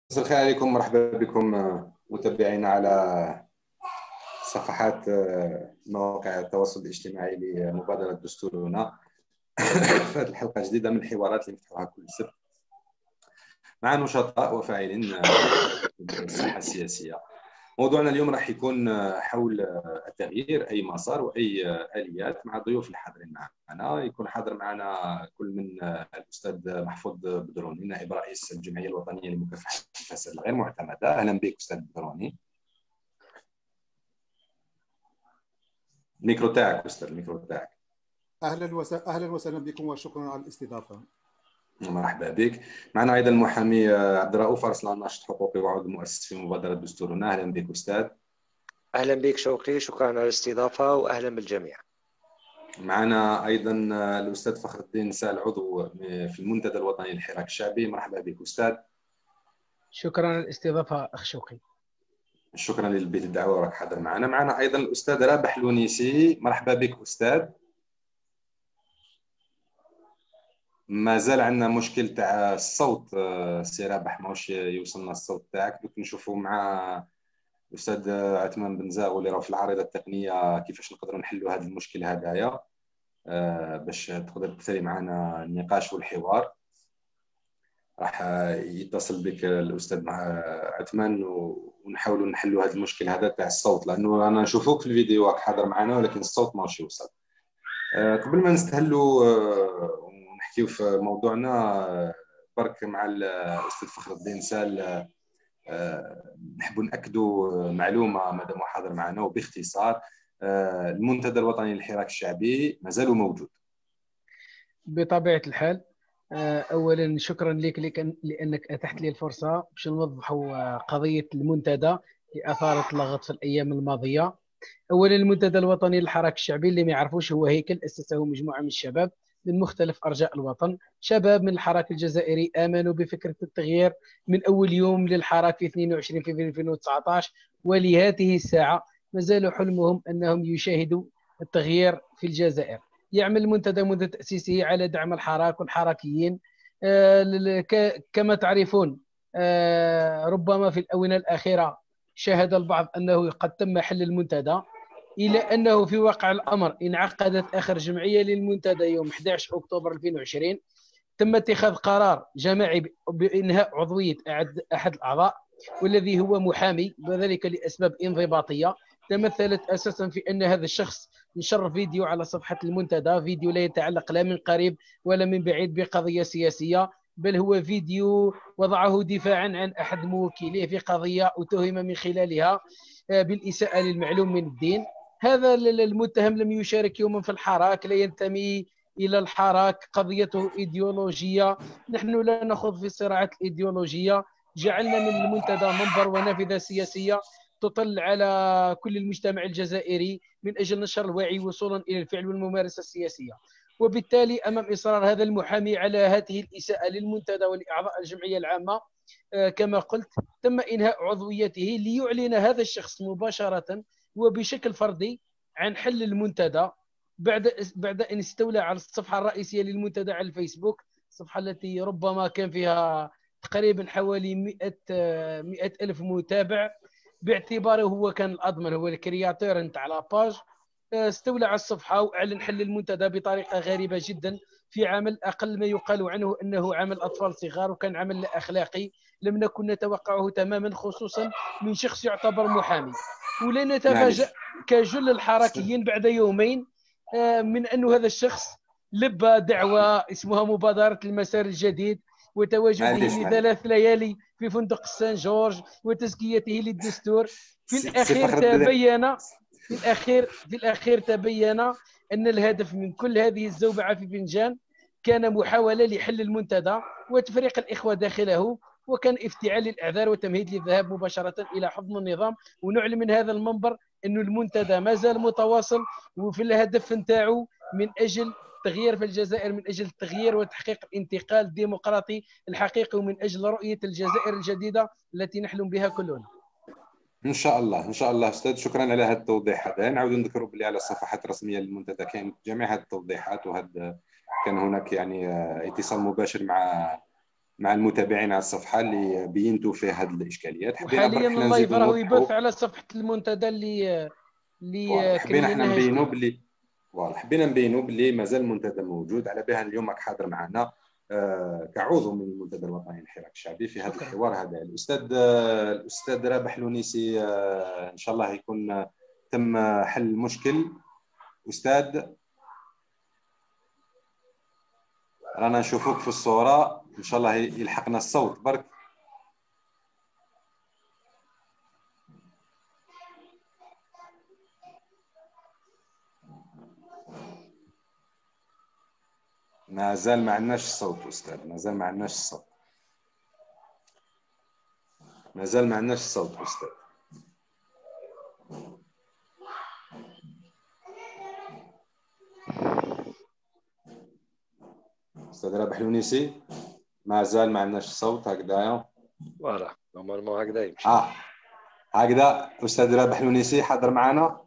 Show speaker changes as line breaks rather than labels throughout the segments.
مساء الخير عليكم، مرحبا بكم متابعينا على صفحات مواقع التواصل الاجتماعي لمبادرة دستورنا. في هذه الحلقة الجديدة من الحوارات اللي نفتحوها كل سبت مع نشطاء وفاعلين في الساحة السياسية. موضوعنا اليوم راح يكون حول التغيير، أي مسار وأي آليات، مع الضيوف الحاضرين معنا. يكون حاضر معنا كل من الأستاذ محفوظ بدروني، نائب رئيس الجمعية الوطنية لمكافحة الفساد الغير معتمدة. أهلا بك أستاذ بدروني. الميكرو تاعك أستاذ، الميكرو تاعك.
أهلا وسهلا بكم وشكرا على الاستضافة.
مرحبا بك. معنا أيضا المحامي عبد الرؤوف أرسلان، ناشط حقوقي وعضو مؤسس في مبادرة دستورنا. أهلا بك أستاذ.
أهلا بك شوقي، شكرا على الاستضافة وأهلا بالجميع.
معنا أيضا الأستاذ فخر الدين سال، عضو في المنتدى الوطني للحراك الشعبي. مرحبا بك أستاذ.
شكرا على الاستضافة أخ شوقي.
شكرا للبيت الدعوة وراك حاضر معنا. معنا أيضا الأستاذ رابح الونيسي. مرحبا بك أستاذ. ما زال عندنا مشكل تاع الصوت سي رابح، ماهوش يوصلنا الصوت تاعك. دوك نشوفوا مع الأستاذ عثمان بن زاغو اللي راه في العارضة التقنية كيفاش نقدروا نحلوا هذا المشكل هذايا باش تقدر تثري معنا النقاش والحوار. راح يتصل بك الأستاذ عثمان ونحاولوا نحلوا هذا المشكل هذا تاع الصوت، لأنه أنا نشوفوك في الفيديو راك حاضر معنا ولكن الصوت ماهوش يوصل. قبل ما نستهلوا ونحكيو في موضوعنا، برك مع الأستاذ فخر الدين سال نحبوا نأكدوا معلومة مادام حاضر معنا وباختصار. المنتدى الوطني للحراك الشعبي مازال موجود
بطبيعة الحال. أولا شكرا لك لأنك أتحت لي الفرصة باش نوضحوا قضية المنتدى اللي أثارت لغط في الأيام الماضية. أولا المنتدى الوطني للحراك الشعبي اللي ما يعرفوش هو هيكل أسسه مجموعة من الشباب من مختلف أرجاء الوطن، شباب من الحراك الجزائري آمنوا بفكرة التغيير من أول يوم للحراك في 22 فبراير 2019، ولهذه الساعة ما زالوا حلمهم أنهم يشاهدوا التغيير في الجزائر. يعمل المنتدى منذ تأسيسه على دعم الحراك والحراكيين. كما تعرفون ربما في الآونة الأخيرة شاهد البعض أنه قد تم حل المنتدى، إلى أنه في واقع الأمر انعقدت آخر جمعية للمنتدى يوم 11 أكتوبر 2020. تم اتخاذ قرار جماعي بإنهاء عضوية أحد الأعضاء والذي هو محامي، وذلك لأسباب انضباطية تمثلت أساسا في أن هذا الشخص نشر فيديو على صفحة المنتدى، فيديو لا يتعلق لا من قريب ولا من بعيد بقضية سياسية، بل هو فيديو وضعه دفاعا عن أحد موكليه في قضية أتهم من خلالها بالإساءة للمعلوم من الدين. هذا المتهم لم يشارك يوما في الحراك، لا ينتمي إلى الحراك، قضيته إيديولوجية. نحن لا نخوض في الصراعات الإيديولوجية، جعلنا من المنتدى منبر ونافذة سياسية تطل على كل المجتمع الجزائري من أجل نشر الوعي وصولا إلى الفعل والممارسة السياسية. وبالتالي أمام إصرار هذا المحامي على هذه الإساءة للمنتدى ولأعضاء الجمعية العامة، كما قلت تم إنهاء عضويته ليعلن هذا الشخص مباشرة وبشكل فردي عن حل المنتدى بعد أن استولى على الصفحة الرئيسية للمنتدى على الفيسبوك، الصفحة التي ربما كان فيها تقريبا حوالي 100 ألف متابع، باعتباره هو كان الأضمن، هو الكرياتور نتاع لاباج. استولى على الصفحة وأعلن حل المنتدى بطريقة غريبة جدا في عمل أقل ما يقال عنه أنه عمل أطفال صغار، وكان عمل لا أخلاقي لم نكن نتوقعه تماما، خصوصا من شخص يعتبر محامي. ولا نتفاجأ كجل الحراكيين بعد يومين من أن هذا الشخص لبى دعوة اسمها مبادرة المسار الجديد، وتواجده لثلاث ليالي في فندق سان جورج وتزكيته للدستور. في الأخير تبين أن الهدف من كل هذه الزوبعة في فنجان كان محاولة لحل المنتدى وتفريق الإخوة داخله، وكان افتعال للأعذار وتمهيد للذهاب مباشرة إلى حضن النظام. ونعلن من هذا المنبر أن المنتدى ما زال متواصل وفي الهدف نتاعو من أجل التغيير في الجزائر، من أجل التغيير وتحقيق الانتقال الديمقراطي الحقيقي، ومن أجل رؤية الجزائر الجديدة التي نحلم بها كلنا.
ان شاء الله ان شاء الله استاذ، شكرا على هذا التوضيح هذا. نعاودوا نذكروا بلي على الصفحات الرسميه للمنتدى كاين جميع هذه التوضيحات، وهذا كان هناك يعني اتصال مباشر مع المتابعين على الصفحه اللي بينتوا فيه هذه الاشكاليات. حبينا
وحاليا
برك حنا
اللايف
نزيدوا
راهو يبث
نوضحوا.
على صفحه المنتدى اللي
حبينا حنا
كريناها
نبينوا
جديد.
باللي حبينا نبينوا باللي مازال المنتدى موجود، على بها اليوم راك حاضر معنا كعضو من المنتدى الوطني للحراك الشعبي في هذا الحوار هذا. الاستاذ رابح لونيسي ان شاء الله يكون تم حل المشكل. استاذ رانا نشوفوك في الصوره، ان شاء الله يلحقنا الصوت برك. مازال ما عندناش الصوت استاذ، مازال ما عندناش الصوت، مازال ما عندناش الصوت استاذ. استاذ رابح لونيسي مازال ما عندناش الصوت. هكذايا
فوالا نورمالمون هكذا يمشي.
هكذا استاذ رابح لونيسي حاضر معنا.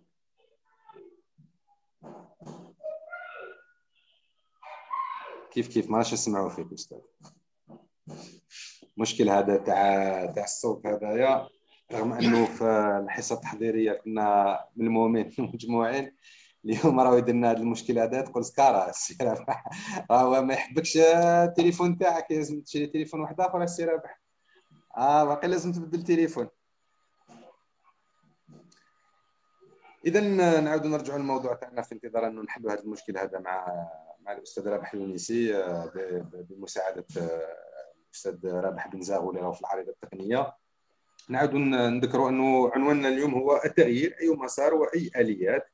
كيف ما راش نسمعوا فيك استاذ. مشكل هذا تاع الصوت هذايا، رغم انه في الحصه التحضيريه كنا من المؤمنين مجموعين. اليوم راهو يدير هذا المشكل هذا، تقول سكاره السي رابح راهو ما يحبكش التليفون تاعك، لازم تشري تليفون واحد اخر السي رابح. باقي لازم تبدل التليفون. اذا نعاودوا نرجعوا للموضوع تاعنا في انتظار انه نحلوا هذا المشكل هذا مع الاستاذ رابح لونيسي بمساعده الاستاذ رابح بن زاغو اللي راهو في العريضه التقنيه. نعاودوا نذكروا انه عنواننا اليوم هو التغيير، اي مسار واي اليات.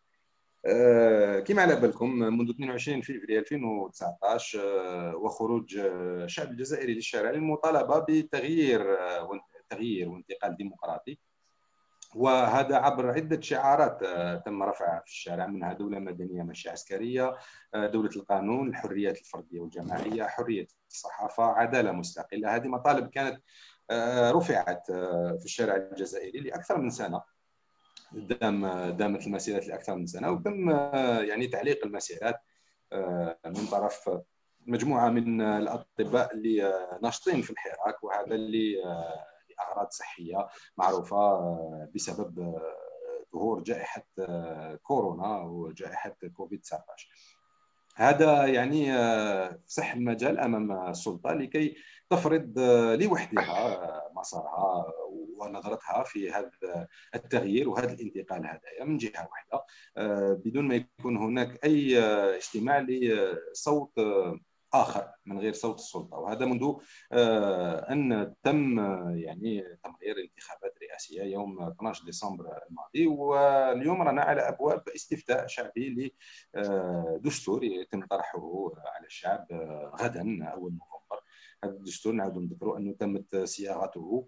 كما على بالكم منذ 22 فبراير 2019 وخروج الشعب الجزائري للشارع للمطالبه بتغيير وانتقال ديمقراطي، وهذا عبر عدة شعارات تم رفعها في الشارع، منها دولة مدنية ماشية عسكرية، دولة القانون، الحريات الفردية والجماعية، حرية الصحافة، عدالة مستقلة. هذه مطالب كانت رفعت في الشارع الجزائري لأكثر من سنة. دامت المسيرات لأكثر من سنة، وتم يعني تعليق المسيرات من طرف مجموعة من الأطباء اللي ناشطين في الحراك، وهذا اللي أغراض صحية معروفة بسبب ظهور جائحة كورونا وجائحة كوفيد 19. هذا يعني فسح المجال أمام السلطة لكي تفرض لوحدها مسارها ونظرتها في هذا التغيير وهذا الانتقال هذايا من جهة واحدة، بدون ما يكون هناك أي استماع لصوت آخر من غير صوت السلطة. وهذا منذ أن تم يعني تمرير انتخابات رئاسية يوم 12 ديسمبر الماضي، واليوم رانا على أبواب استفتاء شعبي لدستور يتم طرحه على الشعب غدا أول نوفمبر. هذا الدستور نعود نذكروا أنه تمت صياغته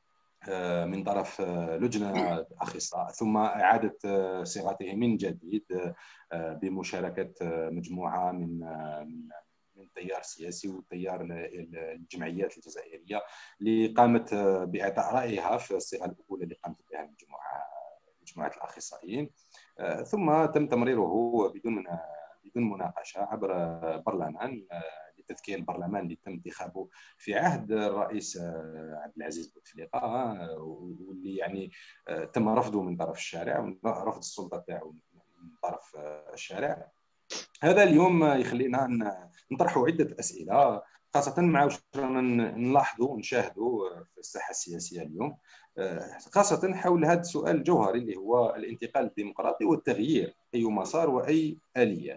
من طرف لجنة أخصائية، ثم إعادة صياغته من جديد بمشاركة مجموعة من التيار السياسي والتيار الجمعيات الجزائرية اللي قامت بإعطاء رأيها في الصيغة الأولى اللي قامت بها مجموعة الأخصائيين. ثم تم تمريره بدون مناقشة عبر برلمان لتذكير البرلمان اللي تم انتخابه في عهد الرئيس عبد العزيز بوتفليقة، واللي يعني تم رفضه من طرف الشارع، رفض السلطة تاعو من طرف الشارع. هذا اليوم يخلينا نطرحوا عدة أسئلة، خاصة مع واش رانا نلاحظوا ونشاهدوا في الساحة السياسية اليوم، خاصة حول هذا السؤال الجوهري اللي هو الانتقال الديمقراطي والتغيير، أي مسار وأي آليات.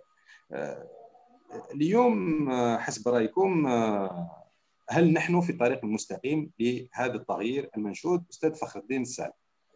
اليوم حسب رأيكم هل نحن في الطريق المستقيم لهذا التغيير المنشود؟ أستاذ فخر الدين السالم.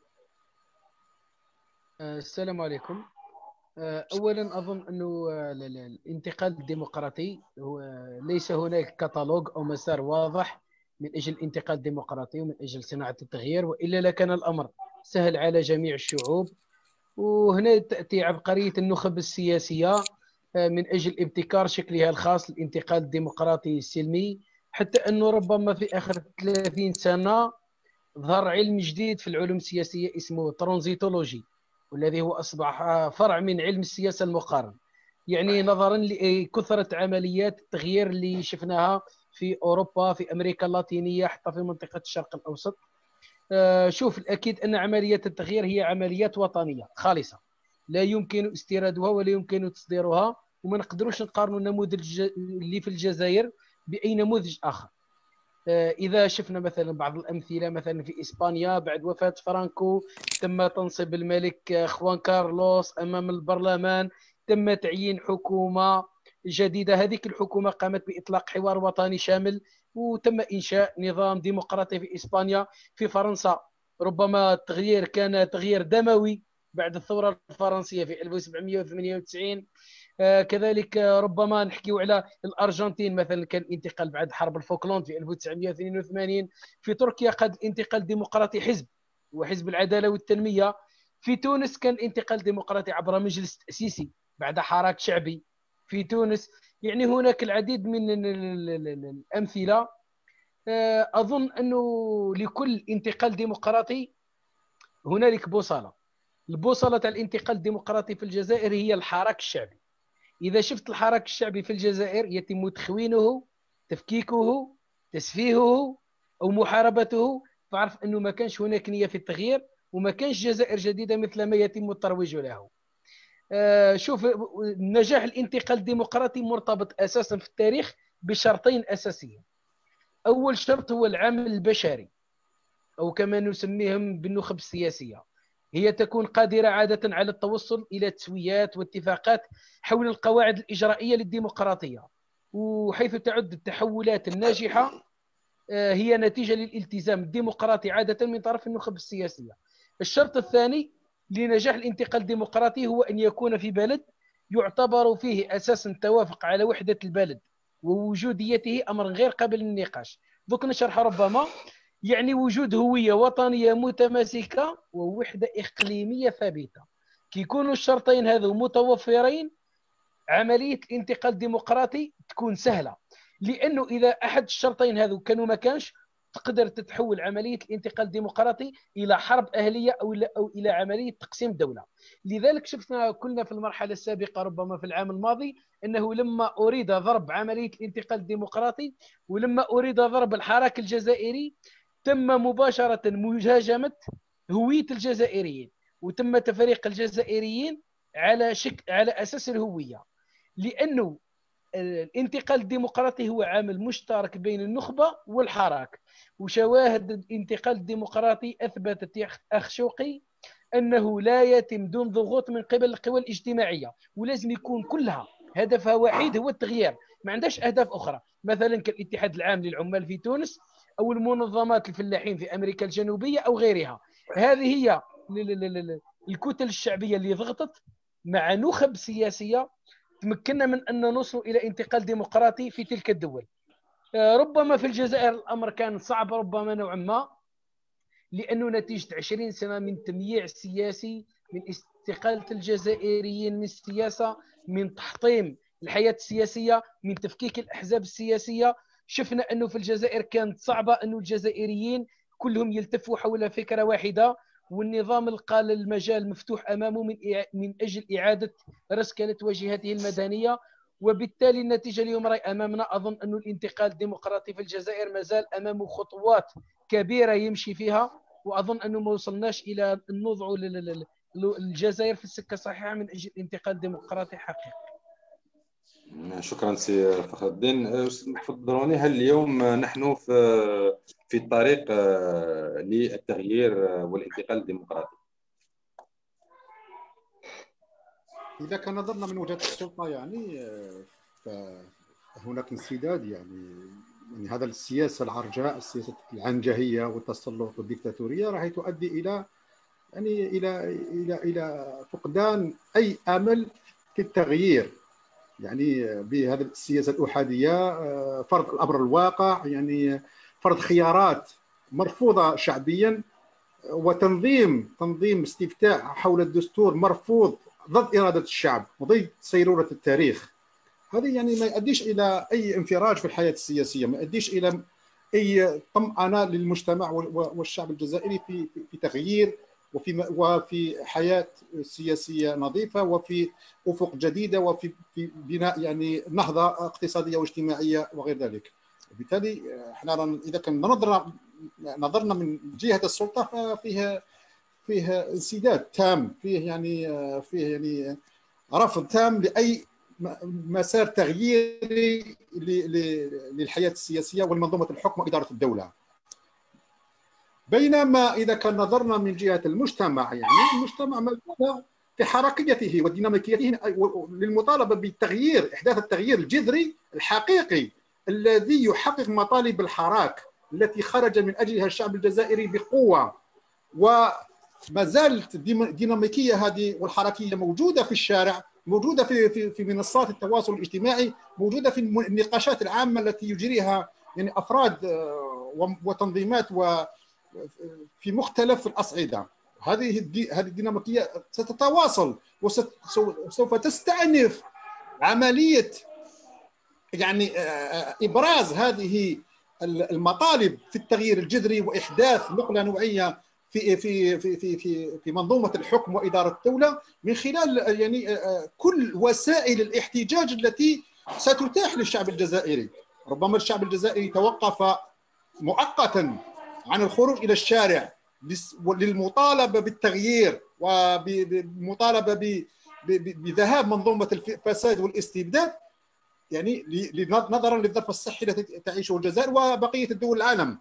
السلام عليكم. اولا اظن انه الانتقال الديمقراطي هو ليس هناك كتالوج او مسار واضح من اجل الانتقال الديمقراطي ومن اجل صناعه التغيير، والا لكان الامر سهل على جميع الشعوب. وهنا تاتي عبقريه النخب السياسيه من اجل ابتكار شكلها الخاص للانتقال الديمقراطي السلمي، حتى انه ربما في اخر 30 سنه ظهر علم جديد في العلوم السياسيه اسمه ترانزيتولوجي، والذي هو أصبح فرع من علم السياسة المقارن. يعني نظرا لكثرة عمليات التغيير اللي شفناها في أوروبا، في أمريكا اللاتينية، حتى في منطقة الشرق الأوسط. شوف، الأكيد أن عمليات التغيير هي عمليات وطنية خالصة، لا يمكن استيرادها ولا يمكن تصديرها، وما نقدروش نقارنوا النموذج اللي في الجزائر بأي نموذج آخر. إذا شفنا مثلا بعض الأمثلة، مثلا في إسبانيا بعد وفاة فرانكو تم تنصيب الملك خوان كارلوس أمام البرلمان، تم تعيين حكومة جديدة. هذه الحكومة قامت بإطلاق حوار وطني شامل، وتم إنشاء نظام ديمقراطي في إسبانيا. في فرنسا ربما التغيير كان تغيير دموي بعد الثورة الفرنسية في 1798. كذلك ربما نحكيو على الأرجنتين مثلا، كان الانتقال بعد حرب الفوكلاند في 1982. في تركيا قد الانتقال ديمقراطي حزب، وحزب العدالة والتنمية. في تونس كان الانتقال ديمقراطي عبر مجلس تأسيسي بعد حراك شعبي في تونس. يعني هناك العديد من الأمثلة. أظن أنه لكل انتقال ديمقراطي هنالك بوصلة. البوصلة تاع الانتقال الديمقراطي في الجزائر هي الحراك الشعبي. إذا شفت الحراك الشعبي في الجزائر يتم تخوينه، تفكيكه، تسفيهه أو محاربته، فعرف أنه ما كانش هناك نية في التغيير، وما كانش جزائر جديدة مثل ما يتم الترويج له. شوف، نجاح الانتقال الديمقراطي مرتبط أساسا في التاريخ بشرطين أساسيين. أول شرط هو العامل البشري، أو كما نسميهم بالنخب السياسية. هي تكون قادرة عادة على التوصل إلى تسويات واتفاقات حول القواعد الإجرائية للديمقراطية، وحيث تعد التحولات الناجحة هي نتيجة للالتزام الديمقراطي عادة من طرف النخب السياسية. الشرط الثاني لنجاح الانتقال الديمقراطي هو أن يكون في بلد يعتبر فيه أساسا التوافق على وحدة البلد ووجوديته أمر غير قابل للنقاش. دوك نشرح ربما، يعني وجود هوية وطنية متماسكة ووحدة إقليمية ثابتة. كي يكونوا الشرطين هذو متوفرين، عملية الانتقال الديمقراطي تكون سهلة، لأنه إذا أحد الشرطين هذو كانوا ما كانش، تقدر تتحول عملية الانتقال الديمقراطي إلى حرب أهلية أو إلى عملية تقسيم دولة. لذلك شفنا كلنا في المرحلة السابقة ربما في العام الماضي أنه لما أريد ضرب عملية الانتقال الديمقراطي ولما أريد ضرب الحراك الجزائري، تم مباشرة مهاجمة هوية الجزائريين، وتم تفريق الجزائريين على أساس الهوية. لأنه الانتقال الديمقراطي هو عامل مشترك بين النخبة والحراك، وشواهد الانتقال الديمقراطي أثبتت يا أخ شوقي أنه لا يتم دون ضغوط من قبل القوى الاجتماعية، ولازم يكون كلها هدفها وحيد هو التغيير، ما عندهاش أهداف أخرى، مثلا كالاتحاد العام للعمال في تونس أو المنظمات الفلاحين في أمريكا الجنوبية أو غيرها. هذه هي الكتل الشعبية اللي ضغطت مع نخب سياسية، تمكننا من أن نوصل إلى انتقال ديمقراطي في تلك الدول. ربما في الجزائر الأمر كان صعب ربما نوعا ما، لأنه نتيجة 20 سنة من تمييع سياسي، من استقالة الجزائريين من السياسة، من تحطيم الحياة السياسية، من تفكيك الأحزاب السياسية. شفنا أنه في الجزائر كانت صعبة أن الجزائريين كلهم يلتفوا حول فكرة واحدة، والنظام لقى المجال مفتوح أمامه من أجل إعادة رسكلة واجهته المدنية. وبالتالي النتيجة اليوم رأي أمامنا. أظن أن الانتقال الديمقراطي في الجزائر مازال أمامه خطوات كبيرة يمشي فيها، وأظن أنه ما وصلناش إلى النضع الجزائر في السكة الصحيحة من أجل الانتقال الديمقراطي حقيقي.
شكرا سي فخر الدين. أستاذ محفوظ الدروني، هل اليوم نحن في الطريق للتغيير والانتقال الديمقراطي؟
إذا كان نظرنا من وجهة السلطة يعني فهناك انسداد، يعني هذا السياسة العرجاء، السياسة العنجهية والتسلط والديكتاتورية راح تؤدي إلى يعني إلى فقدان أي أمل في التغيير، يعني بهذه السياسة الأحادية، فرض الأمر الواقع، يعني فرض خيارات مرفوضة شعبيا، وتنظيم استفتاء حول الدستور مرفوض ضد إرادة الشعب وضد سيرورة التاريخ. هذه يعني ما يؤديش إلى أي انفراج في الحياة السياسية، ما يؤديش إلى أي طمأنة للمجتمع والشعب الجزائري في تغيير وفي حياة سياسية نظيفة، وفي أفق جديدة، وفي بناء يعني نهضة اقتصادية واجتماعية وغير ذلك. وبالتالي احنا إذا كان نظرنا من جهة السلطة فيه انسداد تام، فيه رفض تام لأي مسار تغييري للحياة السياسية والمنظومة الحكم وإدارة الدولة. بينما إذا كان نظرنا من جهة المجتمع، المجتمع موجود في حركيته وديناميكيته للمطالبة بالتغيير، إحداث التغيير الجذري الحقيقي الذي يحقق مطالب الحراك التي خرج من أجلها الشعب الجزائري بقوة. وما زالت الديناميكية هذه والحركية موجودة في الشارع، موجودة في منصات التواصل الاجتماعي، موجودة في النقاشات العامة التي يجريها أفراد وتنظيمات في مختلف الأصعدة. هذه الديناميكية ستتواصل وسوف تستأنف عملية إبراز هذه المطالب في التغيير الجذري وإحداث نقلة نوعية في منظومة الحكم وإدارة الدولة من خلال كل وسائل الاحتجاج التي ستتاح للشعب الجزائري. ربما الشعب الجزائري توقف مؤقتا عن الخروج إلى الشارع للمطالبة بالتغيير وبالمطالبة بذهاب منظومة الفساد والاستبداد، نظرا للظرف الصحي الذي تعيشه الجزائر وبقية الدول العالم.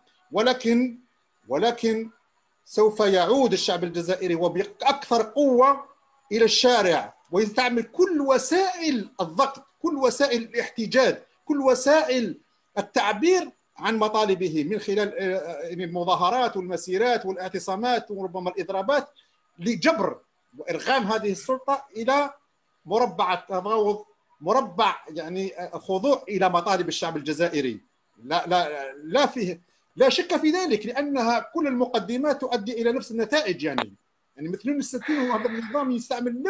ولكن سوف يعود الشعب الجزائري وبأكثر قوة إلى الشارع ويستعمل كل وسائل الضغط، كل وسائل الاحتجاج، كل وسائل التعبير عن مطالبه من خلال المظاهرات والمسيرات والاعتصامات وربما الإضرابات لجبر وإرغام هذه السلطة إلى مربع التفاوض، مربع الخضوع إلى مطالب الشعب الجزائري. لا شك في ذلك، لأنها كل المقدمات تؤدي إلى نفس النتائج. مثل الستين وهذا النظام يستعمل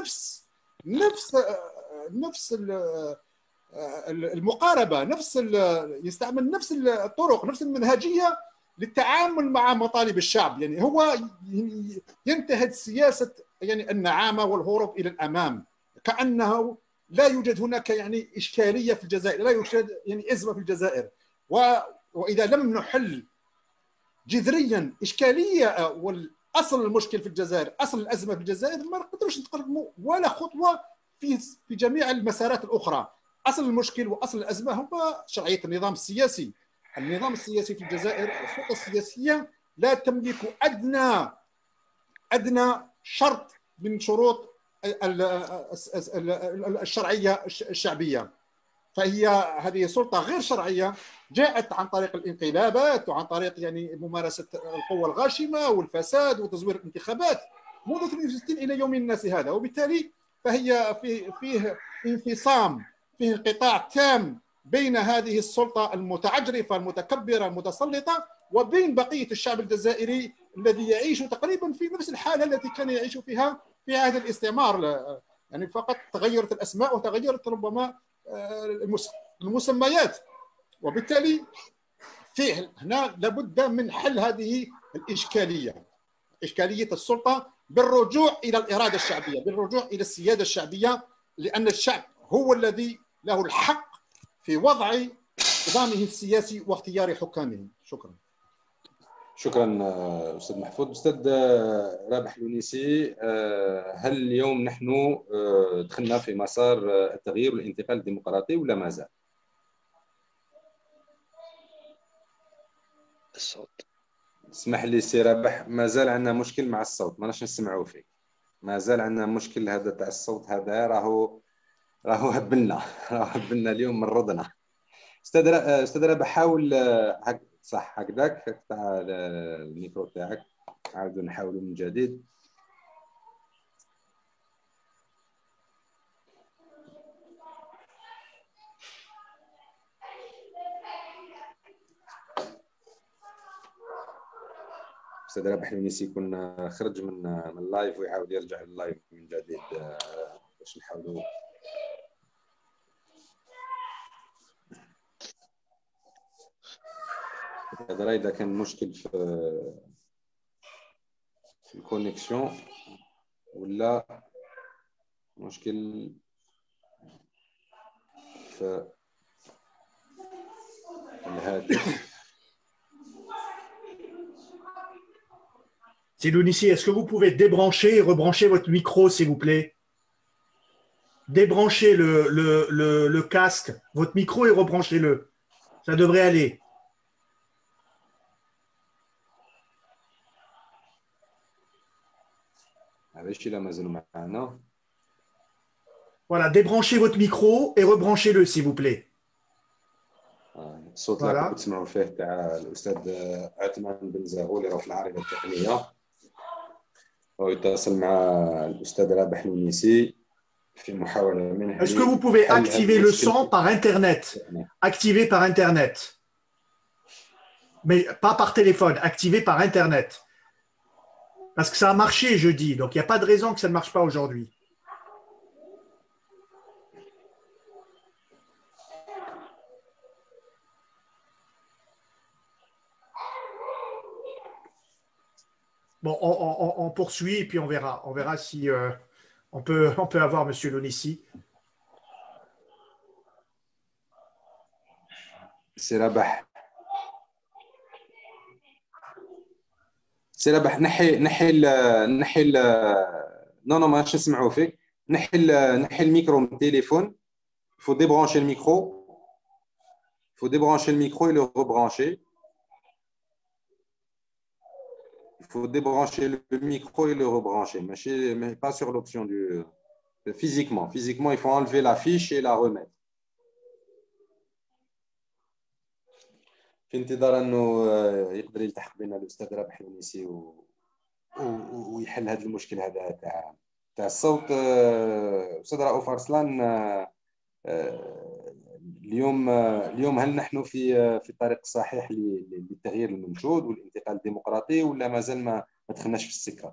نفس المقاربة، يستعمل نفس الطرق، نفس المنهجية للتعامل مع مطالب الشعب. هو ينتهج سياسة النعامة والهروب إلى الأمام، كأنه لا يوجد هناك إشكالية في الجزائر، لا يوجد أزمة في الجزائر. وإذا لم نحل جذريا إشكالية والأصل المشكل في الجزائر، أصل الأزمة في الجزائر، ما نقدرش نتقدموا ولا خطوة في جميع المسارات الأخرى. أصل المشكل وأصل الأزمة هو شرعية النظام السياسي. النظام السياسي في الجزائر، السلطة السياسية لا تملك أدنى شرط من شروط الشرعية الشعبية. فهي هذه سلطة غير شرعية جاءت عن طريق الانقلابات وعن طريق ممارسة القوة الغاشمة والفساد وتزوير الانتخابات منذ 68 إلى يوم الناس هذا. وبالتالي فهي فيه انفصام، فيه انقطاع تام بين هذه السلطة المتعجرفة المتكبرة المتسلطة وبين بقية الشعب الجزائري الذي يعيش تقريبا في نفس الحالة التي كان يعيش فيها في عهد الاستعمار. فقط تغيرت الأسماء وتغيرت ربما المسميات. وبالتالي فيه هنا لابد من حل هذه الإشكالية، إشكالية السلطة، بالرجوع إلى الإرادة الشعبية، بالرجوع إلى السيادة الشعبية، لأن الشعب هو الذي له الحق في وضع نظامه السياسي واختيار حكامه.
شكرا أستاذ محفوظ. أستاذ رابح الونيسي، هل اليوم نحن دخلنا في مسار التغيير والانتقال الديمقراطي ولا ما زال؟
الصوت.
اسمح لي سي رابح، ما زال عندنا مشكل مع الصوت، ما ناش نسمعوا فيك. ما زال عندنا مشكل هذا تاع الصوت، هذا راهو هبلنا اليوم، مرضنا. استاذ رابح، حاول صح هكذاك، اقطع الميكرو تاعك، عاودوا نحاولوا من جديد. استاذ رابح الونيسي يكون خرج من اللايف ويحاول يرجع لللايف من جديد باش نحاولوا. هذا إذا كان مشكل في الكونيكسيون ولا مشكل في الهاتف.
Silounissi, est-ce que vous pouvez débrancher et rebrancher votre micro, s'il vous plaît? Débranchez le casque, votre micro, et rebranchez-le. Ça devrait aller. Voilà, débranchez votre micro et rebranchez-le, s'il vous plaît.
الصوت اللي راكم تسمعوا فيه تاع الاستاذ عثمان بن زاغو اللي راه في العارضه التقنيه ويتصل مع الاستاذ رابح الونيسي في محاوله منه.
Est-ce que vous pouvez activer le son par internet? Activer par internet. Mais pas par téléphone, activer par internet. Parce que ça a marché jeudi, donc il n'y a pas de raison que ça ne marche pas aujourd'hui. Bon, on poursuit et puis on verra. On verra si on peut avoir M. Lonissi.
سي رابح نحي نو ماش نسمعوا فيك. نحي الميكرو من التليفون. faut débrancher le micro. faut débrancher le micro et le rebrancher. Il faut débrancher le micro et le rebrancher, mais pas sur l'option du... Physiquement, il faut enlever la fiche et la remettre. في انتظار انه يقدر يلتحق بنا الاستاذ رابح الونيسي ويحل هذا المشكل هذا تاع الصوت. استاذ رؤوف ارسلان، اليوم هل نحن في الطريق الصحيح للتغيير المنشود والانتقال الديمقراطي ولا مازال ما دخلناش في السكه؟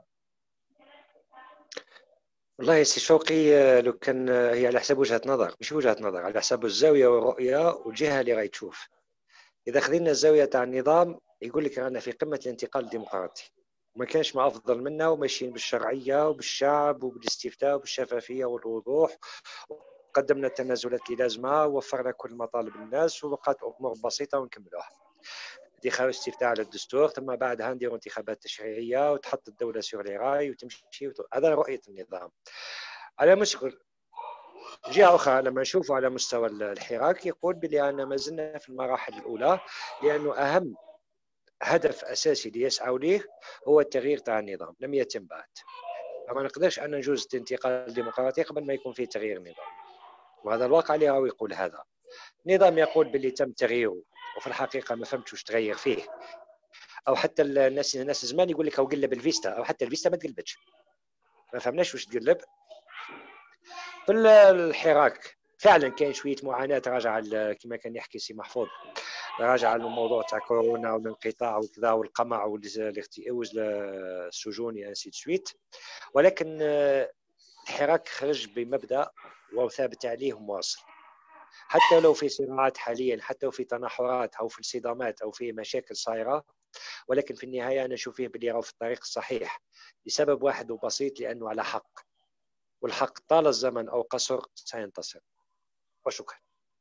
والله سي شوقي، لو كان هي على حسب وجهه نظر، مش وجهه نظر، على حسب الزاويه والرؤيه والجهه اللي غادي تشوف. اذا خذينا الزاويه تاع النظام يقول لك رانا في قمه الانتقال الديمقراطي وما كانش ما افضل منا وماشيين بالشرعيه وبالشعب وبالاستفتاء وبالشفافيه والوضوح. قدمنا التنازلات اللي لازمه ووفرنا كل مطالب الناس وبقات امور بسيطه ونكملوها. انتخاب استفتاء على الدستور ثم بعدها نديروا انتخابات تشريعيه وتحط الدوله سور لي راي وتمشي هذا رؤيه النظام. على مشكل جهه اخرى لما نشوفوا على مستوى الحراك يقول بلي أننا ما زلنا في المراحل الاولى، لانه اهم هدف اساسي اللي يسعوا ليه هو التغيير تاع النظام لم يتم بعد. فما نقدرش ان نجوز الانتقال الديمقراطي قبل ما يكون فيه تغيير النظام، وهذا الواقع اللي راهو يقول هذا. النظام يقول باللي تم تغييره وفي الحقيقه ما فهمتش واش تغير فيه، او حتى الناس زمان يقول لك هو قلب الفيستا، او حتى الفيستا ما تقلبتش، ما فهمناش واش تقلب. في الحراك فعلا كاين شويه معاناه راجعه كما كان يحكي سي محفوظ، راجعه للموضوع تاع كورونا والانقطاع وكذا والقمع والاختئاز السجون انسي سويت، ولكن الحراك خرج بمبدا وثابت عليه ومواصل. حتى لو في صراعات حاليا، حتى لو في تناحرات او في انصدامات او في مشاكل صايره، ولكن في النهايه انا اشوف فيه بلي راهو في الطريق الصحيح لسبب واحد وبسيط، لانه على حق، والحق طال الزمن او قصر سينتصر. وشكرا.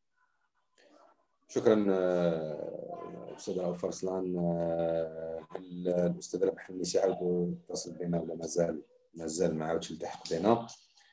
شكرا استاذ رؤوف ارسلان. الاستاذ رابح الونيسي عاود يتصل بنا ولا مازال ما عاودش يلتحق بنا؟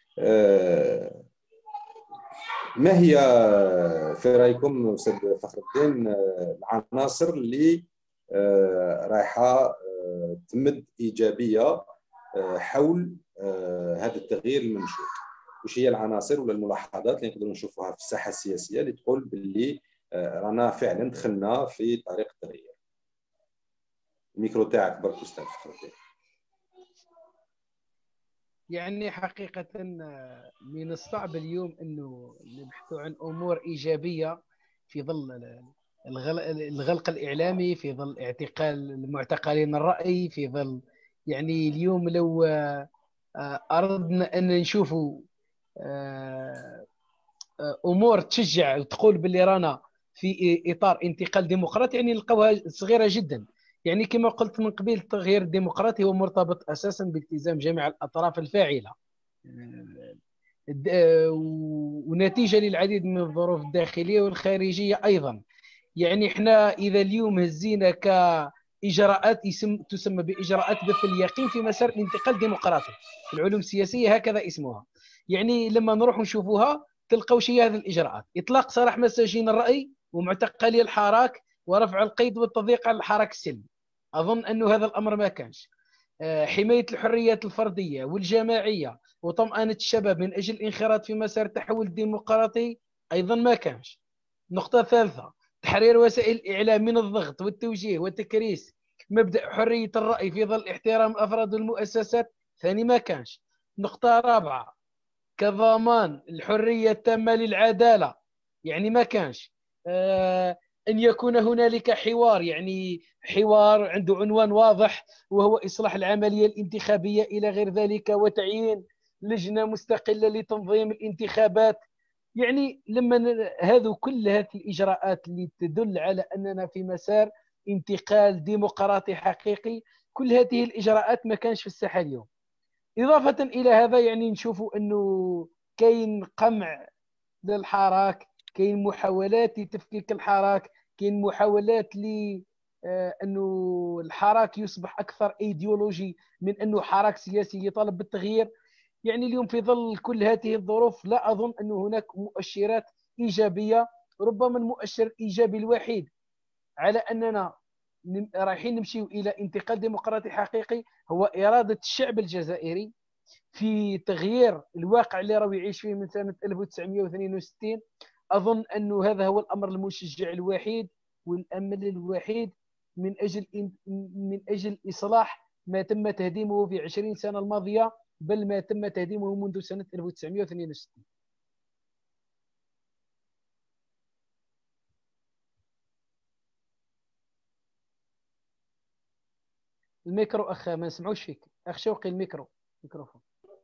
ما هي في رايكم استاذ فخر الدين العناصر اللي رايحه تمد ايجابيه حول هذا التغيير المنشود؟ وش هي العناصر ولا الملاحظات اللي نقدروا نشوفوها في الساحه السياسيه اللي تقول باللي رانا فعلا دخلنا في طريق التغيير؟ الميكرو تاعك برك استاذ فخر الدين.
يعني حقيقة من الصعب اليوم أنه نبحث عن أمور إيجابية في ظل الغلق الإعلامي، في ظل اعتقال المعتقلين الرأي، في ظل يعني اليوم لو أردنا أن نشوف أمور تشجع وتقول باللي رانا في إطار انتقال ديمقراطي، يعني نلقاوها صغيرة جدا. يعني كما قلت من قبل، التغيير الديمقراطي هو مرتبط اساسا بالتزام جميع الاطراف الفاعله، ونتيجه للعديد من الظروف الداخليه والخارجيه ايضا. يعني احنا اذا اليوم هزينا كاجراءات تسمى باجراءات بث اليقين في مسار الانتقال الديمقراطي، العلوم السياسيه هكذا اسمها. يعني لما نروح نشوفوها تلقوا شيء هذه الاجراءات: اطلاق سراح مساجين الراي ومعتقلي الحراك ورفع القيد والتضييق على الحراك السلمي. اظن انه هذا الامر ما كانش. حمايه الحريات الفرديه والجماعيه وطمأنة الشباب من اجل الانخراط في مسار التحول الديمقراطي ايضا ما كانش. نقطه ثالثه: تحرير وسائل الإعلام من الضغط والتوجيه وتكريس مبدأ حرية الرأي في ظل احترام الأفراد والمؤسسات، ثاني ما كانش. نقطة رابعة: كضمان الحرية التامة للعدالة، يعني ما كانش. أن يكون هنالك حوار، يعني حوار عنده عنوان واضح وهو إصلاح العملية الانتخابية إلى غير ذلك، وتعيين لجنة مستقلة لتنظيم الانتخابات. يعني لما كل هذه الإجراءات اللي تدل على أننا في مسار انتقال ديمقراطي حقيقي، كل هذه الإجراءات ما كانش في الساحة اليوم. إضافة إلى هذا يعني نشوف أنه كاين قمع للحراك، كاين محاولات لتفكيك الحراك، كاين محاولات أنه الحراك يصبح أكثر أيديولوجي من أنه حراك سياسي يطالب بالتغيير. يعني اليوم في ظل كل هذه الظروف لا أظن أن هناك مؤشرات إيجابية. ربما المؤشر الإيجابي الوحيد على أننا رايحين نمشي إلى انتقال ديمقراطي حقيقي هو إرادة الشعب الجزائري في تغيير الواقع اللي راهو يعيش فيه من سنة 1962. أظن أن هذا هو الأمر المشجع الوحيد والأمل الوحيد من أجل إصلاح ما تم تهديمه في 20 سنة الماضية، بل ما تم تهديمه منذ سنة 1962. الميكرو أخ، ما نسمعوش فيك أخ شوقي. ميكروفون.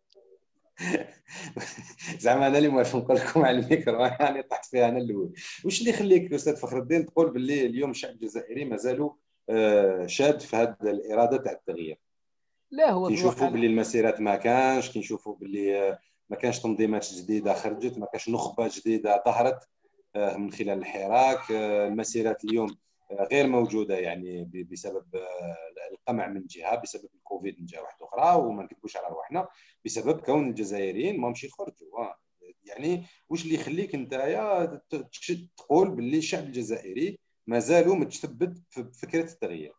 زعما انا اللي موافق نقول لكم على الميكرو، يعني طحت فيها انا الاول. واش اللي يخليك استاذ فخر الدين تقول باللي اليوم الشعب الجزائري مازالوا شاد في هذه الاراده تاع التغيير؟
لا، هو
كنشوفوا باللي المسيرات ما كانش، كنشوفوا باللي ما كانش تنظيمات جديده خرجت، ما كانش نخبه جديده ظهرت من خلال الحراك. المسيرات اليوم غير موجوده، يعني بسبب القمع من جهه، بسبب الكوفيد من جهه واحده اخرى، وما نكذبوش على رواحنا بسبب كون الجزائريين ما مشي يخرجوا. يعني واش اللي يخليك انت تقول باللي الشعب الجزائري مازالوا متثبت في فكره التغيير؟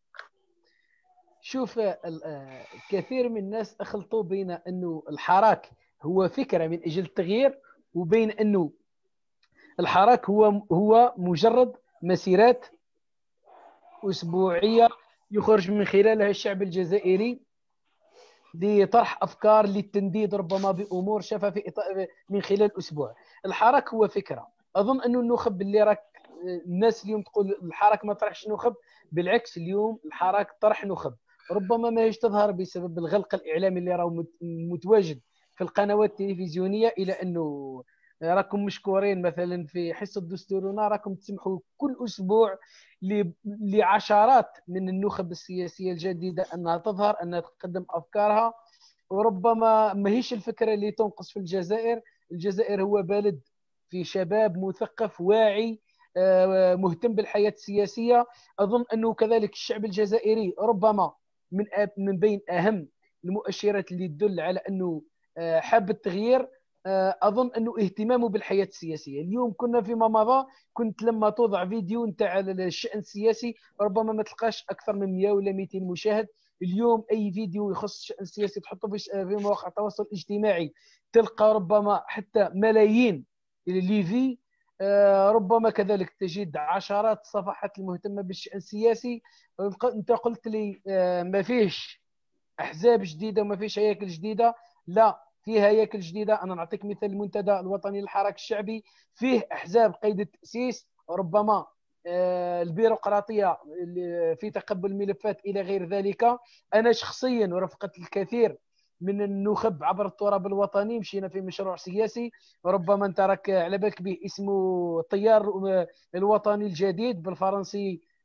شوف، كثير من الناس أخلطوا بين أنه الحراك هو فكرة من أجل التغيير، وبين أنه الحراك هو مجرد مسيرات أسبوعية يخرج من خلالها الشعب الجزائري لطرح أفكار للتنديد ربما بأمور شافها من خلال أسبوع. الحراك هو فكرة. أظن أنه النخب اللي راك الناس اليوم تقول الحراك ما طرحش نخب، بالعكس اليوم الحراك طرح نخب، ربما ما هيش تظهر بسبب الغلق الإعلامي اللي راهو متواجد في القنوات التلفزيونية. إلى أنه راكم مشكورين مثلا في حصة دستورنا راكم تسمحوا كل أسبوع لعشرات من النخب السياسية الجديدة أنها تظهر، أنها تقدم أفكارها. وربما ما هيش الفكرة اللي تنقص في الجزائر. الجزائر هو بلد في شباب مثقف واعي مهتم بالحياة السياسية. أظن أنه كذلك الشعب الجزائري ربما من بين أهم المؤشرات اللي تدل على أنه حاب التغيير. أظن أنه اهتمامه بالحياة السياسية. اليوم كنا فيما مضى كنت لما توضع فيديو نتاع الشأن السياسي ربما ما تلقاش أكثر من 100 ولا 200 مشاهد. اليوم أي فيديو يخص الشأن السياسي تحطه في مواقع التواصل الاجتماعي تلقى ربما حتى ملايين ليفي. ربما كذلك تجد عشرات الصفحات المهتمة بالشأن السياسي. أنت قلت لي ما فيش أحزاب جديدة وما فيش هياكل جديدة. لا، فيه هياكل جديدة. أنا نعطيك مثال: المنتدى الوطني للحراك الشعبي فيه أحزاب قيد التأسيس، ربما البيروقراطية في تقبل الملفات إلى غير ذلك. أنا شخصيا ورفقت الكثير من النخب عبر التراب الوطني مشينا في مشروع سياسي، ربما انت راك على بالك به، اسمه التيار الوطني الجديد، بالفرنسي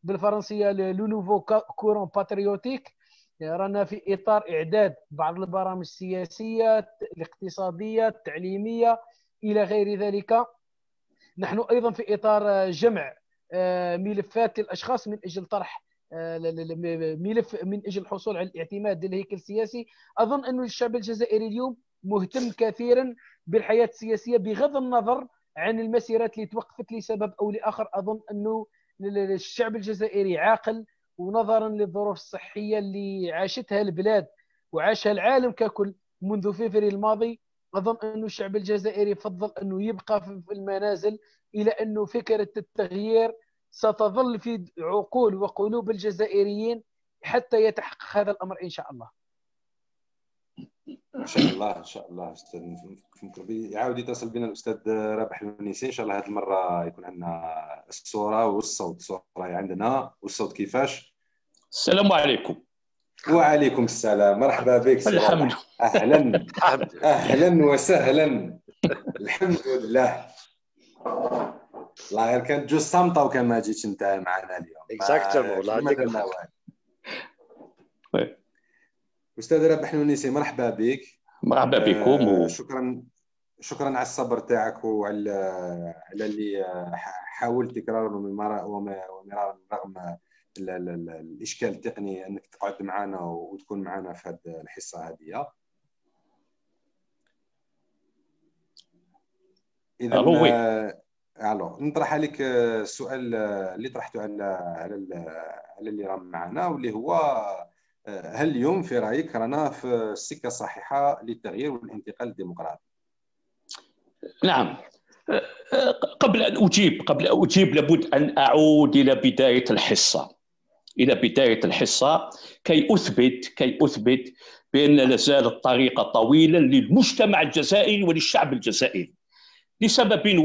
بالفرنسيه لو نوفو كورون باتريوتيك. رانا في اطار اعداد بعض البرامج السياسيه الاقتصاديه التعليميه الى غير ذلك. نحن ايضا في اطار جمع ملفات للاشخاص من اجل طرح ملف من اجل الحصول على الاعتماد للهيكل السياسي. اظن أن الشعب الجزائري اليوم مهتم كثيرا بالحياه السياسيه بغض النظر عن المسيرات اللي توقفت لسبب او لاخر. اظن انه الشعب الجزائري عاقل، ونظرا للظروف الصحيه اللي عاشتها البلاد وعاشها العالم ككل منذ فبراير الماضي، اظن أن الشعب الجزائري يفضل انه يبقى في المنازل، الى انه فكره التغيير ستظل في عقول وقلوب الجزائريين حتى يتحقق هذا الامر ان شاء الله.
ان شاء الله ان شاء الله. استاذ يعاود يتصل بنا الاستاذ رابح الونيسي ان شاء الله. هذه المره يكون عندنا الصوره والصوت. الصوره عندنا والصوت كيفاش؟
السلام عليكم.
وعليكم السلام، مرحبا بك.
الحمد
اهلا اهلا وسهلا. الحمد لله. الله غير كانت جوج صامته وكان ما جيتش انت معنا اليوم.
اكزاكتومون. الله يعطيك الخير.
استاذ رابح الونيسي مرحبا بك.
مرحبا بكم.
شكرا على الصبر تاعك وعلى اللي حاولت تكراره ومرارا رغم الاشكال التقني انك تقعد معنا وتكون معنا في هذه الحصه هذه. اذا نطرح عليك السؤال اللي طرحته على اللي راه معنا، واللي هو هل اليوم في رايك رانا في السكه الصحيحه للتغيير والانتقال الديمقراطي؟
نعم. قبل أن أجيب لابد أن أعود إلى بداية الحصة كي أثبت بأن لازال الطريق طويلا للمجتمع الجزائري وللشعب الجزائري لسبب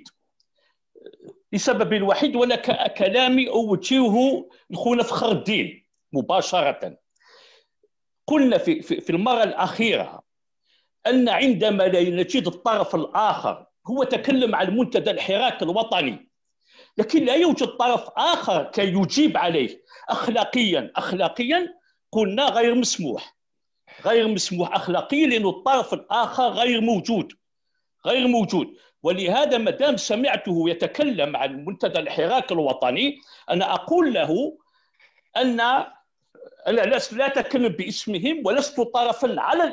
واحد، ولا كلامي أوجهه لخونا فخر الدين مباشرة. قلنا في المرة الأخيرة أن عندما نجد الطرف الآخر هو تكلم عن منتدى الحراك الوطني، لكن لا يوجد طرف آخر كي يجيب عليه أخلاقيا قلنا غير مسموح أخلاقيا، لأن الطرف الآخر غير موجود. ولهذا ما دام سمعته يتكلم عن منتدى الحراك الوطني، أنا أقول له أن أنا لا أتكلم باسمهم ولست طرفا على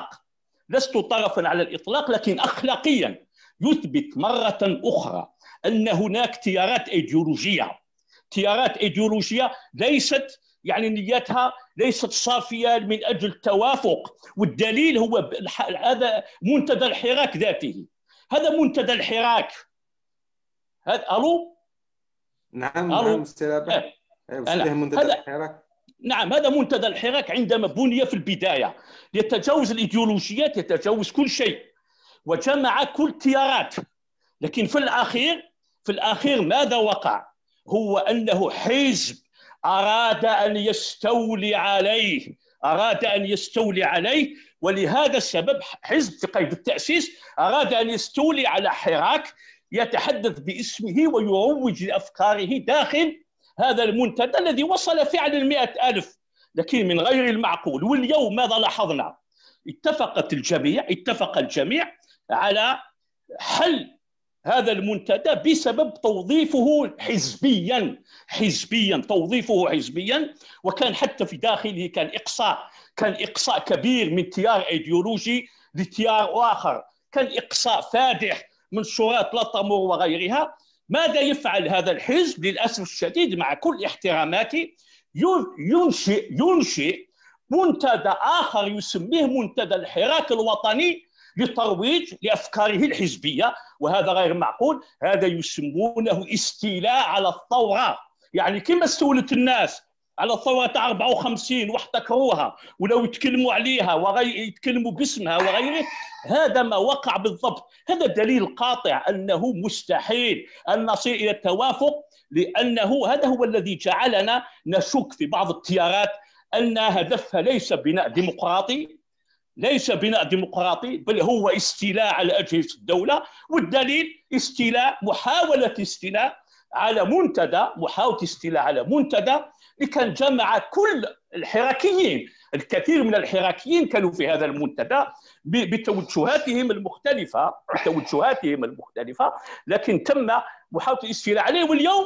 الإطلاق، لكن أخلاقيا يثبت مرة أخرى أن هناك تيارات إيديولوجية ليست نيتها ليست صافية من أجل التوافق. والدليل هو هذا منتدى الحراك ذاته. هذا منتدى الحراك.
نعم استاذ منتدى الحراك.
نعم، هذا منتدى الحراك عندما بني في البداية يتجاوز الإيديولوجيات، يتجاوز كل شيء وجمع كل التيارات. لكن في الأخير ماذا وقع؟ هو أنه حزب أراد أن يستولي عليه، ولهذا السبب حزب في قيد التأسيس أراد أن يستولي على حراك يتحدث باسمه ويروج لأفكاره داخل هذا المنتدى الذي وصل فعلا 100,000. لكن من غير المعقول. واليوم ماذا لاحظنا؟ اتفق الجميع على حل هذا المنتدى بسبب توظيفه حزبيا، وكان حتى في داخله كان إقصاء كبير من تيار أيديولوجي لتيار آخر، كان إقصاء فادح من شراط لطمور وغيرها. ماذا يفعل هذا الحزب؟ للأسف الشديد مع كل احتراماتي ينشئ منتدى آخر يسميه منتدى الحراك الوطني للترويج لأفكاره الحزبية، وهذا غير معقول. هذا يسمونه استيلاء على الثورة. كما استولت الناس على الثورة 54 واحتكروها ولو يتكلموا عليها يتكلموا باسمها وغيره، هذا ما وقع بالضبط. هذا دليل قاطع أنه مستحيل أن نصل إلى التوافق، لأنه هذا هو الذي جعلنا نشك في بعض التيارات أن هدفها ليس بناء ديمقراطي، بل هو استيلاء على أجهزة الدولة. والدليل محاولة استيلاء على منتدى، محاولة استيلاء على منتدى اللي كان جمع كل الحراكيين. الكثير من الحراكيين كانوا في هذا المنتدى بتوجهاتهم المختلفة، لكن تم محاولة الاستيلاء عليه. واليوم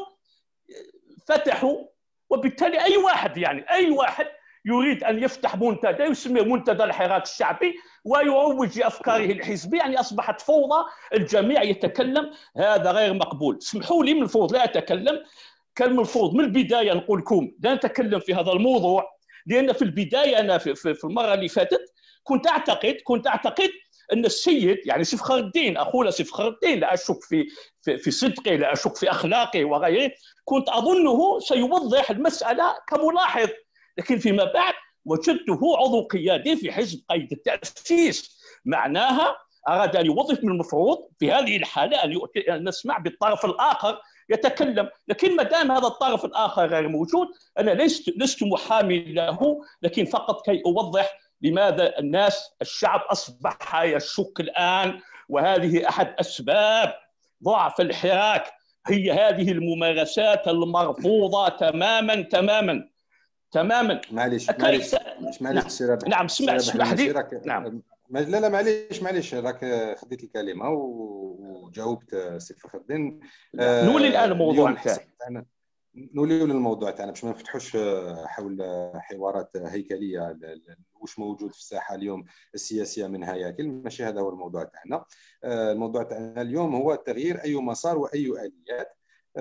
فتحوا، وبالتالي أي واحد يريد أن يفتح منتدى يسميه منتدى الحراك الشعبي ويروج لأفكاره الحزبية، يعني أصبحت فوضى، الجميع يتكلم. هذا غير مقبول. اسمحوا لي، من المفروض لا أتكلم، كان من المفروض من البداية نقول لكم لا نتكلم في هذا الموضوع، لأن في البداية أنا في المرة اللي فاتت كنت أعتقد أن السيد يعني سيف خير الدين، أخونا سيف خير الدين، لا أشك في صدقه، لا أشك في أخلاقه وغيره، كنت أظنه سيوضح المسألة كملاحظ، لكن فيما بعد وجدته عضو قيادي في حزب قيد التأسيس. معناها أراد أن يوظف. من المفروض في هذه الحالة أن نسمع بالطرف الآخر يتكلم، لكن ما دام هذا الطرف الآخر غير موجود، أنا لست محامي له، لكن فقط كي أوضح لماذا الشعب أصبح يشك الآن. وهذه أحد أسباب ضعف الحراك، هي هذه الممارسات المرفوضة تماما.
معليش
سيرابح. نعم اسمح لي. نعم
لا معليش راك خديت الكلمة وجاوبت سي فخر الدين.
نولي الآن الموضوع تاعنا،
نوليو للموضوع تاعنا باش ما نفتحوش حول حوارات هيكليه واش موجود في الساحه اليوم السياسيه من هياكل. ماشي هذا هو الموضوع تاعنا. الموضوع تاعنا اليوم هو تغيير اي مسار واي اليات.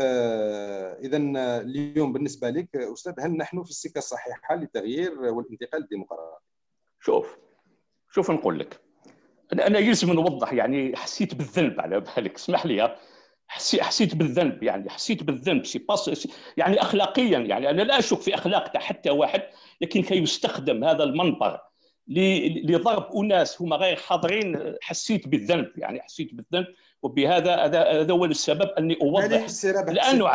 اذا اليوم بالنسبه لك استاذ، هل نحن في السكه الصحيحه للتغيير والانتقال الديمقراطي؟
شوف نقول لك، انا يلزم نوضح. يعني حسيت بالذنب على بالك، اسمح لي، حسيت بالذنب. يعني حسيت بالذنب يعني اخلاقيا. يعني انا لا اشك في اخلاق حتى واحد، لكن كي يستخدم هذا المنبر لضرب اناس هم غير حاضرين، حسيت بالذنب. وبهذا هذا هو السبب اني اوضح.
لانه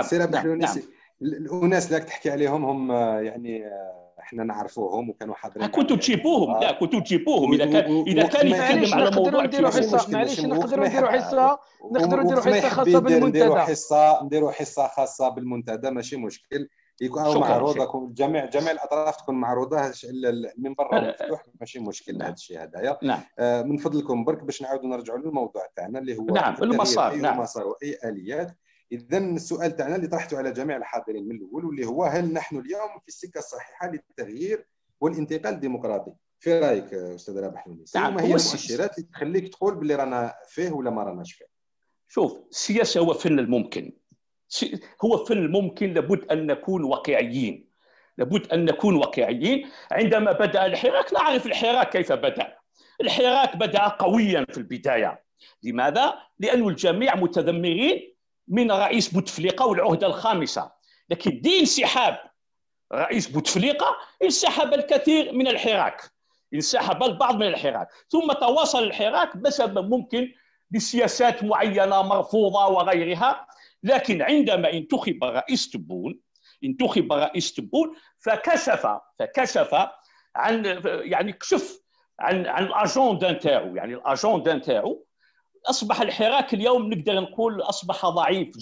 الاناس اللي تحكي عليهم هم يعني احنا نعرفوهم وكانوا حاضرين.
كنتوا تجيبوهم. اذا كان يتكلم على موضوع
معليش نقدروا نديروا حصه خاصه بالمنتدى.
نديروا حصه خاصه بالمنتدى، ماشي مشكل. يكون معروضه جميع الاطراف تكون معروضه، المنبر مفتوح، ماشي مشكل. هذا الشيء هذايا. من فضلكم برك باش نعاودوا نرجعوا للموضوع تاعنا اللي هو
المسار.
المسار واي اليات. إذا السؤال تاعنا اللي طرحته على جميع الحاضرين من الأول، واللي هو هل نحن اليوم في السكة الصحيحة للتغيير والانتقال الديمقراطي؟ في رأيك أستاذ رابح الونيسي؟ ما هي المؤشرات اللي تخليك تقول باللي رانا فيه ولا ما راناش فيه؟
شوف، السياسة هو فن الممكن. لابد أن نكون واقعيين. عندما بدأ الحراك نعرف الحراك كيف بدأ. الحراك بدأ قويا في البداية. لماذا؟ لأن الجميع متذمرين من رئيس بوتفليقة والعهدة الخامسة، لكن دين انسحاب رئيس بوتفليقة انسحب الكثير من الحراك، انسحب البعض من الحراك، ثم تواصل الحراك بسبب ممكن لسياسات معينة مرفوضة وغيرها. لكن عندما انتخب رئيس تبون فكشف عن كشف عن الاجندا نتاعو. أصبح الحراك اليوم نقدر نقول أصبح ضعيف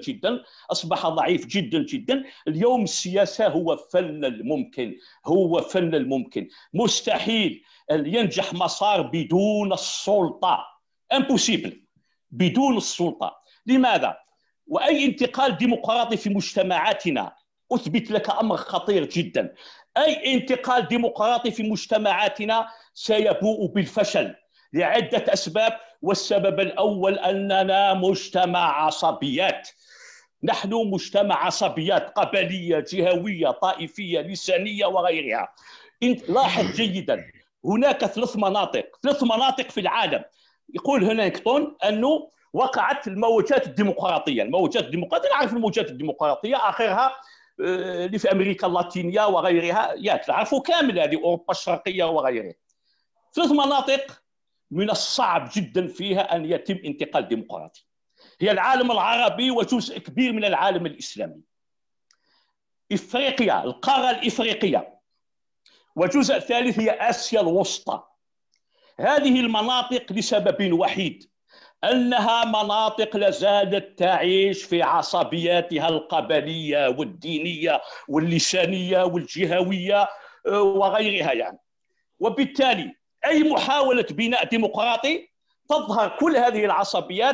جدا جدا. اليوم السياسة هو فن الممكن. مستحيل أن ينجح مسار بدون السلطة. impossible بدون السلطة. لماذا؟ وأي انتقال ديمقراطي في مجتمعاتنا، أثبت لك أمر خطير جدا، أي انتقال ديمقراطي في مجتمعاتنا سيبوء بالفشل لعدة أسباب. والسبب الأول أننا مجتمع عصبيات. نحن مجتمع عصبيات قبلية، جهوية، طائفية، لسانية وغيرها. لاحظ جيدا، هناك ثلاث مناطق في العالم. يقول هناكتون أنه وقعت الموجات الديمقراطية. نعرف الموجات الديمقراطية آخرها اللي في أمريكا اللاتينية وغيرها، تعرفوا كامل هذه أوروبا الشرقية وغيرها. ثلاث مناطق من الصعب جدا فيها أن يتم انتقال ديمقراطي، هي العالم العربي وجزء كبير من العالم الإسلامي، إفريقيا، القارة الإفريقية، وجزء ثالث هي آسيا الوسطى. هذه المناطق لسبب وحيد، أنها مناطق لازالت تعيش في عصبياتها القبلية والدينية واللسانية والجهوية وغيرها يعني. وبالتالي أي محاولة بناء ديمقراطي تظهر كل هذه العصبيات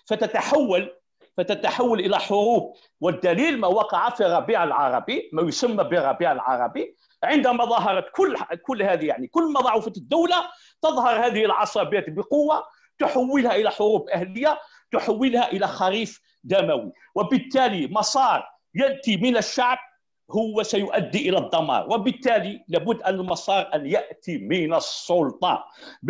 فتتحول إلى حروب. والدليل ما وقع في الربيع العربي، ما يسمى بالربيع العربي، عندما ظهرت كل هذه يعني كل ما ضعفت الدولة تظهر هذه العصبيات بقوة، تحولها إلى حروب أهلية، تحولها إلى خريف دموي. وبالتالي مسار يأتي من الشعب هو سيؤدي إلى الدمار. وبالتالي لابد أن المسار أن يأتي من السلطة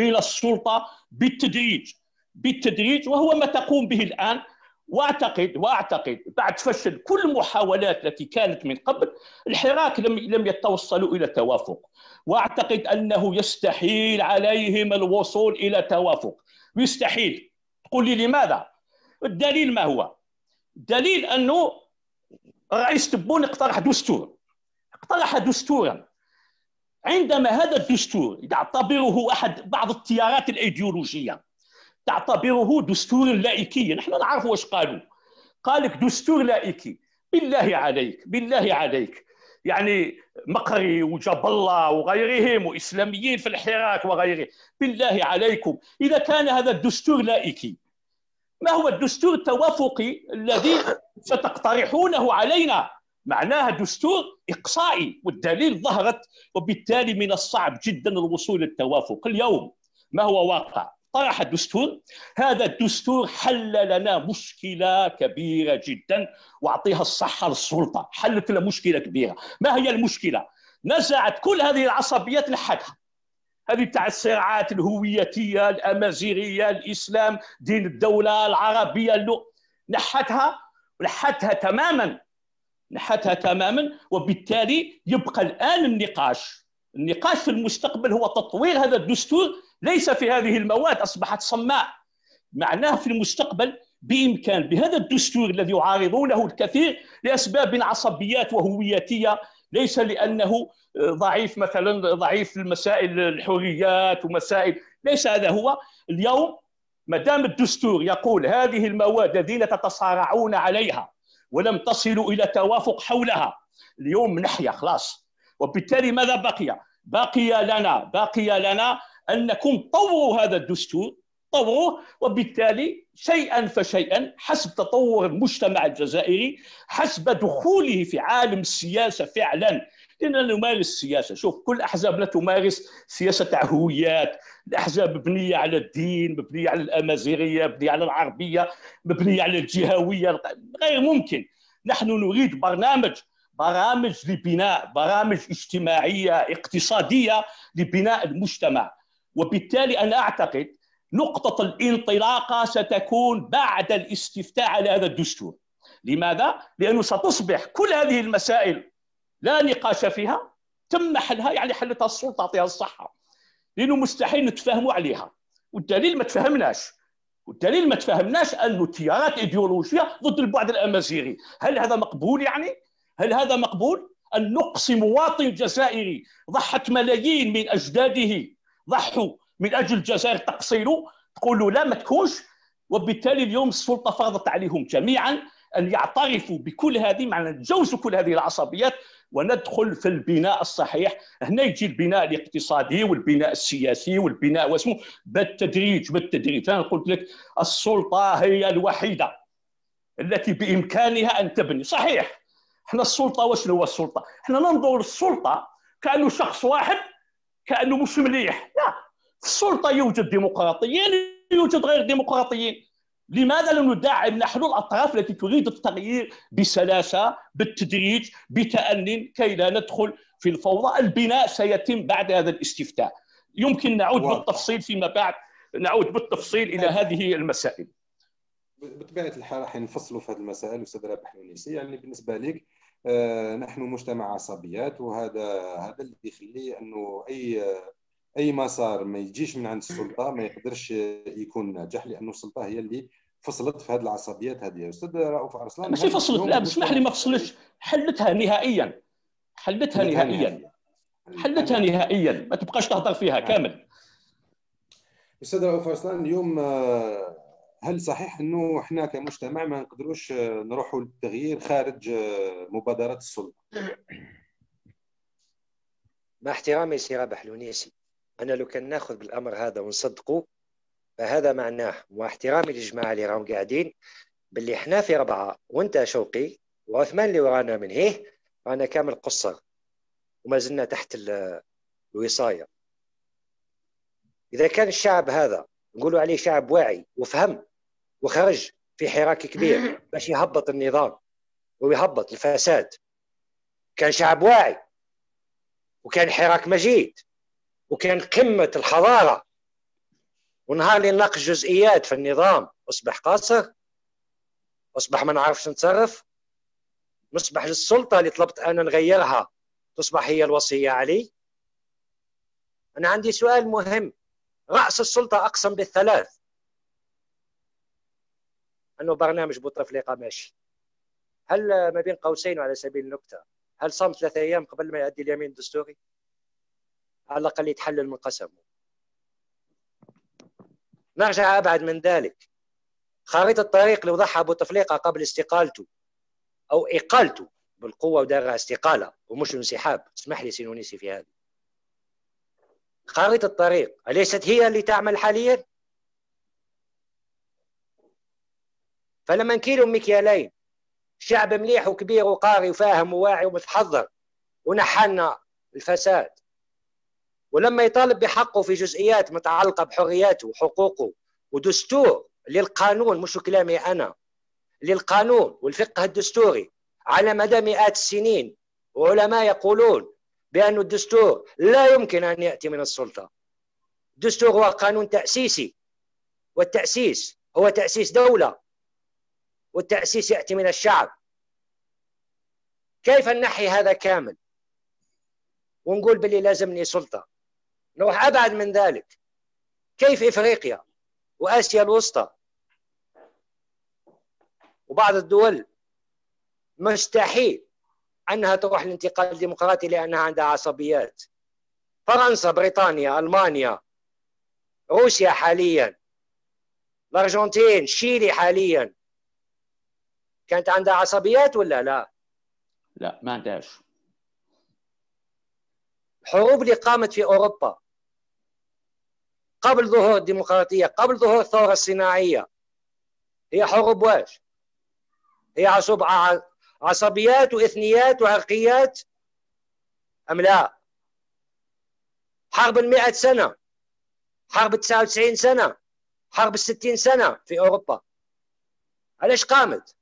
بالتدريج، وهو ما تقوم به الآن. واعتقد بعد فشل كل المحاولات التي كانت من قبل، الحراك لم يتوصلوا الى توافق. واعتقد انه يستحيل عليهم الوصول الى توافق، يستحيل. تقول لي لماذا؟ الدليل ما هو؟ الدليل انه الرئيس تبون اقترح دستورا. عندما هذا الدستور يعتبره بعض التيارات الايديولوجيه تعتبره دستور لائكي، نحن نعرف واش قال لك دستور لائكي. بالله عليك يعني مقري وجاب الله وغيرهم وإسلاميين في الحراك وغيره، بالله عليكم إذا كان هذا الدستور لائكي، ما هو الدستور التوافقي الذي ستقترحونه علينا؟ معناها دستور إقصائي، والدليل ظهرت. وبالتالي من الصعب جدا الوصول للتوافق. اليوم ما هو واقع؟ طرح الدستور، هذا الدستور حل لنا مشكلة كبيرة جدا، واعطيها الصحة للسلطة، حلت لنا مشكلة كبيرة. ما هي المشكلة؟ نزعت كل هذه العصبيات لحدها، هذه بتاع الصراعات الهويتية الأمازيغية، الإسلام، دين الدولة العربية، نحتها تماما. وبالتالي يبقى الآن النقاش في المستقبل هو تطوير هذا الدستور، ليس في هذه المواد أصبحت صماء. معناه في المستقبل بإمكان بهذا الدستور الذي يعارضونه الكثير لأسباب عصبيات وهويتية، ليس لأنه ضعيف، مثلا ضعيف في مسائل الحريات ومسائل، ليس هذا هو. اليوم ما دام الدستور يقول هذه المواد الذين تتصارعون عليها ولم تصلوا إلى توافق حولها، اليوم نحيا خلاص. وبالتالي ماذا بقي لنا أنكم طوروا هذا الدستور، وبالتالي شيئا فشيئا حسب تطور المجتمع الجزائري، حسب دخوله في عالم السياسة فعلا. لأننا نمارس السياسة، شوف كل أحزاب لا تمارس سياسة هويات، الأحزاب مبنية على الدين، مبنية على الأمازيغية، مبنية على العربية، مبنية على الجهوية، غير ممكن. نحن نريد برامج لبناء، برامج اجتماعية اقتصادية لبناء المجتمع. وبالتالي أنا أعتقد نقطة الانطلاقة ستكون بعد الاستفتاء على هذا الدستور. لماذا؟ لأنه ستصبح كل هذه المسائل لا نقاش فيها، تم حلها، يعني حلتها السلطة، تعطيها الصحة، لأنه مستحيل نتفاهموا عليها. والدليل ما تفهمناش أنه تيارات إيديولوجية ضد البعد الأمازيغي. هل هذا مقبول؟ يعني هل هذا مقبول أن نقصي مواطن جزائري ضحت ملايين من أجداده، ضحوا من أجل الجزائر تقصيله، تقول له لا ما تكونش؟ وبالتالي اليوم السلطة فرضت عليهم جميعا أن يعترفوا بكل هذه، معنى نتجاوزوا كل هذه العصبيات وندخل في البناء الصحيح. هنا يجي البناء الاقتصادي والبناء السياسي والبناء واسمه بالتدريج. أنا قلت لك السلطة هي الوحيدة التي بإمكانها أن تبني. صحيح احنا السلطة، واش هو السلطة؟ احنا ننظر للسلطة كأنه شخص واحد، كأنه مش مليح. لا، في السلطة يوجد ديمقراطيين، يوجد غير ديمقراطيين. لماذا لا ندعم نحن الأطراف التي تريد التغيير بسلاسة، بالتدريج، بتأني، كي لا ندخل في الفوضى؟ البناء سيتم بعد هذا الاستفتاء. يمكن نعود بالتفصيل فيما بعد، إلى هذه المسائل.
بطبيعة الحال راح نفصلوا في هذه المسائل أستاذ رابح الونيسي. يعني بالنسبة لك نحن مجتمع عصبيات، وهذا اللي يخلي أنه أي مسار ما يجيش من عند السلطة ما يقدرش يكون ناجح، لأنه السلطة هي اللي فصلت في هذه العصبيات هذه. أستاذ رؤوف أرسلان
ماشي فصلت، لا اسمح لي ما فصلش، حلتها نهائيا، ما تبقاش تهضر فيها كامل.
أستاذ رؤوف أرسلان، اليوم هل صحيح انه احنا كمجتمع ما نقدروش نروحوا للتغيير خارج مبادرات السلطه؟
مع احترامي سي رابح الونيسي، انا لو كان ناخذ بالامر هذا ونصدقه فهذا معناه، مع احترامي للجماعه اللي راهم قاعدين، باللي احنا في 4 وانت شوقي وعثمان اللي ورانا من هيه رانا كامل قصر وما زلنا تحت الوصايه. اذا كان الشعب هذا نقولوا عليه شعب واعي وفهم وخرج في حراك كبير باش يهبط النظام ويهبط الفساد، كان شعب واعي وكان حراك مجيد وكان قمة الحضارة، ونهار اللي نناقش جزئيات في النظام أصبح قاصر، أصبح ما نعرفش نتصرف، نصبح للسلطة اللي طلبت أنا نغيرها تصبح هي الوصية علي. أنا عندي سؤال مهم، رأس السلطة أقسم بالثلاث أنه برنامج بوتفليقة ماشي. هل ما بين قوسين على سبيل النكتة، هل صام 3 أيام قبل ما يؤدي اليمين الدستوري؟ على الأقل يتحلل من قسمه. نرجع أبعد من ذلك، خارطة الطريق اللي وضعها بوتفليقة قبل استقالته أو إقالته بالقوة ودارها استقالة ومش انسحاب، اسمح لي سينونيسي في هذا. خارطة الطريق أليست هي اللي تعمل حاليا؟ فلما نكيلوا مكيالين، شعب مليح وكبير وقاري وفاهم وواعي ومتحضر ونحنا الفساد، ولما يطالب بحقه في جزئيات متعلقة بحرياته وحقوقه ودستور للقانون، مش كلامي أنا، للقانون والفقه الدستوري على مدى مئات السنين، وعلماء يقولون بأن الدستور لا يمكن أن يأتي من السلطة. الدستور هو قانون تأسيسي، والتأسيس هو تأسيس دولة، والتأسيس يأتي من الشعب. كيف نحي هذا كامل ونقول باللي لازمني سلطة؟ نروح أبعد من ذلك، كيف إفريقيا وآسيا الوسطى وبعض الدول مستحيل أنها تروح للانتقال الديمقراطي لأنها عندها عصبيات؟ فرنسا، بريطانيا، ألمانيا، روسيا حاليا، الأرجنتين، شيلي حاليا، كانت عندها عصبيات ولا لا؟
لا ما عندهاش.
الحروب اللي قامت في أوروبا قبل ظهور الديمقراطية، قبل ظهور الثورة الصناعية، هي حروب واش؟ هي عصبيات وإثنيات وعرقيات أم لا؟ حرب 100 سنة، حرب 99 سنة، حرب 60 سنة في أوروبا، علاش قامت؟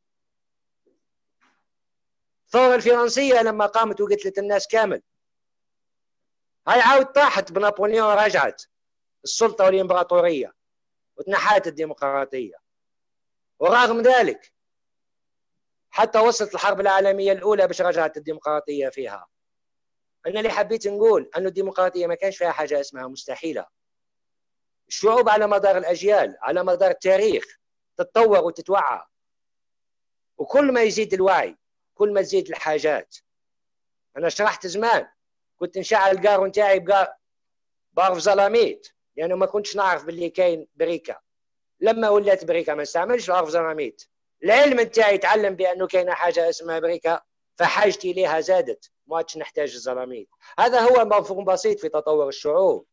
الثورة الفرنسية لما قامت وقتلت الناس كامل، هاي عاود طاحت بنابليون، رجعت السلطة والإمبراطورية وتنحات الديمقراطية. ورغم ذلك حتى وصلت الحرب العالمية الأولى باش رجعت الديمقراطية فيها. أنا اللي حبيت نقول أن الديمقراطية ما كانش فيها حاجة اسمها مستحيلة. الشعوب على مدار الأجيال، على مدار التاريخ، تتطور وتتوعى، وكل ما يزيد الوعي كل ما تزيد الحاجات. أنا شرحت زمان، كنت نشعل القارو نتاعي بعرف زلاميت لأنه ما كنتش نعرف باللي كاين بريكا. لما ولات بريكا ما نستعملش بعرف زلاميت، العلم نتاعي يتعلم بأنه كاينه حاجة اسمها بريكا، فحاجتي لها زادت، ما عادش نحتاج الزلاميت. هذا هو مفهوم بسيط في تطور الشعوب.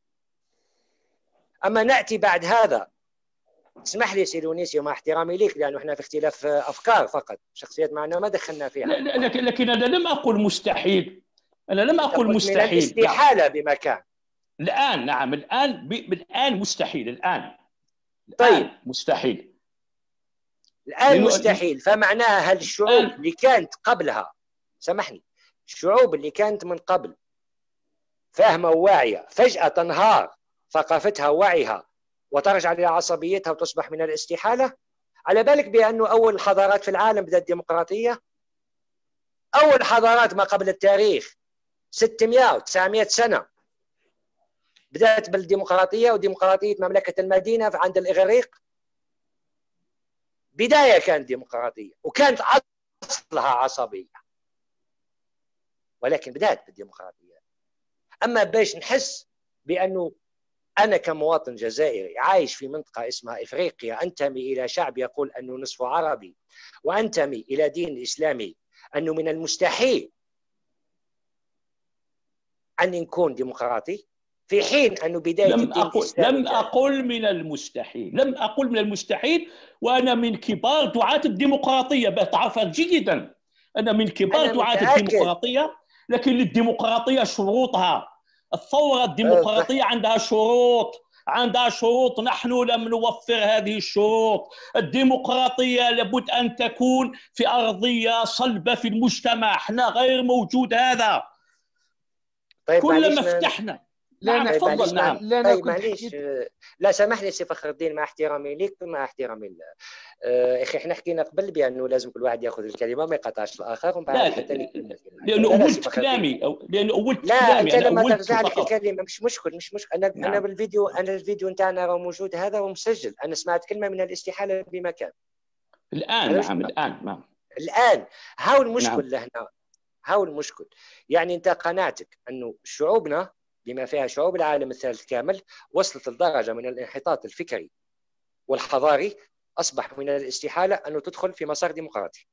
أما نأتي بعد هذا، اسمح لي سي لونيسي مع احترامي ليك لأنه احنا في اختلاف أفكار فقط، شخصيات معنا ما دخلنا فيها.
لكن أنا لم أقل مستحيل، أنا لم أقل مستحيل.
من الاستحالة بمكان.
الآن نعم، الآن مستحيل، الآن
طيب
مستحيل
الآن مستحيل، فمعناها هل الشعوب اللي كانت قبلها، سامحني، الشعوب اللي كانت من قبل فاهمة وواعية فجأة تنهار ثقافتها ووعيها وترجع لعصبيتها وتصبح من الاستحالة؟ على بالك بأنه أول الحضارات في العالم بدأت الديمقراطية، أول حضارات ما قبل التاريخ 600 و 900 سنة بدأت بالديمقراطية، وديمقراطية مملكة المدينة عند الإغريق بداية كانت ديمقراطية وكانت أصلها عصبية، ولكن بدأت بالديمقراطية. أما باش نحس بأنه أنا كمواطن جزائري عايش في منطقة اسمها إفريقيا، أنتمي إلى شعب يقول أنه نصفه عربي، وأنتمي إلى دين إسلامي، أنه من المستحيل أن نكون ديمقراطي، في حين أنه بداية الدين الإسلامي
لم أقل من المستحيل، لم أقل من المستحيل، وأنا من كبار دعاة الديمقراطية، تعرف جيدا أنا من كبار دعاة الديمقراطية، لكن للديمقراطية شروطها. الثورة الديمقراطية عندها شروط، عندها شروط، نحن لم نوفر هذه الشروط. الديمقراطية لابد أن تكون في أرضية صلبة في المجتمع، احنا غير موجود هذا.
طيب
كلما فتحنا
لا
نعم
تفضل.
نعم.
لا
طيب معليش، لا سامحني سي فخر الدين، مع احترامي لك مع احترامي اخي، احنا حكينا قبل بانه لازم كل واحد ياخذ الكلمه ما يقاطعش الاخر، ومن بعد حتى
لانه اولت كلامي، لانه اولت
لا
كلامي.
انت لما ترجع لك الكلمه مش مشكل. انا
نعم.
انا الفيديو نتاعنا راه موجود هذا ومسجل، انا سمعت كلمه من الاستحاله بمكان
الان. نعم
الان هاو المشكل.
نعم.
لهنا هاو المشكل. يعني انت قناعتك انه شعوبنا بما فيها شعوب العالم الثالث كامل وصلت لدرجه من الانحطاط الفكري والحضاري، اصبح من الاستحاله انه تدخل في مسار ديمقراطي.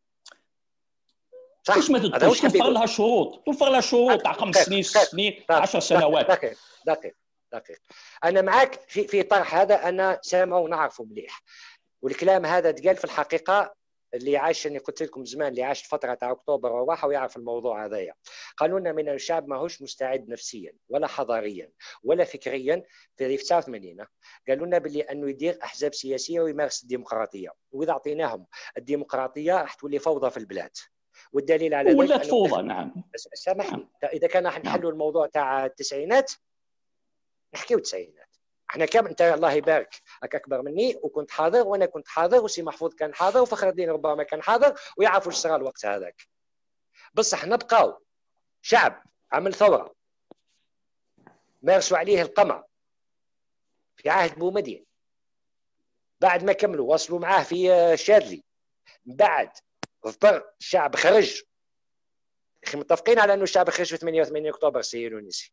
صح؟
ليش ما تدخلش؟ توفر لها شروط، توفر لها شروط تاع 5 سنين 6 سنين 10 سنوات.
دقيق. انا معك في طرح هذا، انا سامعه ونعرفه مليح، والكلام هذا تقال في الحقيقه. اللي عاش، اللي قلت لكم زمان، اللي عاش فتره تاع اكتوبر وراحه ويعرف الموضوع هذايا. قالوا لنا من الشعب ماهوش مستعد نفسيا ولا حضاريا ولا فكريا في 89. قالوا لنا باللي انه يدير احزاب سياسيه ويمارس الديمقراطيه، واذا اعطيناهم الديمقراطيه راح تولي فوضى في البلاد. والدليل على ذلك
ولات فوضى. نعم
سامحني، اذا كان راح نحلوا الموضوع تاع التسعينات نحكيو التسعينات. احنا كم انت الله يبارك راك اكبر مني وكنت حاضر وانا كنت حاضر وسي محفوظ كان حاضر وفخر الدين ربما كان حاضر ويعرفوا ايش صار الوقت هذاك. بصح نبقاو شعب عمل ثوره مارسوا عليه القمع في عهد بومدين، بعد ما كملوا وصلوا معاه في شاذلي، بعد اضطر الشعب خرج. اخي متفقين على انه الشعب خرج في 88 اكتوبر سي يونسي.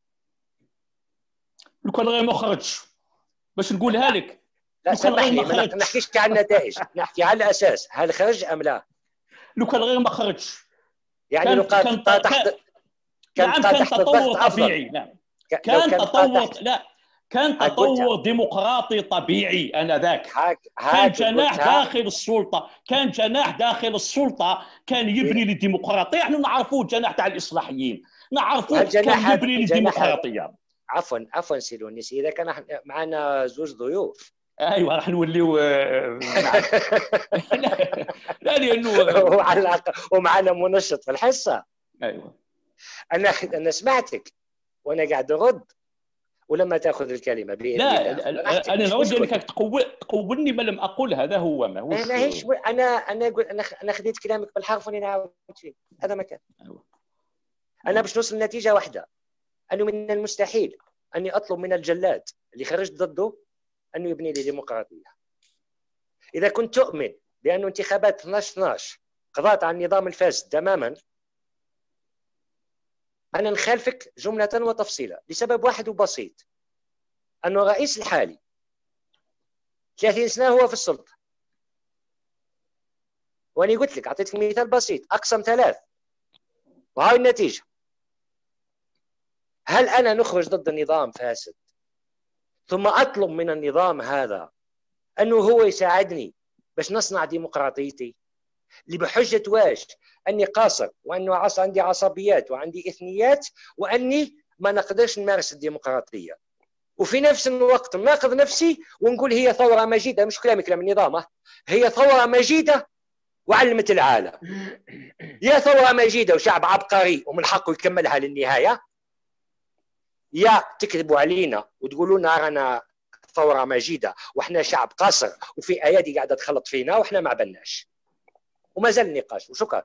لو كان غير ما خرجش باش نقولها لك.
لا سامحني، ما نحكيش على النتائج، نحكي على الاساس، هل خرج ام لا؟
لو كان غير ما خرجش
يعني لو كان
كان تطور طبيعي. نعم كان تطور، لا كان تطور ديمقراطي طبيعي انذاك. كان جناح داخل السلطه، كان جناح داخل السلطه كان يبني للديمقراطيه. نحن نعرفوه الجناح تاع الاصلاحيين، نعرفوه كان يبني للديمقراطيه.
عفوا سي لونيسي، اذا كان معنا زوج ضيوف.
ايوه راح نوليو لا لانه
ومعنا منشط في الحصه.
ايوه
انا سمعتك وانا قاعد ارد، ولما تاخذ الكلمه
لا انا نود انك تقولني ما لم اقول. هذا هو ما هو.
انا خديت كلامك بالحرف وانا نعاود فيه. هذا مكان. أيوة. انا باش نوصل لنتيجه واحده، انه من المستحيل اني اطلب من الجلاد اللي خرجت ضده انه يبني لي ديمقراطيه. اذا كنت تؤمن بانه انتخابات 12 قضت على النظام الفاسد تماما، انا نخالفك جمله وتفصيلا لسبب واحد وبسيط، انه الرئيس الحالي 30 سنه هو في السلطه، واني قلت لك اعطيتك مثال بسيط، اقسم 3 وهاي النتيجه. هل أنا نخرج ضد النظام فاسد ثم أطلب من النظام هذا أنه هو يساعدني باش نصنع ديمقراطيتي اللي بحجة واش؟ أني قاصر، وأنه عندي عصبيات وعندي إثنيات، وأني ما نقدرش نمارس الديمقراطية، وفي نفس الوقت ناقض نفسي ونقول هي ثورة مجيدة. مش كلام النظام، هي ثورة مجيدة وعلمت العالم. يا ثورة مجيدة وشعب عبقري ومن حقه يكملها للنهاية، يا تكذبوا علينا وتقولوا لنا رانا ثوره مجيده واحنا شعب قاصر وفي ايادي قاعده تخلط فينا واحنا ما عبناش. وما زال النقاش. وشكرا.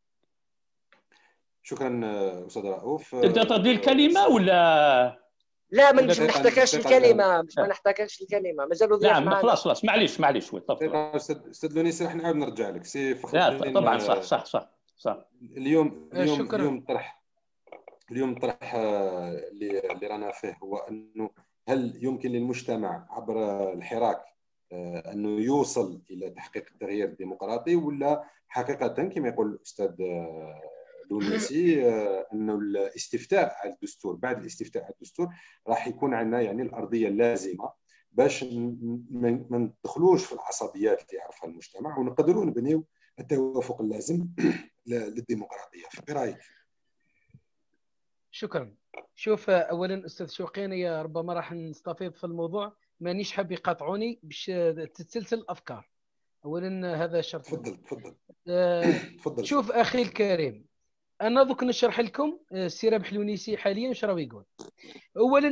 شكرا استاذ رؤوف.
تقدر تردي الكلمه ولا
لا؟ ما نحتاجش الكلمه، ما نحتاجش الكلمه، مازالوا ضيوف معنا.
نعم خلاص معليش
استاذ لونيس راح نعاود نرجع لك سي فخر الدين.
طبعا صح.
اليوم الطرح اللي رانا فيه هو انه هل يمكن للمجتمع عبر الحراك انه يوصل الى تحقيق التغيير الديمقراطي، ولا حقيقه كما يقول الاستاذ لونيسي انه الاستفتاء على الدستور، بعد الاستفتاء على الدستور راح يكون عندنا يعني الارضيه اللازمه باش ما ندخلوش في العصبيات اللي يعرفها المجتمع، ونقدروا نبنيو التوافق اللازم للديمقراطيه. في رايك؟
شكرا. شوف، اولا استاذ شوقي، ربما راح نستفيض في الموضوع، مانيش حاب يقاطعوني باش تتسلسل الافكار. اولا هذا شرط.
تفضل.
تفضل. شوف اخي الكريم، انا دوك نشرح لكم السي رابح الونيسي حاليا اش راه يقول. اولا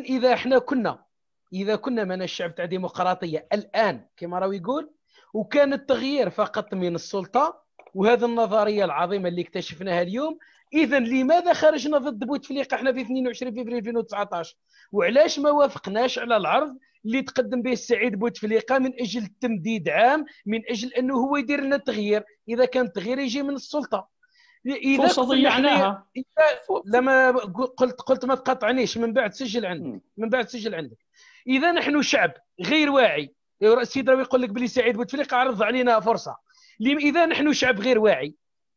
اذا كنا من الشعب تاع ديمقراطيه الان كما راه يقول، وكان التغيير فقط من السلطه، وهذه النظريه العظيمه اللي اكتشفناها اليوم، اذا لماذا خرجنا ضد بوتفليقه احنا في 22 فبراير 2019؟ وعلاش ما وافقناش على العرض اللي تقدم به السعيد بوتفليقه من اجل تمديد عام، من اجل انه هو يدير لنا التغيير، اذا كان التغيير يجي من السلطه؟
فرصه ضيعناها.
لما قلت ما تقاطعنيش، من بعد سجل عندك. اذا نحن شعب غير واعي، السيد راهو يقول لك بلي سعيد بوتفليقه عرض علينا فرصه. اذا نحن شعب غير واعي،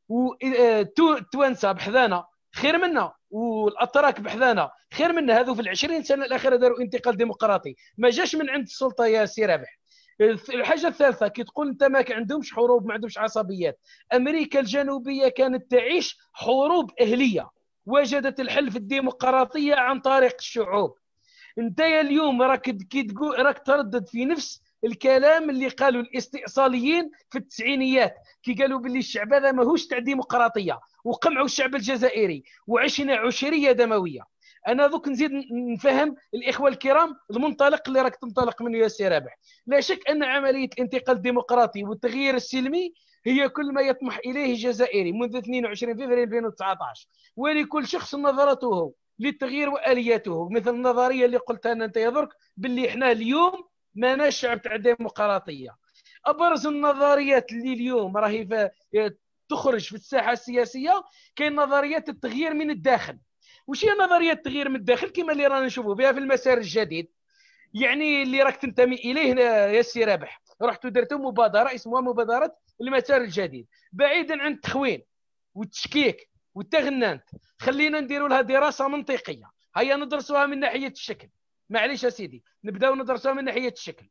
والتوانسه بحذانا خير منا، والاتراك بحذانا خير منا، هذو في ال20 سنه الاخيره داروا انتقال ديمقراطي، ما جاش من عند السلطه يا سي رابح. الحاجه الثالثه، كي تقول انت ما عندهمش حروب، ما عندهمش عصبيات، امريكا الجنوبيه كانت تعيش حروب اهليه، وجدت الحل في الديمقراطيه عن طريق الشعوب. انت اليوم راك تردد في نفس الكلام اللي قالوا الاستئصاليين في التسعينيات، كي قالوا باللي الشعب هذا ماهوش تاع ديمقراطيه، وقمعوا الشعب الجزائري وعشنا عشريه دمويه. انا دوك نزيد نفهم الاخوه الكرام المنطلق اللي راك تنطلق منه يا سي رابح. لا شك ان عمليه الانتقال الديمقراطي والتغيير السلمي هي كل ما يطمح اليه الجزائري منذ 22 فبراير 2019، ولكل شخص نظرته للتغيير والياته، مثل النظريه اللي قلتها انت يا درك باللي احنا اليوم ماناش شعب تاع ديمقراطيه. ابرز النظريات اللي اليوم راهي تخرج في الساحه السياسيه كاين نظريات التغيير من الداخل. وش هي نظريه التغيير من الداخل؟ كما اللي رانا نشوفوا بها في المسار الجديد، يعني اللي راك تنتمي اليه يا سي رابح، رحتوا درتوا مبادره اسمها مبادره المسار الجديد، بعيدا عن التخوين والتشكيك والتغنانت، خلينا نديروا لها دراسه منطقيه. هيا ندرسوها من ناحيه الشكل. معليش يا سيدي، نبداو ندرسوها من ناحيه الشكل.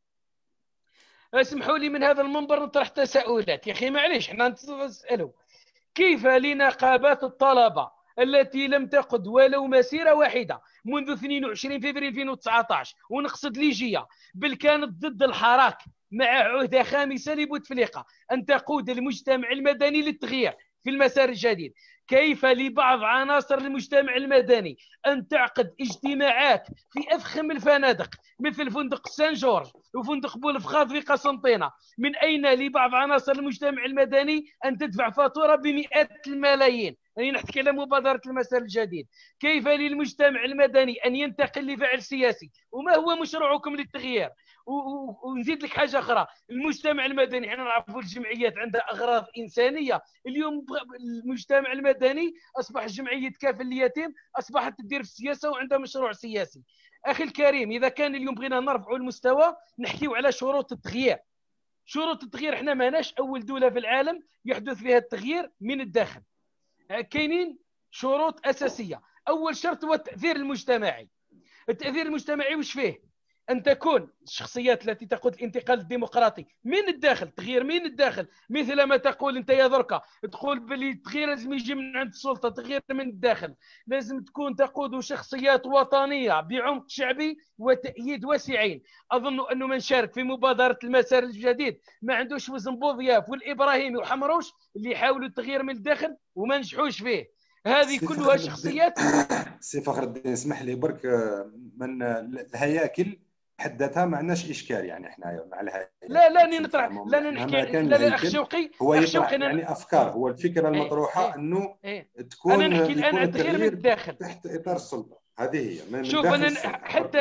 اسمحوا لي من هذا المنبر نطرح تساؤلات يا اخي، معليش احنا نسالوا كيف لنقابات الطلبه التي لم تقد ولو مسيره واحده منذ 22 فبراير 2019، ونقصد ليجيه، بل كانت ضد الحراك مع عهده خامسه لبوتفليقه ان تقود المجتمع المدني للتغيير في المسار الجديد، كيف لبعض عناصر المجتمع المدني أن تعقد اجتماعات في أفخم الفنادق مثل فندق سان جورج وفندق بولفخاذ في قسنطينة؟ من أين لبعض عناصر المجتمع المدني أن تدفع فاتورة بمئات الملايين؟ يعني نحكي على مبادرة المسار الجديد. كيف للمجتمع المدني أن ينتقل لفعل سياسي؟ وما هو مشروعكم للتغيير؟ ونزيد لك حاجه اخرى، المجتمع المدني احنا نعرفوا الجمعيات عندها اغراض انسانيه، اليوم المجتمع المدني اصبح جمعيه كافل اليتيم اصبحت تدير في السياسه وعندها مشروع سياسي. اخي الكريم، اذا كان اليوم بغينا نرفعوا المستوى نحكيو على شروط التغيير. شروط التغيير، احنا ماناش اول دوله في العالم يحدث فيها التغيير من الداخل. كاينين شروط اساسيه. اول شرط هو التاثير المجتمعي. التاثير المجتمعي وش فيه؟ أن تكون الشخصيات التي تقود الانتقال الديمقراطي من الداخل، تغيير من الداخل، مثل ما تقول أنت يا دركا، تقول باللي التغيير لازم يجي من عند السلطة، تغيير من الداخل، لازم تكون تقود شخصيات وطنية بعمق شعبي وتأييد واسعين. أظن أنه من شارك في مبادرة المسار الجديد ما عندوش وزن بوضياف والإبراهيمي وحمروش اللي يحاولوا التغيير من الداخل وما نجحوش فيه. هذه كلها شخصيات.
سي فخر الدين، اسمح لي برك، من الهياكل حدتها ما عندناش اشكال، يعني احنا مع الهياكل.
لا نطرح، لا نحكي، لا اخ شوقي،
هو يطرح يعني افكار، هو الفكره المطروحه انه تكون
انا نحكي الان عن التغيير من الداخل
تحت اطار السلطه. هذه هي من
شوف
داخل
انا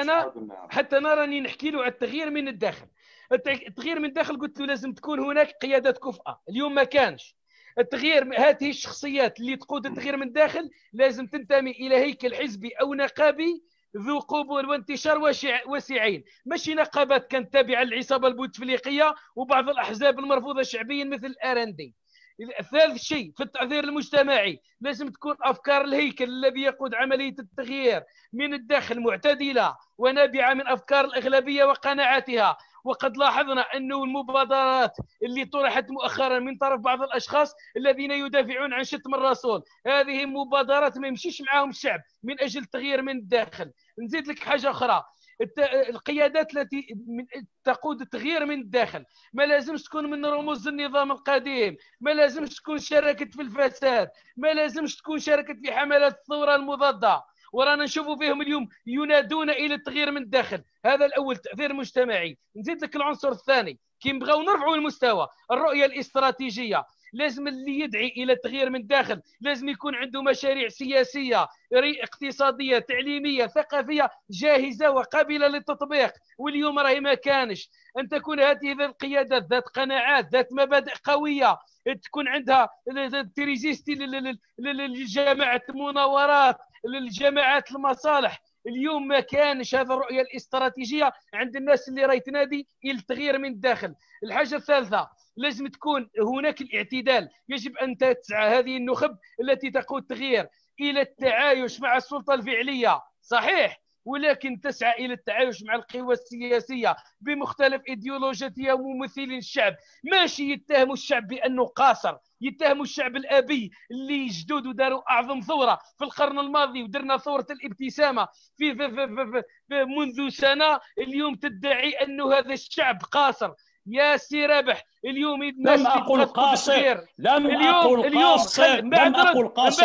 حتى انا راني نحكي له على التغيير من الداخل. التغيير من الداخل قلت له لازم تكون هناك قيادة كفء، اليوم ما كانش. التغيير، هذه الشخصيات اللي تقود التغيير من الداخل لازم تنتمي الى هيكل حزبي او نقابي ذو قبول وانتشار واسعين، ماشي نقابات كانت تابعه للعصابه البوتفليقيه وبعض الاحزاب المرفوضه شعبيا مثل الارندي. ثالث شيء في التأثير المجتمعي، لازم تكون أفكار الهيكل الذي يقود عملية التغيير من الداخل معتدلة ونابعة من أفكار الأغلبية وقناعاتها. وقد لاحظنا أنه المبادرات اللي طرحت مؤخرا من طرف بعض الأشخاص الذين يدافعون عن شتم الرسول، هذه مبادرات ما يمشيش معهم الشعب من أجل التغيير من الداخل. نزيد لك حاجة أخرى، القيادات التي تقود التغيير من الداخل ما لازمش تكون من رموز النظام القديم، ما لازمش تكون شاركت في الفساد، ما لازمش تكون شاركت في حملات الثورة المضادة. ورانا نشوفوا فيهم اليوم ينادون الى التغيير من الداخل. هذا الاول، تاثير مجتمعي. نزيد لك العنصر الثاني، كي نبغاو نرفعوا المستوى، الرؤيه الاستراتيجيه. لازم اللي يدعي الى التغيير من الداخل لازم يكون عنده مشاريع سياسيه، اقتصاديه، تعليميه، ثقافيه جاهزه وقابله للتطبيق. واليوم راهي ما كانش. ان تكون هذه القيادات ذات قناعات، ذات مبادئ قويه، تكون عندها تريزيستي للجماعه المناورات، للجماعات المصالح. اليوم ما كانش هذا الرؤيه الاستراتيجيه عند الناس اللي راهي تنادي الى التغيير من الداخل. الحاجه الثالثه، لازم تكون هناك الاعتدال. يجب ان تسعى هذه النخب التي تقود التغيير الى التعايش مع السلطه الفعليه، صحيح، ولكن تسعى الى التعايش مع القوى السياسيه بمختلف ايديولوجياتها وممثلين الشعب. ماشي يتهموا الشعب بانه قاصر، يتهموا الشعب الابي اللي جدود داروا اعظم ثوره في القرن الماضي ودرنا ثوره الابتسامه في منذ سنه. اليوم تدعي انه هذا الشعب قاصر. يا سي رابح، اليوم الناس
لم أقل قاصر، لم أقل قاصر، لم أقل قاصر.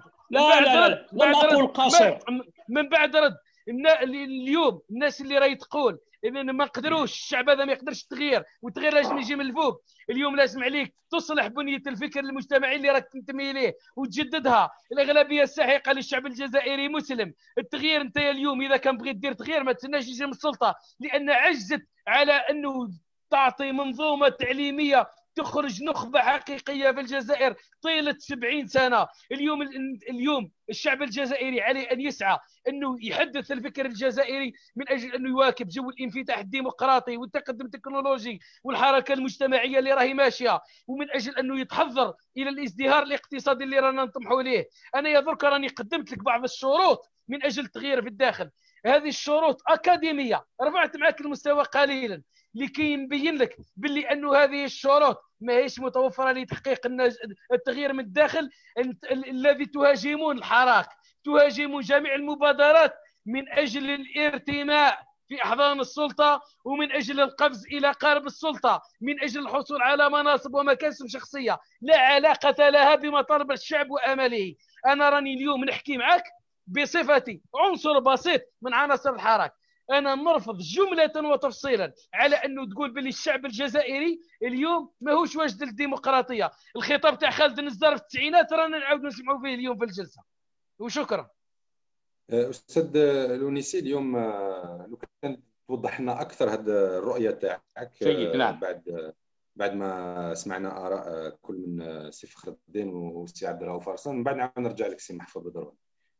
لا لم أقل قاصر.
من بعد رد اليوم الناس اللي راهي تقول ان ما نقدروش، الشعب هذا ما يقدرش التغيير والتغيير لازم يجي من الفوق. اليوم لازم عليك تصلح بنيه الفكر المجتمعي اللي راك تنتمي اليه وتجددها. الاغلبيه الساحقه للشعب الجزائري مسلم. التغيير انت اليوم اذا كان بغيت دير تغيير ما تسناش يجي من السلطه، لان عجزت على انه تعطي منظومه تعليميه تخرج نخبه حقيقيه في الجزائر طيله 70 سنه. اليوم الشعب الجزائري عليه ان يسعى انه يحدث الفكر الجزائري من اجل انه يواكب جو الانفتاح الديمقراطي والتقدم التكنولوجي والحركه المجتمعيه اللي راهي ماشيه، ومن اجل انه يتحضر الى الازدهار الاقتصادي اللي رانا نطمحوا اليه. انا يا درك راني قدمت لك بعض الشروط من اجل التغيير في الداخل. هذه الشروط اكاديميه، رفعت معك المستوى قليلا لكي نبين لك باللي انه هذه الشروط ما هيش متوفره لتحقيق التغيير من الداخل. الذي تهاجمون الحراك، تهاجمون جميع المبادرات من اجل الارتماء في احضان السلطه ومن اجل القفز الى قارب السلطه، من اجل الحصول على مناصب ومكاسب شخصيه لا علاقه لها بمطالب الشعب وامله. انا راني اليوم نحكي معك بصفتي عنصر بسيط من عناصر الحراك. انا نرفض جمله وتفصيلا على انه تقول باللي الشعب الجزائري اليوم ماهوش واجد للديمقراطيه. الخطاب تاع خالد النزار في التسعينات رانا نعاود نسمعوا فيه اليوم في الجلسه. وشكرا.
استاذ لونيسي، اليوم لو كان توضح لنا اكثر هذه الرؤيه تاعك.
نعم.
بعد ما سمعنا اراء كل من سي فخر الدين وسي عبد الرؤوف فرسان، من بعد نرجع لك سي محفوظ بدروي.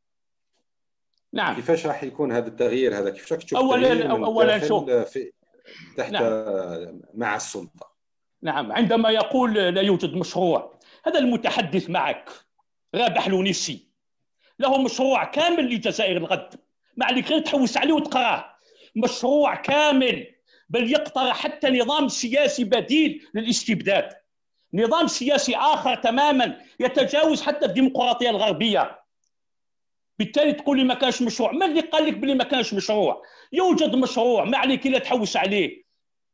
نعم.
كيفاش راح يكون هذا التغيير هذا؟ كيفاش تشوف
اولا شوف
تحت
نعم.
مع السلطه.
نعم، عندما يقول لا يوجد مشروع، هذا المتحدث معك رابح لونيسي له مشروع كامل لجزائر الغد، ما عليك غير تحوس عليه وتقراه. مشروع كامل، بل يقترح حتى نظام سياسي بديل للاستبداد، نظام سياسي آخر تماما يتجاوز حتى الديمقراطية الغربية. بالتالي تقول لي ما كانش مشروع، من اللي قال لك بلي ما كانش مشروع؟ يوجد مشروع، ما عليك الا تحوس عليه.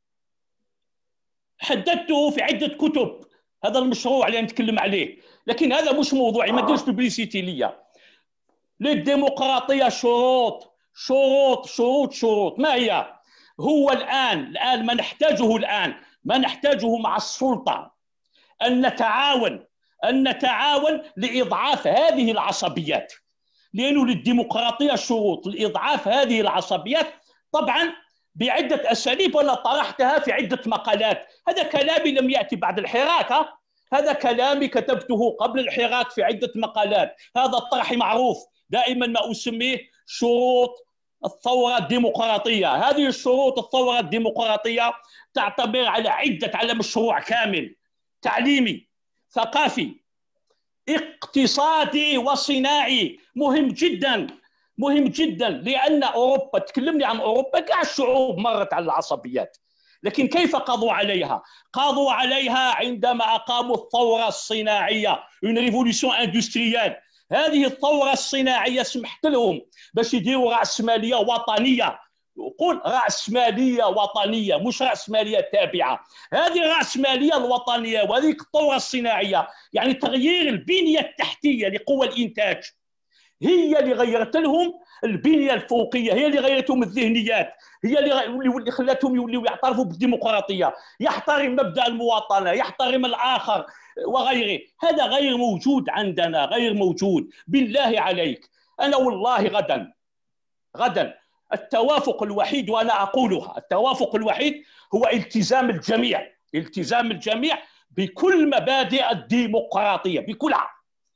حددته في عدة كتب هذا المشروع اللي نتكلم عليه، لكن هذا مش موضوعي، ما ديرش ببليسيتي ليا. للديمقراطية شروط شروط شروط شروط. ما هي؟ هو الآن ما نحتاجه مع السلطة أن نتعاون لإضعاف هذه العصبيات، لأنه للديمقراطية شروط لإضعاف هذه العصبيات طبعا بعدة أساليب، وأنا طرحتها في عدة مقالات. هذا كلامي لم يأتي بعد الحراك، هذا كلامي كتبته قبل الحراك في عدة مقالات. هذا الطرح معروف، دائما ما أسميه شروط الثورة الديمقراطية. هذه الشروط الثورة الديمقراطية تعتبر على مشروع كامل، تعليمي، ثقافي، اقتصادي وصناعي، مهم جدا، مهم جدا. لأن أوروبا، تكلمني عن أوروبا، كاع الشعوب مرت على العصبيات، لكن كيف قضوا عليها؟ قضوا عليها عندما أقاموا الثورة الصناعية، une révolution industrielle. هذه الثورة الصناعية سمحت لهم باش يديروا رأسمالية وطنية. قول رأسمالية وطنية، مش رأسمالية تابعة. هذه الرأسمالية الوطنية وهذه الثورة الصناعية يعني تغيير البنية التحتية لقوى الإنتاج، هي اللي غيرت لهم البنية الفوقية، هي اللي غيرت لهم الذهنيات، هي اللي خلتهم يوليوا يعترفوا بالديمقراطية، يحترم مبدأ المواطنة، يحترم الآخر وغيره. هذا غير موجود عندنا، غير موجود. بالله عليك، أنا والله غدا التوافق الوحيد، وأنا أقولها، التوافق الوحيد هو التزام الجميع بكل مبادئ الديمقراطية بكلها،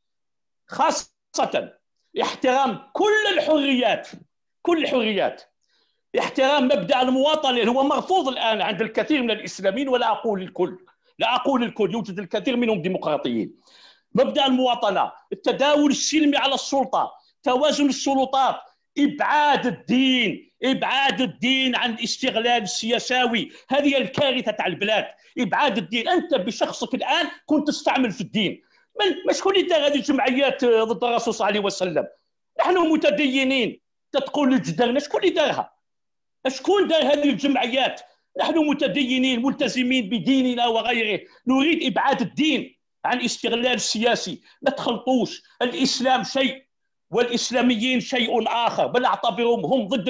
خاصة احترام كل الحريات، احترام مبدأ المواطنة اللي هو مرفوض الآن عند الكثير من الإسلاميين، ولا أقول الكل، يوجد الكثير منهم ديمقراطيين. مبدأ المواطنة، التداول السلمي على السلطة، توازن السلطات، إبعاد الدين عن الاستغلال السياساوي. هذه الكارثة تاع البلاد، إبعاد الدين. أنت بشخصك الآن كنت تستعمل في الدين. شكون اللي دار هذه الجمعيات ضد الرسول صلى الله عليه وسلم؟ نحن متدينين، تقول جدرنا، شكون اللي دارها؟ شكون دار هذه الجمعيات؟ نحن متدينين ملتزمين بديننا وغيره، نريد إبعاد الدين عن الاستغلال السياسي. ما تخلطوش، الإسلام شيء والإسلاميين شيء آخر، بل أعتبرهم هم ضد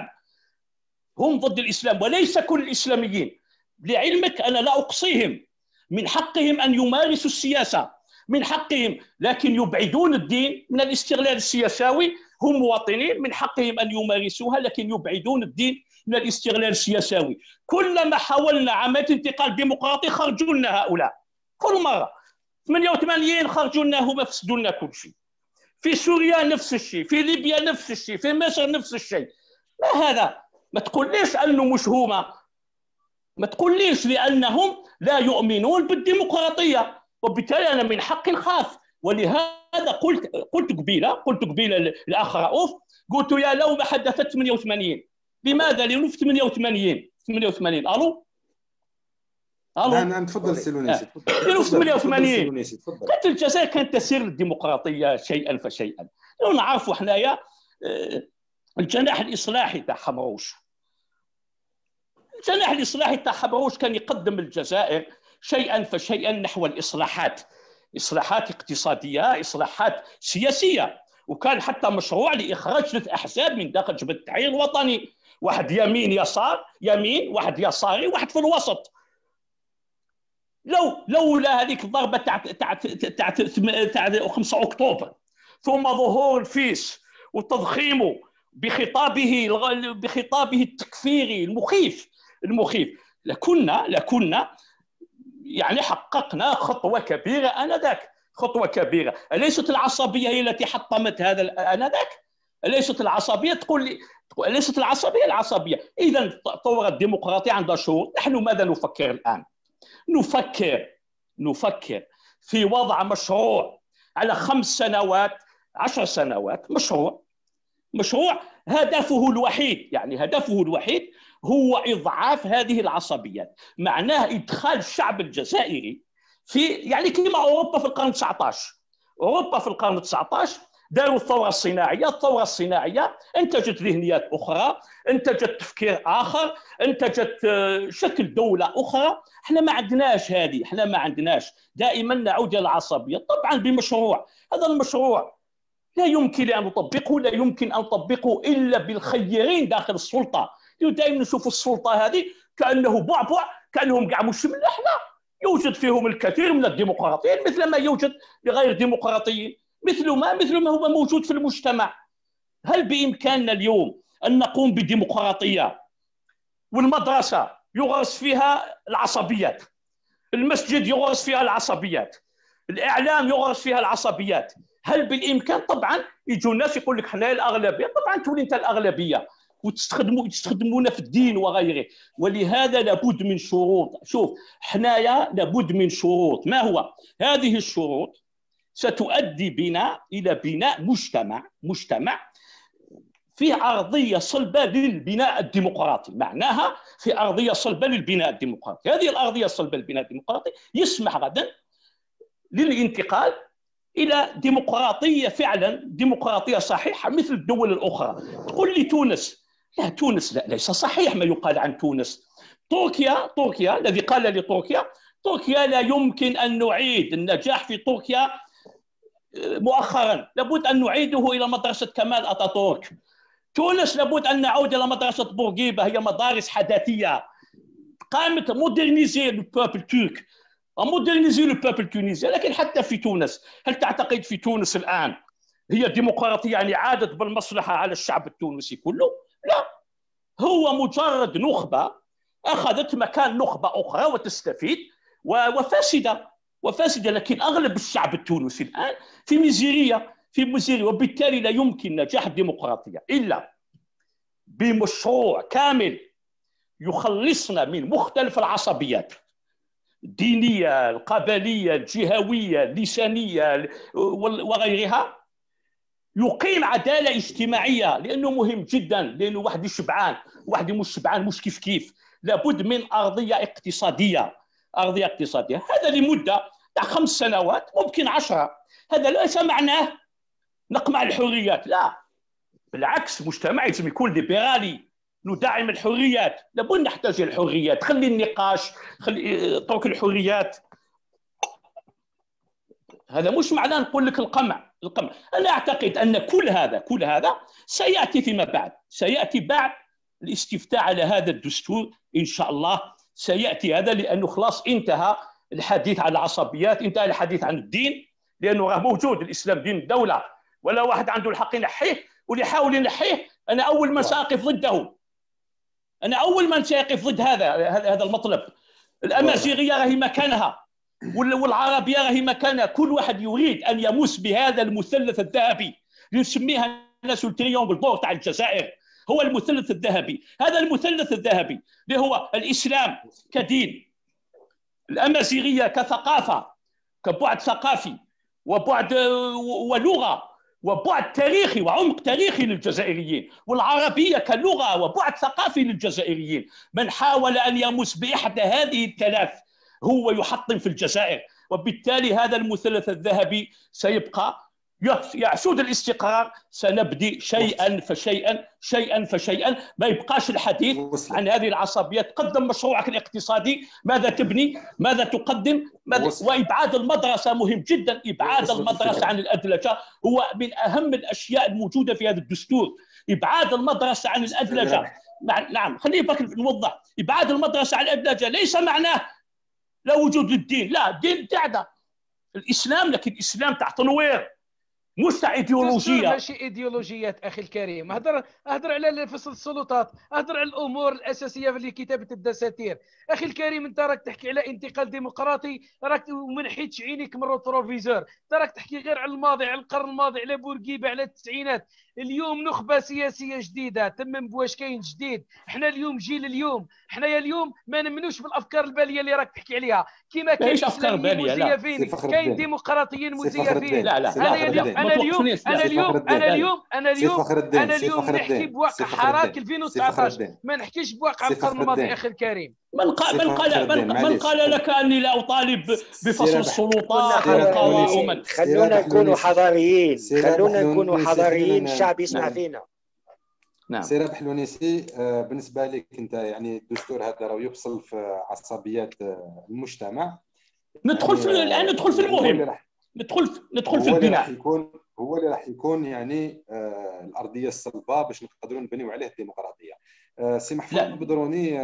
الإسلام، وليس كل الإسلاميين. لعلمك أنا لا أقصيهم، من حقهم أن يمارسوا السياسة، من حقهم، لكن يبعدون الدين من الاستغلال السياساوي. هم مواطنين من حقهم أن يمارسوها، لكن يبعدون الدين من الاستغلال السياساوي. كلما حاولنا عملية انتقال ديمقراطي خرجوا لنا هؤلاء، كل مرة. 88 خرجوا لنا، هما فسدوا لنا كل شيء. في سوريا نفس الشيء، في ليبيا نفس الشيء، في مصر نفس الشيء. ما هذا؟ ما تقوليش أنه مش هما، ما تقوليش، لأنهم لا يؤمنون بالديمقراطية، وبالتالي أنا من حقي نخاف. ولهذا قلت قبيلة الأخ رؤوف، قلت يا لو ما حدثت 88. لماذا؟ لأنه في 88 ألو
نعم تفضل سي لونيسي.
في 88 كانت الجزائر كانت تسير للديمقراطية شيئا فشيئا. نعرفوا حنايا الجناح الإصلاحي تاع حمروش، الجناح الإصلاحي تاع حمروش كان يقدم الجزائر شيئا فشيئا نحو الإصلاحات، إصلاحات اقتصادية، إصلاحات سياسية. وكان حتى مشروع لإخراج 3 أحزاب من داخل جبهة التحرير الوطني، واحد يمين واحد يساري، واحد في الوسط. لولا هذيك الضربة تاع 5 أكتوبر، ثم ظهور الفيس وتضخيمه بخطابه التكفيري المخيف لكنا يعني حققنا خطوة كبيرة آنذاك، خطوة كبيرة. أليست العصبية هي التي حطمت هذا آنذاك؟ أليست العصبية؟ تقول لي أليست العصبية؟ إذا الثورة الديمقراطية عندها شروط. نحن ماذا نفكر الآن؟ نفكر في وضع مشروع على 5 سنوات 10 سنوات، مشروع هدفه الوحيد هو إضعاف هذه العصبيات. معناه إدخال الشعب الجزائري في، يعني كما أوروبا في القرن 19. أوروبا في القرن 19 داروا الثورة الصناعية انتجت ذهنيات أخرى، انتجت تفكير آخر، انتجت شكل دولة أخرى. احنا ما عندناش هذه، احنا ما عندناش، دائما نعود إلى العصبية، طبعا بمشروع. هذا المشروع لا يمكن أن نطبقه إلا بالخيرين داخل السلطة. دائما نشوف السلطة هذه كأنه بعبع، كأنهم قاع مش ملحنا، يوجد فيهم الكثير من الديمقراطيين مثل ما يوجد لغير ديمقراطيين، مثل ما هو موجود في المجتمع. هل بإمكاننا اليوم أن نقوم بديمقراطية والمدرسة يغرس فيها العصبيات، المسجد يغرس فيها العصبيات، الإعلام يغرس فيها العصبيات؟ هل بالإمكان؟ طبعا يجوا الناس يقول لك حنا الأغلبية. طبعا تولي أنت الأغلبية، وتستخدمونا في الدين وغيره. ولهذا لابد من شروط. شوف حنايا لابد من شروط. ما هو هذه الشروط؟ ستؤدي بنا الى بناء مجتمع فيه أرضية صلبة للبناء الديمقراطي. معناها في أرضية صلبة للبناء الديمقراطي. هذه الأرضية الصلبة للبناء الديمقراطي يسمح غدا للانتقال إلى ديمقراطية فعلا، ديمقراطية صحيحة مثل الدول الأخرى. تقول لي تونس، لا تونس لا، ليس صحيح ما يقال عن تونس. تركيا الذي قال لي تركيا لا يمكن أن نعيد النجاح في تركيا مؤخرا، لابد أن نعيده إلى مدرسة كمال أتاتورك. تونس لابد أن نعود إلى مدرسة بورقيبة، هي مدارس حداثية قامت مودرنيزي لو بوبل ترك ومودرنيزي لو بوبل تونسي. لكن حتى في تونس، هل تعتقد في تونس الآن هي ديمقراطية يعني عادت بالمصلحة على الشعب التونسي كله؟ لا، هو مجرد نخبة أخذت مكان نخبة أخرى وتستفيد وفاسدة. لكن أغلب الشعب التونسي الآن في ميزيرية، وبالتالي لا يمكن نجاح الديمقراطية إلا بمشروع كامل يخلصنا من مختلف العصبيات الدينية، القبلية، الجهوية، اللسانية وغيرها، يقيم عدالة اجتماعية، لأنه مهم جدا، لأنه واحد شبعان واحد مش شبعان مش كيف. لابد من أرضية اقتصادية. هذا لمدة 5 سنوات ممكن 10. هذا ليس معناه نقمع الحريات، لا بالعكس. مجتمع لازم يكون ليبرالي، ندعم الحريات. لابد نحتاج إلى الحريات، خلي النقاش، خلي اترك الحريات. هذا مش معناه نقول لك القمع. أنا أعتقد أن كل هذا سيأتي فيما بعد، سيأتي بعد الاستفتاء على هذا الدستور إن شاء الله. سيأتي هذا لأنه خلاص انتهى الحديث عن العصبيات، انتهى الحديث عن الدين، لأنه راه موجود الإسلام دين الدولة، ولا واحد عنده الحق ينحيه واللي يحاول ينحيه أنا أول من سأقف ضده. أنا أول من سيقف ضد هذا المطلب. الأمازيغية راهي مكانها والعربية راهي مكانها. كل واحد يريد أن يمس بهذا المثلث الذهبي، نسميها الناس التريونغل دور تاع الجزائر. هو المثلث الذهبي. هذا المثلث الذهبي اللي هو الإسلام كدين، الأمازيغية كثقافة، كبعد ثقافي وبعد ولغة وبعد تاريخي وعمق تاريخي للجزائريين، والعربية كلغة وبعد ثقافي للجزائريين. من حاول أن يمس بإحدى هذه الثلاث هو يحطم في الجزائر. وبالتالي هذا المثلث الذهبي سيبقى يعسود الاستقرار. سنبدي شيئا فشيئا، ما يبقاش الحديث عن هذه العصبيات. قدم مشروعك الاقتصادي، ماذا تبني، ماذا تقدم، وإبعاد المدرسة مهم جدا. إبعاد المدرسة عن الأدلجة هو من أهم الأشياء الموجودة في هذا الدستور. إبعاد المدرسة عن الأدلجة، نعم خليني نوضح. إبعاد المدرسة عن الأدلجة ليس معناه لا وجود للدين، لا الدين تاعنا الإسلام، لكن الإسلام تاع تنوير مش تاع ايديولوجيه.
ماشي ايديولوجيات اخي الكريم. هضر على فصل السلطات، هضر على الامور الاساسيه في كتابه الدساتير. اخي الكريم انت راك تحكي على انتقال ديمقراطي، راك وما نحيتش عينيك من الروتروفيزور. راك تحكي غير على الماضي، على القرن الماضي، على بورقيبه، على التسعينات. اليوم نخبه سياسيه جديده تم بواش كاين جديد. احنا اليوم جيل اليوم ما نمنوش بالافكار الباليه اللي راك تحكي عليها. كما كاين اسلاميين مزيفين، كاين ديمقراطيين مزيفين. انا اليوم نحكي بواقع حراك 2019، ما نحكيش بواقع القرن الماضي اخي الكريم.
من قال لك اني لا اطالب بفصل السلطات والقوانين؟
خلونا نكونوا حضاريين، الشعب يسمع فينا.
نعم سي رابح الونيسي، بالنسبه لك انت يعني الدستور هذا راه يفصل في عصبيات المجتمع.
ندخل في المهم، ندخل في البناء.
هو اللي راح يكون يعني الارضيه الصلبه باش نقدروا نبنيو عليه الديمقراطيه. سي محفوظ البدروني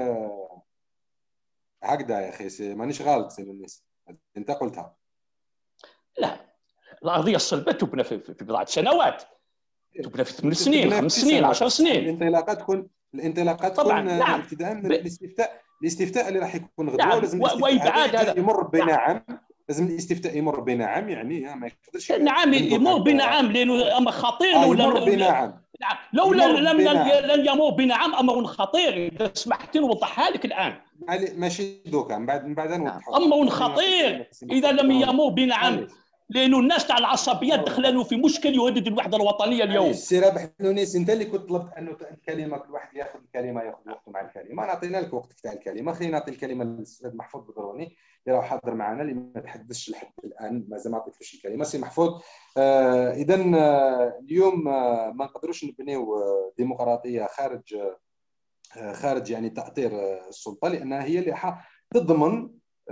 هكذا يا اخي، مانيش غلط سي الناس انت قلتها.
لا، الارضيه الصلبه تبنى في بضعه سنوات، تبنى في 8 سنين، 5 سنين، 10 سنين.
الانطلاقات
طبعا
تكون
نعم.
ابتداء من الاستفتاء اللي راح يكون غدوه.
نعم.
لازم
وابعاد هذا
يمر بين عام. لازم الاستفتاء يمر بين عام، يعني ما يقدرش.
نعم يمر بين عام، لانه اما خطير
يمر بين عام.
لولا لن يمر بنعم امر خطير. اذا سمحت نوضحها لك الان.
ماشي دوكا، من بعد نوضحها.
امر خطير اذا لم يمر بنعم، لانه الناس تاع العصبيات دخلوا في مشكل يهدد الوحده الوطنيه اليوم.
السي رابح لونيس، انت اللي كنت طلبت انه الكلمه كل واحد ياخذ الكلمه، ياخذ وقته مع الكلمه. نعطينا لك وقتك تاع الكلمه. خلينا نعطي الكلمه للاستاذ محفوظ بدروني اللي راه حاضر معنا، اللي ما تحدثش لحد الان، مازال ما عطيتلوش الكلمه. سي محفوظ، اذا اليوم ما نقدروش نبنيو ديمقراطيه خارج يعني تاطير السلطه، لانها هي اللي تضمن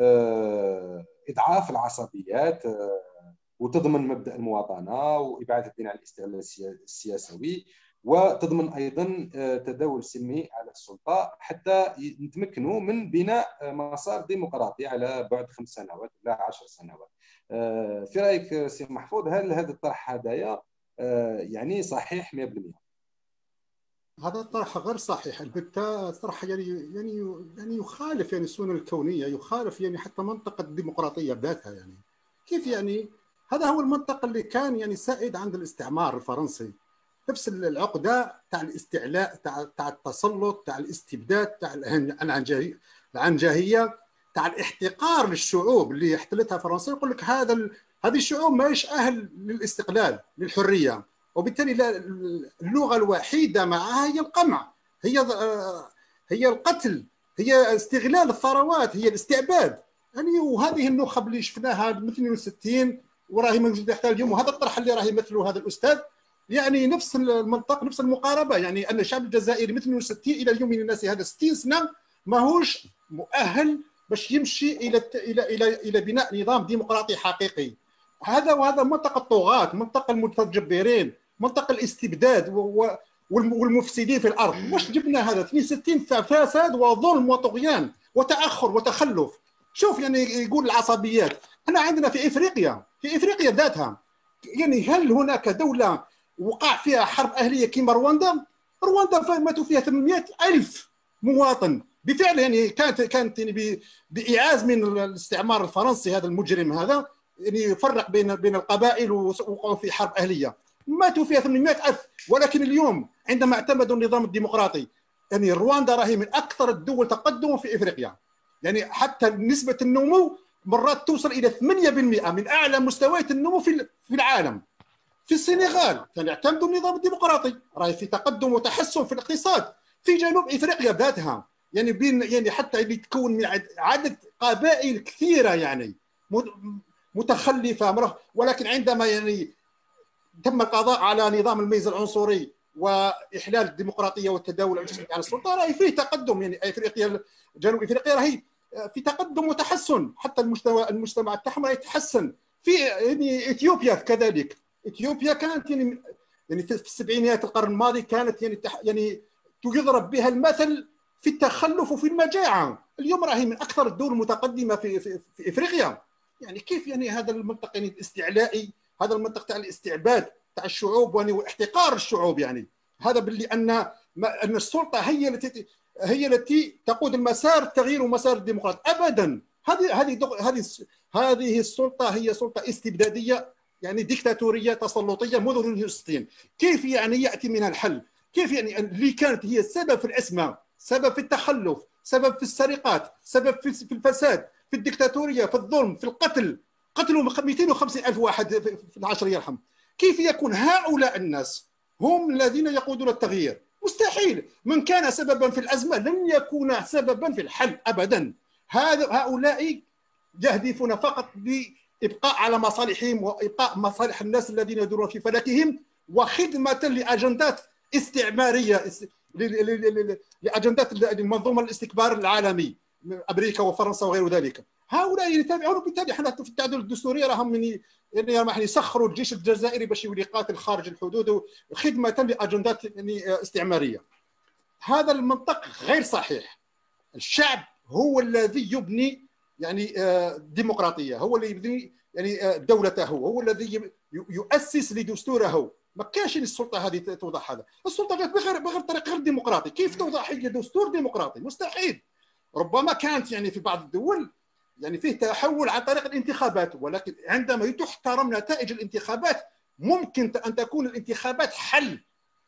اضعاف العصبيات، وتضمن مبدا المواطنه وابعاد الدين عن الاستغلال السياسي، وتضمن ايضا تداول سلمي على السلطه حتى نتمكنوا من بناء مسار ديمقراطي على بعد 5 سنوات ولا 10 سنوات. في رايك سي محفوظ، هل هذا الطرح هذايا يعني صحيح 100%؟
هذا الطرح غير صحيح البتة. طرح يعني يخالف يعني السنن الكونيه، يخالف يعني حتى منطقه الديمقراطيه بذاتها. يعني كيف يعني هذا هو المنطق اللي كان يعني سائد عند الاستعمار الفرنسي، نفس العقده تاع الاستعلاء، تاع التسلط، تاع الاستبداد، تاع العنجهيه، تاع الاحتقار للشعوب اللي احتلتها فرنسا. يقول لك هذه الشعوب ماهيش اهل للاستقلال للحريه، وبالتالي اللغه الوحيده معها هي القمع، هي القتل، هي استغلال الثروات، هي الاستعباد. يعني وهذه النخب اللي شفناها من 62 وراهي موجوده حتى اليوم، وهذا الطرح اللي راه يمثله هذا الاستاذ يعني نفس المنطق، نفس المقاربه. يعني ان الشعب الجزائري من 62 الى اليوم من الناس هذا 60 سنه ماهوش مؤهل باش يمشي الى بناء نظام ديمقراطي حقيقي. وهذا منطق الطغاة، منطق المتجبرين، منطق الاستبداد والمفسدين في الارض. واش جبنا هذا 62 فساد وظلم وطغيان وتاخر وتخلف. شوف يعني يقول العصبيات، احنا عندنا في افريقيا ذاتها، يعني هل هناك دوله وقع فيها حرب اهليه كما رواندا ماتوا فيها 800,000 مواطن بالفعل. يعني كانت يعني بايعاز من الاستعمار الفرنسي هذا المجرم هذا، يعني يفرق بين القبائل ووقعوا في حرب اهليه، ماتوا فيها 800,000. ولكن اليوم عندما اعتمدوا النظام الديمقراطي، يعني رواندا راهي من اكثر الدول تقدما في افريقيا. يعني حتى نسبه النمو مرات توصل الى 8%، من اعلى مستويات النمو في العالم. في السنغال كان يعتمدوا النظام الديمقراطي، راهي في تقدم وتحسن في الاقتصاد. في جنوب افريقيا ذاتها يعني حتى اللي تكون من عدد قبائل كثيره يعني متخلفه، ولكن عندما يعني تم القضاء على نظام الميز العنصري واحلال الديمقراطيه والتداول على السلطه، راهي فيه تقدم. يعني جنوب افريقيا راهي في تقدم وتحسن، حتى المجتمع تاعهم يتحسن. في يعني اثيوبيا كذلك، اثيوبيا كانت يعني في السبعينيات القرن الماضي كانت يعني يضرب بها المثل في التخلف وفي المجاعه. اليوم راهي من اكثر الدول المتقدمه في افريقيا. يعني كيف يعني هذا المنطق يعني الاستعلائي، هذا المنطق تاع الاستعباد تاع الشعوب واحتقار الشعوب. يعني هذا باللي ان السلطه هي التي تقود المسار التغيير ومسار الديمقراطيه. ابدا، هذه السلطه هي سلطه استبداديه، يعني ديكتاتوريه تسلطيه منذ 60. كيف يعني ياتي منها الحل؟ كيف يعني اللي كانت هي السبب في الازمه، سبب في التخلف، سبب في السرقات، سبب في الفساد، في الديكتاتوريه، في الظلم، في القتل، قتلوا 250,000 واحد في العشر يرحم. كيف يكون هؤلاء الناس هم الذين يقودون التغيير؟ مستحيل. من كان سببا في الازمه لن يكون سببا في الحل ابدا. هؤلاء يهدفون فقط لابقاء على مصالحهم وابقاء مصالح الناس الذين يدورون في فلكهم، وخدمه لاجندات استعماريه، لاجندات المنظومه الاستكبار العالمي، امريكا وفرنسا وغير ذلك. هؤلاء يتابعون. بالتالي احنا في التعديل الدستوري راهم يعني يسخروا الجيش الجزائري باش يولي قاتل خارج الحدود خدمه لاجندات يعني استعماريه. هذا المنطق غير صحيح. الشعب هو الذي يبني يعني ديمقراطيه، هو اللي يبني يعني دولته، هو الذي يؤسس لدستوره. ما كاش السلطه هذه توضع هذا. السلطه جات بغير طريق غير ديمقراطي. كيف توضع هي دستور ديمقراطي؟ مستحيل. ربما كانت يعني في بعض الدول يعني فيه تحول عن طريق الانتخابات، ولكن عندما تحترم نتائج الانتخابات ممكن ان تكون الانتخابات حل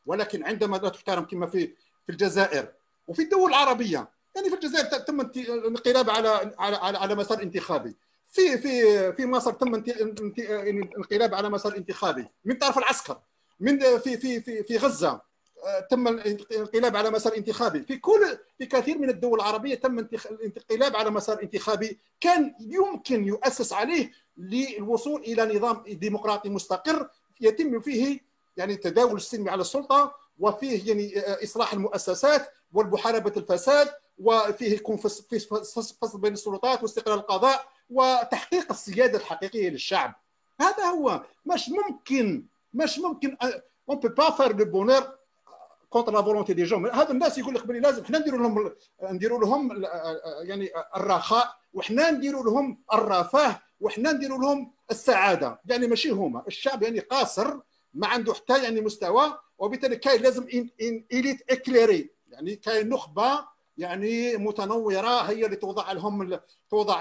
ولكن عندما لا تحترم كما في الجزائر وفي الدول العربيه، يعني في الجزائر تم الانقلاب على مسار انتخابي، في مصر تم انقلاب على مسار انتخابي من طرف العسكر، من في غزه تم الانقلاب على مسار انتخابي، في كثير من الدول العربيه تم الانقلاب على مسار انتخابي كان يمكن يؤسس عليه للوصول الى نظام ديمقراطي مستقر يتم فيه يعني التداول السلمي على السلطه، وفيه يعني اصلاح المؤسسات ومحاربه الفساد، وفيه يكون فصل بين السلطات واستقلال القضاء وتحقيق السياده الحقيقيه للشعب. هذا هو. مش ممكن on peut pas faire le bonheur contre la volonté des gens. هذا الناس يقول لك بلي لازم احنا نديروا لهم يعني الرخاء، وحنا نديروا لهم الرفاه، وحنا نديروا لهم السعاده، يعني ماشي هما. الشعب يعني قاصر، ما عنده حتى يعني مستوى، وبالتالي كاين لازم إليت إكليري، يعني كاين نخبه يعني متنوره هي اللي توضع لهم، توضع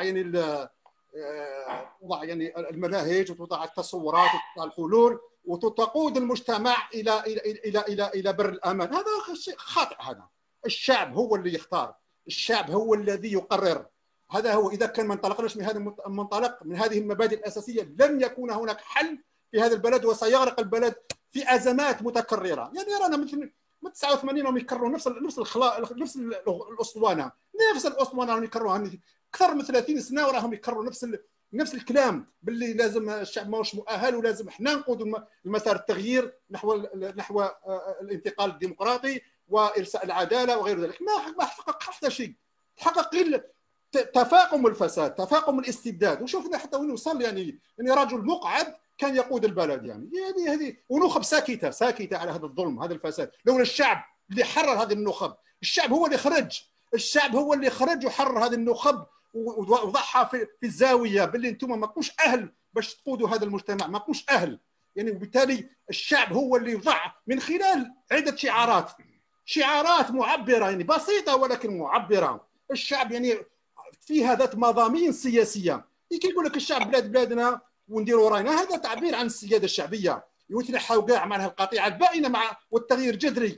يعني المناهج، وتوضع التصورات، وتوضع الحلول، وتقود المجتمع الى بر الامان. هذا شيء خاطئ. هذا الشعب هو اللي يختار، الشعب هو الذي يقرر. هذا هو. اذا كان ما انطلقناش من هذا المنطلق، من هذه المبادئ الاساسيه، لن يكون هناك حل في هذا البلد، وسيغرق البلد في ازمات متكرره. يعني رانا من 89 هم يكرروا نفس الاسطوانه، راهم يكرروها اكثر من 30 سنه، وراهم يكرروا نفس الكلام، باللي لازم الشعب ماهوش مؤهل، ولازم احنا نقودوا المسار التغيير نحو الانتقال الديمقراطي وارساء العداله وغير ذلك. ما حقق حتى شيء، حقق غير تفاقم الفساد، تفاقم الاستبداد. وشوفنا حتى وين وصل. يعني رجل مقعد كان يقود البلد، يعني هذه ونخب ساكته على هذا الظلم، هذا الفساد. لولا الشعب اللي حرر هذه النخب، الشعب هو اللي خرج وحرر هذه النخب، وضعها في الزاويه باللي انتم ما كنتوش اهل باش تقودوا هذا المجتمع، ما كنتوش اهل. يعني وبالتالي الشعب هو اللي وضع من خلال عده شعارات معبره، يعني بسيطه ولكن معبره. الشعب يعني فيها ذات مضامين سياسيه. يقول لك الشعب بلادنا ونديروا راينا، هذا تعبير عن السياده الشعبيه. يتنحوا كاع معناها القطيعه البائنه مع والتغيير الجذري.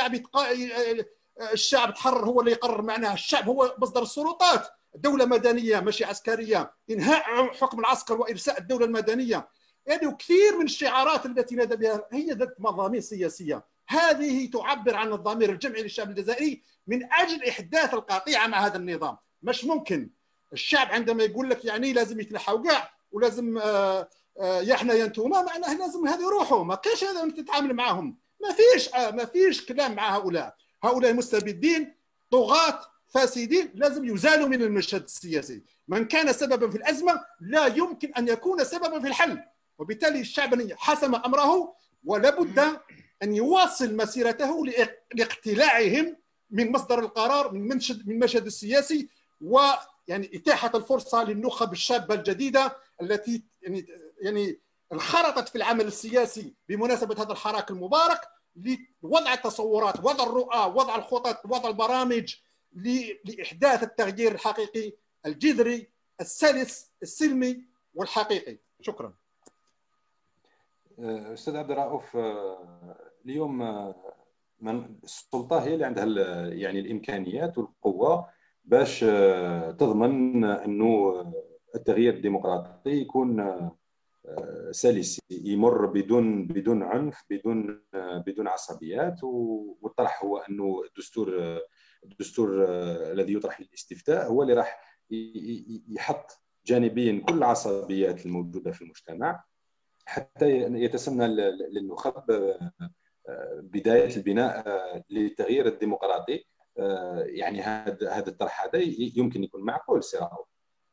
الشعب تحرر، هو اللي يقرر معناها. الشعب هو مصدر السلطات، دولة مدنية ماشي عسكرية، إنهاء حكم العسكر وإرساء الدولة المدنية. يعني وكثير من الشعارات التي نادى بها هي ذات مضامين سياسية. هذه تعبر عن الضمير الجمعي للشعب الجزائري من أجل إحداث القطيعة مع هذا النظام. مش ممكن الشعب عندما يقول لك يعني لازم يتنحوا كاع، ولازم يا احنا يا انتوما، معناه لازم هذه يروحوا. ما كاينش هذا تتعامل معهم. ما فيش كلام مع هؤلاء مستبدين، طغاة فاسدين، لازم يزالوا من المشهد السياسي. من كان سببا في الأزمة لا يمكن أن يكون سببا في الحل. وبالتالي الشعب حسم أمره، ولا بد أن يواصل مسيرته لاقتلاعهم من مصدر القرار، من المشهد السياسي، ويعني إتاحة الفرصة للنخب الشابة الجديدة التي يعني انخرطت في العمل السياسي بمناسبة هذا الحراك المبارك، لوضع التصورات، وضع الرؤى، وضع الخطط، وضع البرامج لإحداث التغيير الحقيقي الجذري السلس السلمي والحقيقي. شكرا.
أستاذ عبد الرؤوف، اليوم السلطة هي اللي عندها يعني الإمكانيات والقوة باش تضمن أنه التغيير الديمقراطي يكون سلس، يمر بدون عنف، بدون عصبيات. والطرح هو انه الدستور الذي يطرح للاستفتاء هو اللي راح يحط جانبيا كل العصبيات الموجوده في المجتمع، حتى يتسنى للنخب بدايه البناء للتغيير الديمقراطي. يعني هذا الطرح هذا يمكن يكون معقول سي رؤوف.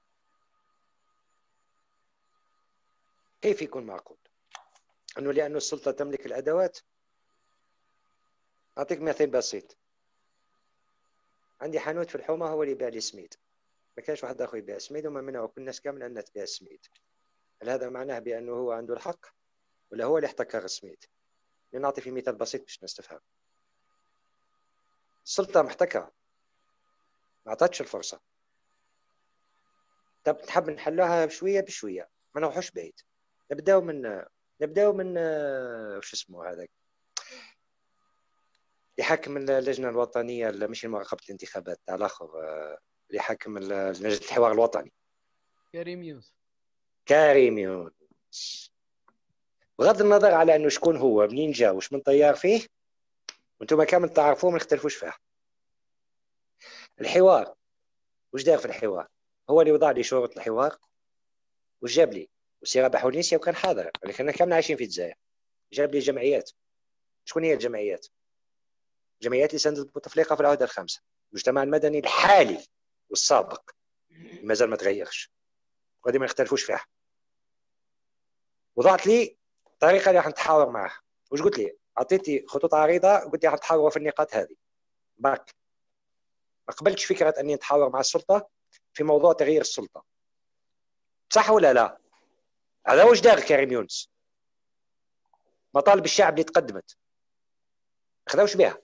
كيف يكون معقول؟ أنه لأن السلطة تملك الأدوات. أعطيك مثال بسيط. عندي حانوت في الحومة هو اللي يبيع لي سميد، ما كانش واحد آخر يبيع سميد، وما منعوا كل الناس كامل أنها تبيع سميد. هل هذا معناه بأنه هو عنده الحق ولا هو اللي احتكر السميد؟ لنعطي في مثال بسيط باش الناس تفهم. السلطة محتكرة، ما أعطتش الفرصة. طب نحب نحلها بشوية بشوية، ما نروحوش بعيد. نبداو من وش اسمه هذاك، حاكم اللجنه الوطنيه مش مراقبه الانتخابات تاع الاخر، اللي حاكم لجنه الحوار الوطني. كريم يونس. بغض النظر على انه شكون هو، منين جا، وش من طيار فيه، وانتم كامل تعرفوه ما نختلفوش فيه. الحوار وش دار في الحوار؟ هو اللي وضع لي شروط الحوار، وش جاب لي؟ وسي رابح ونيسي وكان حاضر، لكن كامل عايشين في الجزائر. جاب لي جمعيات. شكون هي الجمعيات؟ جمعيات اللي ساندت بوتفليقه في العهده الخامسه. المجتمع المدني الحالي والسابق مازال ما تغيرش، وهذه ما نختلفوش فيها. وضعت لي طريقه اللي راح نتحاور معها. وش قلت لي؟ اعطيتي خطوط عريضه، قلت لي راح نتحاوروا في النقاط هذه. باك ما قبلتش فكره اني نتحاور مع السلطه في موضوع تغيير السلطه. صح ولا لا؟ هذا وش دار كريم يونس؟ مطالب الشعب اللي تقدمت خذوش بها.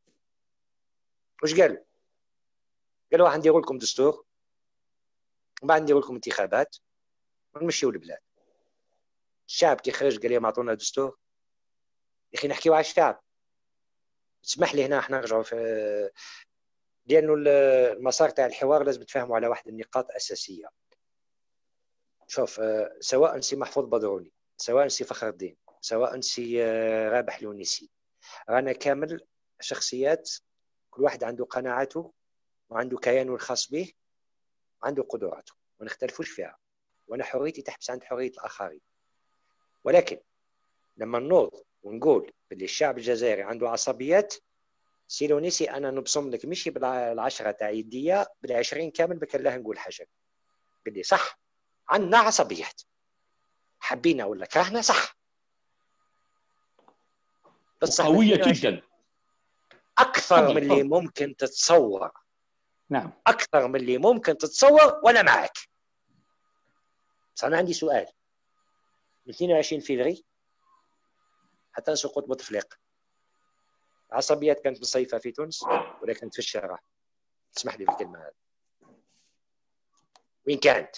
وش قالوا؟ قالوا راح نديروا لكم دستور، ومن بعد نديروا لكم انتخابات ونمشيوا البلاد. الشعب كي خرج قال لهم اعطونا دستور. يا اخي نحكيو على الشعب. تسمح لي هنا احنا نرجعوا في، لانه المسار تاع الحوار لازم تفهموا على واحد النقاط اساسيه. شوف، سواء سي محفوظ بدروني، سواء سي فخر الدين، سواء سي رابح الونيسي، رانا كامل شخصيات كل واحد عنده قناعاته وعنده كيانه الخاص به وعنده قدراته، ما نختلفوش فيها، وانا حريتي تحبس عند حريه الاخرين. ولكن لما نوض ونقول باللي الشعب الجزائري عنده عصبيات، سي لونيسي انا نبصم لك مشي بالعشره تاع يديه، بال20 كامل بكلاه نقول حاجه باللي صح، عندنا عصبيات حبينا ولا كرهنا، صح،
بس قويه جدا
اكثر من اللي ممكن تتصور.
نعم،
اكثر من اللي ممكن تتصور، وانا معك. بس انا عندي سؤال. من 22 فبراير حتى نسقط بوتفليقه، العصبيات كانت مصيفه في تونس ولا كانت في الشارع؟ تسمح لي بالكلمه هذه. وين كانت؟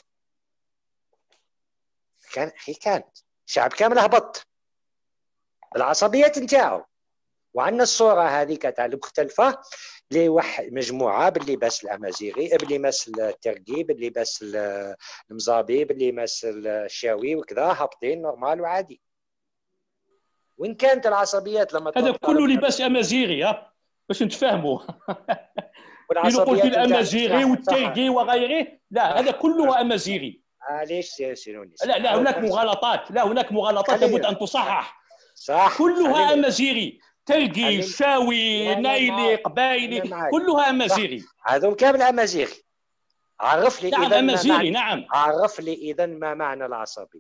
كانت الشعب كامل هبط العصبيات نتاعو. وعندنا الصوره هذيك تاع المختلفه لواحد مجموعه باللباس الامازيغي، باللباس الترقي، باللباس المزابي، باللباس الشاوي وكذا، هابطين نورمال وعادي. وين كانت العصبيات لما
هذا كله لباس امازيغي باش نتفاهموا.
والعصبيات
في الامازيغي والترقي وغيره، لا هذا كله امازيغي.
ليش يا سيرونيس؟
لا هناك مغالطات، لا هناك مغالطات لابد ان تصحح.
صح،
كلها امازيغي، ترقي، شاوي، نايلي، قبايلي، كلها امازيغي.
هذول كامل امازيغي. عرف لي
نعم
اذا
امازيغي. نعم،
عرف لي اذا ما معنى العصبيه.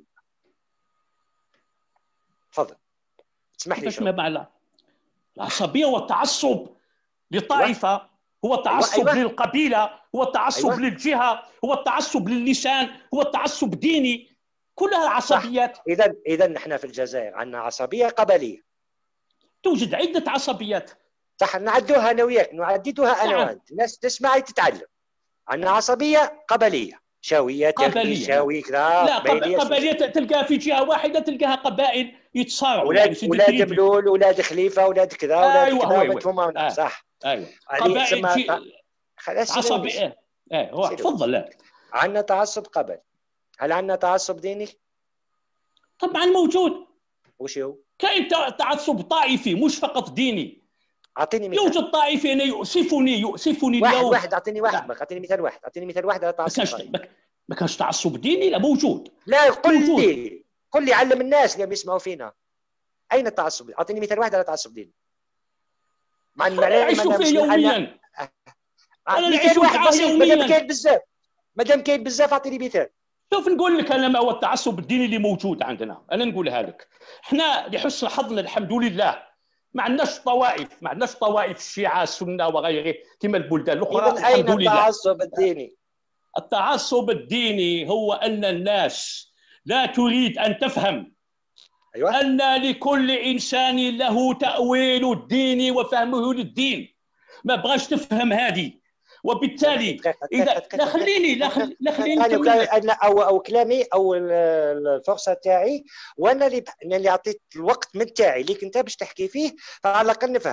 تفضل اسمح لي.
ما معنى العصبيه؟ هو التعصب لطائفه، هو التعصب للقبيله، هو التعصب للجهه، هو التعصب للسان، هو التعصب ديني، كلها عصبيات.
اذا نحن في الجزائر عندنا عصبيه قبليه.
توجد عده عصبيات.
صح، نعدوها انا وياك، نعددوها انا وانت، الناس تسمعي تتعلم. عندنا عصبيه قبليه، شاويه، تركي، شاوي كذا.
لا قبليه تلقاها في جهه واحده، تلقاها قبائل يتصارعوا،
اولاد ملول، اولاد خليفه، اولاد كذا، اولاد
كذا.
صح،
ايوه قبائل عصبيه. هو تفضل. لا
عندنا تعصب قبل. هل عندنا تعصب ديني؟
طبعا موجود.
وش هو؟
كاين تعصب طائفي مش فقط ديني.
اعطيني مثال.
يوجد طائفي انا يؤسفني اليوم.
واحد اعطيني واحد. اعطيني مثال واحد. اعطيني مثال واحد على تعصب.
ما كانش تعصب ديني. لا موجود.
لا قل لي علم الناس اللي بيسمعوا فينا اين التعصب. اعطيني مثال واحد على تعصب ديني.
مع ان نعيش فيه يوميا.
انا نعيش واحد مادام كاين بزاف. مادام كاين بزاف اعطيني مثال.
شوف نقول لك انا ما هو التعصب الديني اللي موجود عندنا. انا نقولها لك. احنا لحسن حظنا الحمد لله ما عندناش طوائف الشيعة السنة وغيره كما البلدان الأخرى.
إذن أين التعصب الديني؟
التعصب الديني هو أن الناس لا تريد أن تفهم أن لكل إنسان له تأويل الدين وفهمه للدين. ما بغاش تفهم هذه، وبالتالي اذا لا خليني
او كلامي او الفرصه تاعي، وانا اللي عطيت الوقت من تاعي اللي كنت باش تحكي فيه، فعلى الاقل نفهم.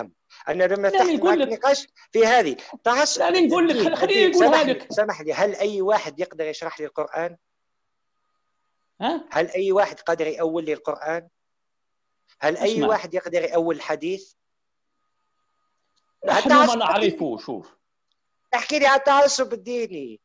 انا لما
لا،
فتحت
نقول
معك
لك.
نقاش في هذه تعصب.
لا، نقول لك، خليني نقولها لك.
سامح لي، هل اي واحد يقدر يشرح لي القرآن؟
ها،
هل اي واحد قادر يأول لي القرآن؟ هل اي
اسمع.
واحد يقدر يأول الحديث؟
نحن ما نعرفه. شوف،
احكي لي عن التعصب الديني.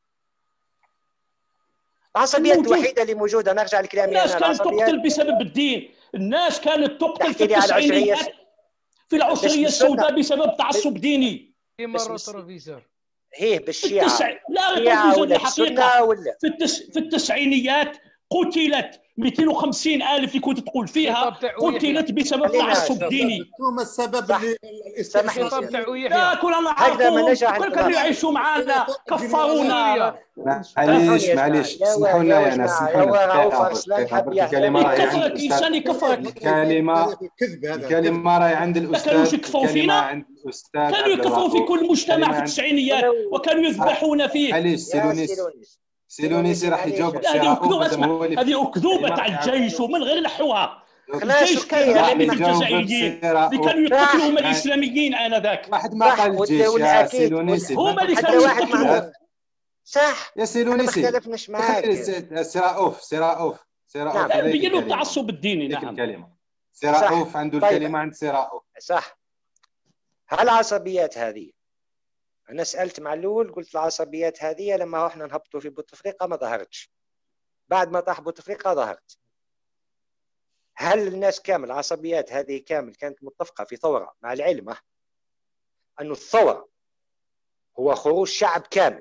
العصبيات
الموجود.
الوحيده اللي موجوده، نرجع لكلامي
الناس
انا،
كانت
العصبيات
تقتل بسبب الدين. الناس كانت تقتل في
تحكي لي على العنصرية
التسعينيات في العنصرية
بس بالسنة.
السوداء بسبب تعصب ديني.
في
بس
مرة بروفيسور
هي بالشيعة
لا،
شيعة
بروفيسور،
ولا
الحقيقة
بالسنة ولا
في التسعينيات قتلت 250,000 اللي كنت تقول فيها،
خطاب تاع ويحيى.
قتلت بسبب
خلينا
تعصب
نشوف.
ديني.
ثم السبب
صح.
اللي
سامحني.
خطاب تاع
لا،
ويحيى.
كلنا
هكذا ما
نعرفوهم،
نجح
كل
عندنا.
كانوا يعيشوا معنا، كفرونا.
معليش اسمحوا لنا يا ناس،
جماعة.
اسمحوا لنا
يا
دقيقة،
أرسلان
دقيقة،
حب
برك
ياخذ.
الكلمة راهي عند
يكفرك إنسان، يكفرك.
كذب هذا.
الكلمة راهي عند
كانوا
الأستاذ،
يكفوا
الكلمة
فينا.
عند الأستاذ
كانوا يكفوا في كل مجتمع في التسعينيات، وكانوا يذبحون فيه.
معليش سيلونيسي راح يجاوبك
لا،
شي
هذه
رؤوف
أكذوبة.
مادام هو اللي
هذه أكذوبة تاع الجيش، ومن غير نحوها. الجيش كان واحد في الجزائريين اللي كانوا يقتلوا هم الإسلاميين آنذاك.
واحد ما قال الجيش يا سيلونيسي،
هما اللي
حتى
كانوا
واحد
يقتلوا.
معهم. صح.
يا سيلونيسي
ما اختلفناش معاك.
سي رؤوف
نعم.
إليك
بينوا
الكلمة.
التعصب الديني.
إليك
نعم.
الكلمة. سي رؤوف عنده
طيب.
الكلمة عند سي رؤوف.
صح. هالعصبيات هذه أنا سألت معلول، قلت العصبيات هذه لما احنا نهبطوا في بوتفليقة ما ظهرتش، بعد ما طاح بوتفليقة ظهرت. هل الناس كامل العصبيات هذه كامل كانت متفقة في ثورة، مع العلم أن الثورة هو خروج شعب كامل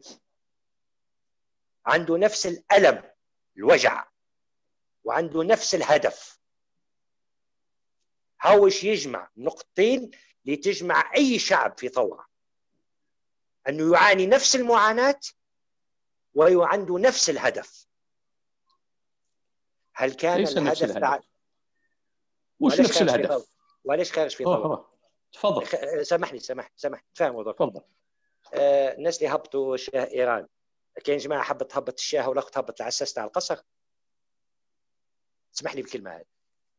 عنده نفس الألم الوجع وعنده نفس الهدف؟ هاوش يجمع نقطتين لتجمع أي شعب في ثورة، أنه يعاني نفس المعاناة وعنده نفس الهدف. هل كان
ليس نفس
الهدف
وش نفس الهدف؟
وليش خارج في ثورة؟
تفضل.
سامحني تفهم الموضوع.
تفضل.
الناس اللي هبطوا شاه إيران، كاين جماعة حبت تهبط الشاه والأخت تهبط العساس تاع القصر. اسمح لي بالكلمة هذه.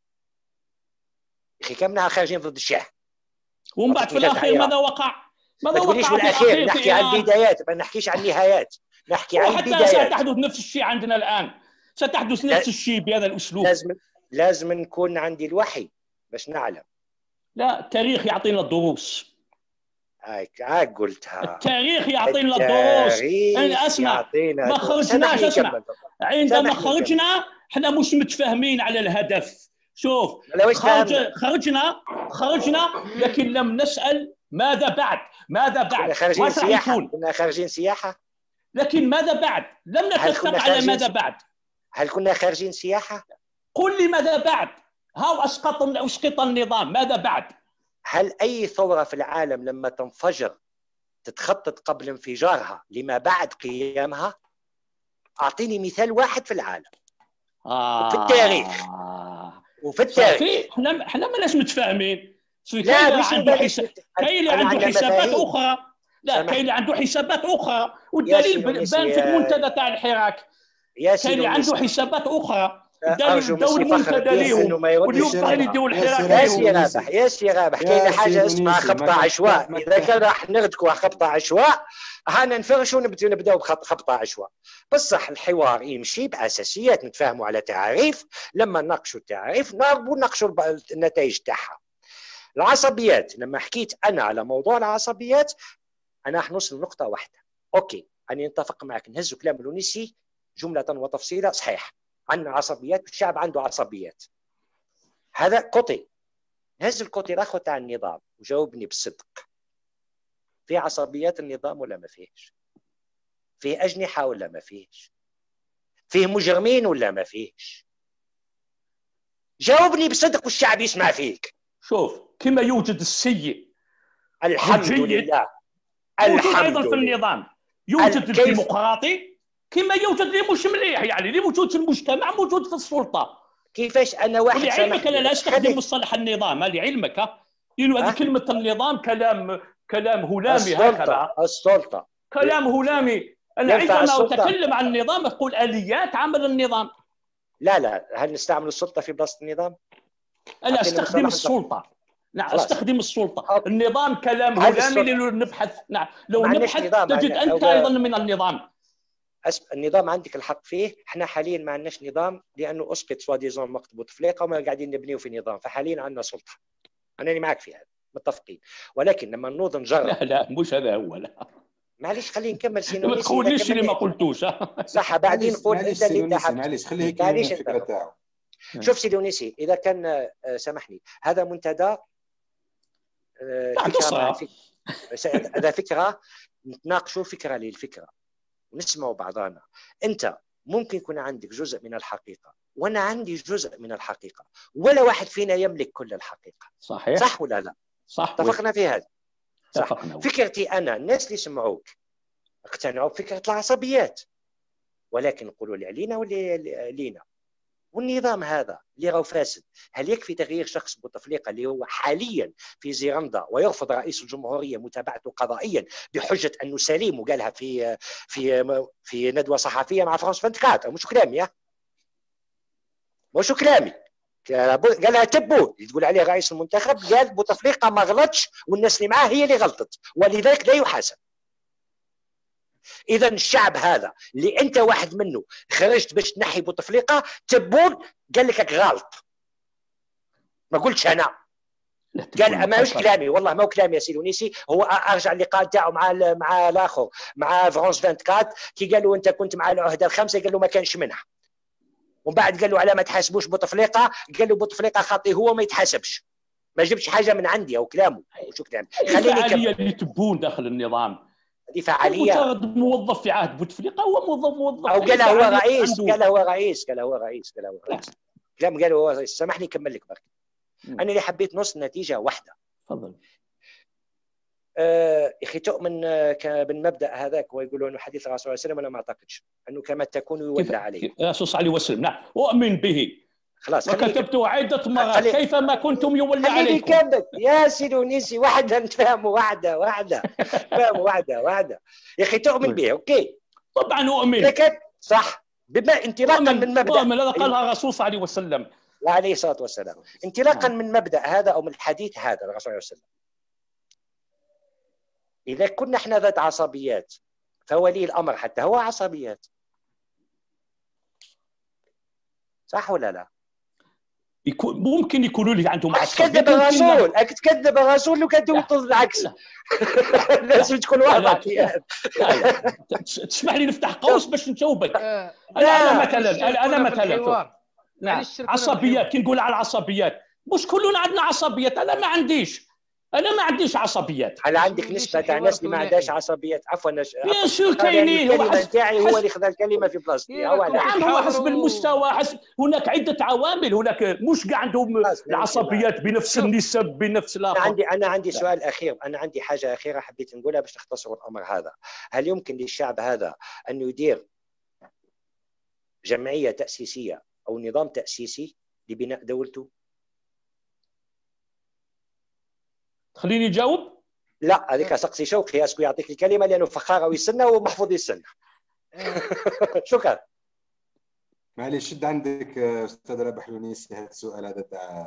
أخي كمنا خارجين ضد الشاه.
ومن بعد في الأخير ماذا وقع؟
ما تقوليش بالأخير، نحكي عن البدايات، ما نحكيش عن النهايات، نحكي عن البدايات.
وحتى ستحدث نفس الشيء عندنا الآن، ستحدث نفس الشيء بهذا الأسلوب.
لازم نكون عندي الوحي باش نعلم.
لا، التاريخ يعطينا الدروس.
قلتها.
التاريخ يعطينا الدروس. أنا أسمع، ما خرجناش. أسمع، عندما خرجنا احنا مش متفاهمين على الهدف. شوف، خرجنا لكن لم نسأل ماذا بعد.
كنا خارجين سياحة.
لكن ماذا بعد؟ لم نتفق على ماذا بعد.
هل كنا خارجين سياحة؟
قل لي ماذا بعد. هاو أسقط النظام، ماذا بعد؟
هل أي ثورة في العالم لما تنفجر تتخطط قبل انفجارها لما بعد قيامها؟ أعطيني مثال واحد في العالم. في التاريخ. وفي التاريخ
احنا ما ناش متفاهمين.
لا،
كاين اللي عنده حسابات أخرى. لا، كاين اللي عنده حسابات أخرى، والدليل بان في المنتدى تاع الحراك. كاين اللي عنده حسابات أخرى، داو المنتدى ليهم، واليوم طالعين يديروا الحراك.
يا سي رابح كاين حاجه اسمها خبطه عشواء. اذا كان راح نغدكوا خبطه عشواء هانا نفرشوا نبداو بخبطه عشواء. بصح الحوار يمشي باساسيات، نتفاهموا على تعريف، لما نناقشوا التعريف نناقشوا النتائج تاعها. العصبيات، لما حكيت انا على موضوع العصبيات انا حنوصل لنقطه واحده. اوكي، انا نتفق معك، نهز كلام لونيسي جمله وتفصيله صحيح. عندنا عصبيات والشعب عنده عصبيات، هذا قطي. نهز القطي الاخر تاع النظام وجاوبني بصدق، في عصبيات النظام ولا ما فيهش؟ فيه أجنحة ولا ما فيهش؟ فيه مجرمين ولا ما فيهش؟ جاوبني بصدق والشعب يسمع فيك.
شوف، كما يوجد السيء
الحمد لله،
يوجد أيضا في النظام، يوجد الديمقراطي كما يوجد اللي مش مليح، يعني اللي موجود في المجتمع موجود في السلطة.
كيفاش أنا واحد
لعلمك أنا لا أستخدم مصطلح النظام، لعلمك لأنه هذه كلمة النظام كلام هلامي هكذا.
السلطة
كلام هلامي. أنا عندما أتكلم عن النظام أقول آليات عمل النظام.
لا، هل نستعمل السلطة في بلاصة النظام؟
أنا أستخدم السلطة. نعم
خلاص.
استخدم السلطه. النظام كلام
هل
هلامي
السلطة-
لو نبحث. نعم لو
ما عندناش
نبحث
نظام،
تجد انت ايضا من النظام.
النظام عندك الحق فيه. احنا حاليا ما عندناش نظام لانه اسقط سوا ديزون وقت بوتفليقه وما قاعدين نبنيو في نظام، فحاليا عندنا سلطه. انا معك في هذا، متفقين. ولكن لما نوض نجرب.
لا مش هذا هو. لا
معليش خلينا نكمل سينو.
ما
نسي
تقوليش اللي ما قلتوش.
صح بعدين قول
معليش
انت اللي انت
سيلونيسي، معليش خليه يكمل الفكره تاعو.
شوف سيدي ونيسي، اذا كان سامحني هذا منتدى هذا فكره نتناقشوا فكره للفكره ونسمعوا بعضنا. انت ممكن يكون عندك جزء من الحقيقه وانا عندي جزء من الحقيقه، ولا واحد فينا يملك كل الحقيقه.
صحيح.
صح ولا لا؟
صح.
اتفقنا في هذا. صح.
اتفقنا.
فكرتي انا الناس اللي سمعوك اقتنعوا بفكره العصبيات، ولكن نقولوا اللي علينا واللي لينا. والنظام هذا اللي راهو فاسد، هل يكفي تغيير شخص بوتفليقه اللي هو حاليا في زيرندا ويرفض رئيس الجمهوريه متابعته قضائيا بحجه انه سليم، وقالها في ندوه صحفيه مع فرانس 24. مش كلامي، مش كلامي، قالها تبو تقول عليه رئيس المنتخب، قال بوتفليقه ما غلطش والناس اللي معاه هي اللي غلطت ولذلك لا يحاسب. اذا الشعب هذا اللي انت واحد منه خرجت باش تنحي بوتفليقه، تبون قال لك غلط، ما قلتش انا. قال ما مش كلامي، والله ما هو كلامي يا سيدي ونيسي. هو ارجع اللقاء تاعو مع الاخر مع فرانس 24 كي قال له انت كنت مع العهده الخمسه، قال له ما كانش منها. ومن بعد قال له على ما تحاسبوش بوتفليقه، قال له بوتفليقه خاطي هو ما يتحاسبش. ما جبتش حاجه من عندي او كلامه. شو كلامي؟
خليني فعاليه اللي تبون داخل النظام.
هذه فعاليه.
مجرد موظف في عهد بوتفليقه هو موظف
او قال هو رئيس، قال هو رئيس كلام قال هو رئيس. سامحني نكمل لك برك. انا اللي حبيت نوصل نتيجه واحده.
تفضل.
يا اخي تؤمن بالمبدا هذاك ويقولوا انه حديث الرسول صلى الله عليه وسلم؟ انا ما اعتقدش انه كما تكون يولى عليه.
الرسول صلى الله عليه وسلم نعم اؤمن به.
خلاص
وكتبته عده مرات كيف ما كنتم يولى عليكم.
يا سيدي ونيسي واحده نتفاهموا واحده نتفاهموا واحده. يا اخي تؤمن به اوكي.
طبعا اؤمن.
لكن صح بما انطلاقا من مبدا
هذا قالها الرسول صلى الله عليه وسلم
وعليه الصلاه والسلام. انطلاقا من مبدا هذا او من الحديث هذا الرسول صلى الله عليه وسلم، إذا كنا احنا ذات عصبيات فولي الأمر حتى هو عصبيات. صح ولا لا؟
ممكن يكونوا لي عندهم عصبيات.
تكذب الرسول، تكذب الرسول لو كنت تقول العكس. لازم تكون واضح.
تسمح لي نفتح قوس باش نجاوبك. أنا مثلا نعم عصبيات. كي نقول على العصبيات مش كلنا عندنا عصبيات. أنا ما عنديش عصبيات.
هل عندك نسبة تاع ناس اللي ما عندهاش عصبيات؟ عفوا
بيان سور كاينين.
الكلمة تاعي هو اللي خذ الكلمة في بلاصتي.
نعم هو حسب المستوى، هناك عدة عوامل. هناك مش كاع عندهم العصبيات بنفس النسب بنفس الآخر.
أنا عندي سؤال أخير. أنا عندي حاجة أخيرة حبيت نقولها باش نختصر الأمر هذا. هل يمكن للشعب هذا أن يدير جمعية تأسيسية أو نظام تأسيسي لبناء دولته؟
خليني نجاوب.
لا هذيك سقسي شوقي اسكو يعطيك الكلمه لانه فخاره ويسنى ومحفوظ يسنى. شكرا.
معليش شد عندك استاذ رابح لونيس هذا السؤال هذا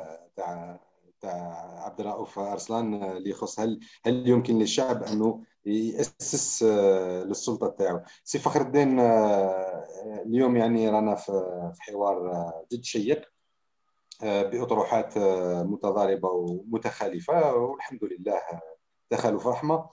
تاع عبد الرؤوف ارسلان اللي يخص هل يمكن للشعب انه ياسس للسلطه تاعو. سي فخر الدين اليوم يعني رانا في حوار جد شيق بأطروحات متضاربة ومتخالفة، والحمد لله تخالف رحمة.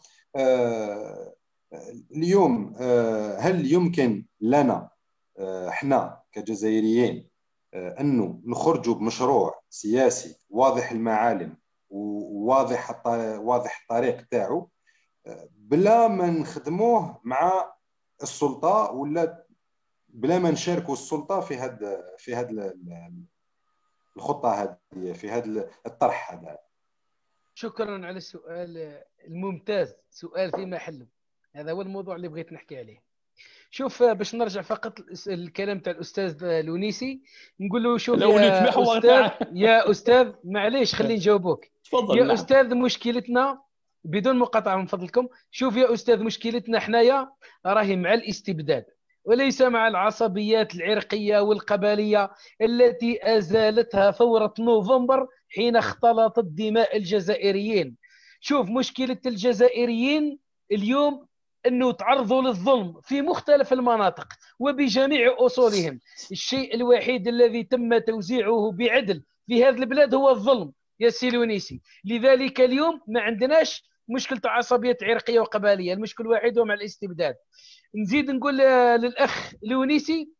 اليوم هل يمكن لنا احنا كجزائريين أنه نخرجوا بمشروع سياسي واضح المعالم وواضح الطريق تاعو بلا ما نخدموه مع السلطة ولا بلا ما نشاركوا السلطة في هذا الخطة هذه في هذا الطرح هذا؟
شكرا على السؤال الممتاز، سؤال في محله. هذا هو الموضوع اللي بغيت نحكي عليه. شوف باش نرجع فقط الكلام تاع الأستاذ لونيسي، نقول له شوف يا أستاذ معليش خليني نجاوبوك. يا أستاذ مشكلتنا بدون مقاطعة من فضلكم، شوف يا أستاذ مشكلتنا حنايا راهي مع الاستبداد وليس مع العصبيات العرقية والقبلية التي أزالتها ثورة نوفمبر حين اختلطت دماء الجزائريين. شوف مشكلة الجزائريين اليوم أنه تعرضوا للظلم في مختلف المناطق وبجميع أصولهم. الشيء الوحيد الذي تم توزيعه بعدل في هذه البلاد هو الظلم يا سيلونيسي. لذلك اليوم ما عندناش مشكلة عصبية عرقية وقبلية، المشكل الوحيد هو مع الاستبداد. نزيد نقول للأخ لونيسي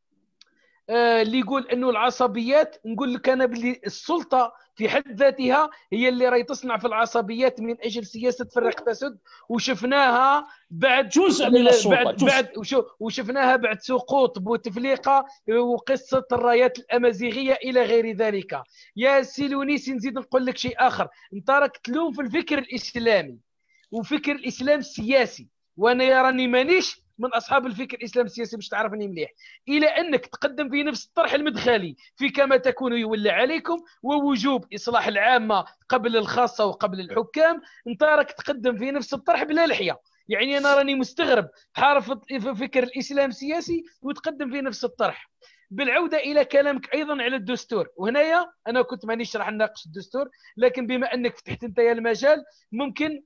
اللي يقول انه العصبيات، نقول لك انا باللي السلطه في حد ذاتها هي اللي راهي تصنع في العصبيات من اجل سياسه فرق تسد، وشفناها بعد
جزء من السلطه
بعد وشفناها بعد سقوط بوتفليقه وقصه الرايات الامازيغيه الى غير ذلك. يا سيلونيسي نزيد نقول لك شيء اخر، انت راك تلوم في الفكر الاسلامي وفكر الاسلام السياسي، وانا راني مانيش من اصحاب الفكر الاسلامي السياسي باش تعرفني مليح، الى انك تقدم في نفس الطرح المدخلي في كما تكون يولى عليكم ووجوب اصلاح العامه قبل الخاصه وقبل الحكام. انت راك تقدم في نفس الطرح بلا لحيه، يعني انا راني مستغرب حارف في فكر الاسلام السياسي وتقدم في نفس الطرح. بالعوده الى كلامك ايضا على الدستور، وهنايا انا كنت مانيش راح نناقش الدستور، لكن بما انك فتحت انت المجال ممكن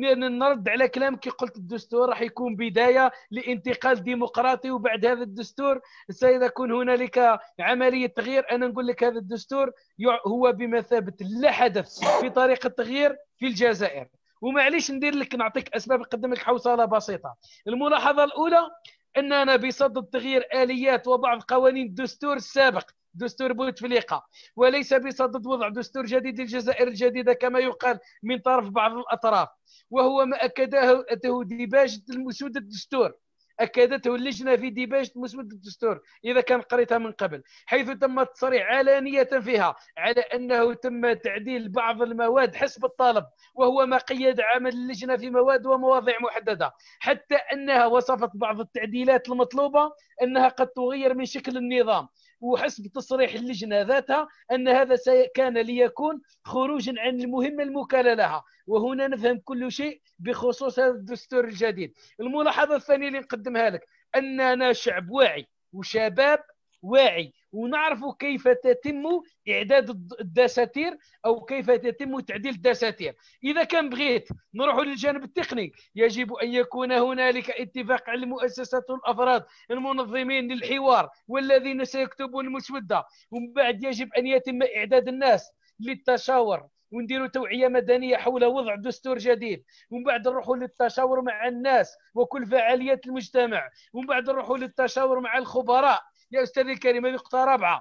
نرد على كلامك. قلت الدستور راح يكون بداية لانتقال ديمقراطي، وبعد هذا الدستور سيكون هنالك عملية تغيير. أنا نقول لك هذا الدستور هو بمثابة لا حدث في طريق التغيير في الجزائر. ومعليش ندير لك نعطيك أسباب، نقدم لك حوصلة بسيطة. الملاحظة الأولى أننا بصدد تغيير آليات وبعض قوانين الدستور السابق، دستور بوتفليقة، وليس بصدد وضع دستور جديد للجزائر الجديدة كما يقال من طرف بعض الأطراف، وهو ما أكده ديباجة المسودة الدستور، أكدته اللجنة في ديباجة مسودة الدستور إذا كان قريتها من قبل، حيث تم التصريح علانية فيها على أنه تم تعديل بعض المواد حسب الطلب، وهو ما قيد عمل اللجنة في مواد ومواضيع محددة، حتى أنها وصفت بعض التعديلات المطلوبة أنها قد تغير من شكل النظام، وحسب تصريح اللجنة ذاتها أن هذا كان ليكون خروجا عن المهمة الموكلة لها. وهنا نفهم كل شيء بخصوص هذا الدستور الجديد. الملاحظة الثانية اللي نقدمها لك أننا شعب واعي وشباب واعي، ونعرف كيف تتم إعداد الدساتير أو كيف يتم تعديل الدساتير. إذا كان بغيت نروح للجانب التقني، يجب أن يكون هنالك اتفاق على المؤسسات والأفراد المنظمين للحوار والذين سيكتبون المسودة، ومن بعد يجب أن يتم إعداد الناس للتشاور ونديروا توعية مدنية حول وضع دستور جديد، ومن بعد نروحوا للتشاور مع الناس وكل فعاليات المجتمع، ومن بعد نروحوا للتشاور مع الخبراء يا أستاذ الكريم. هذه نقطة رابعة.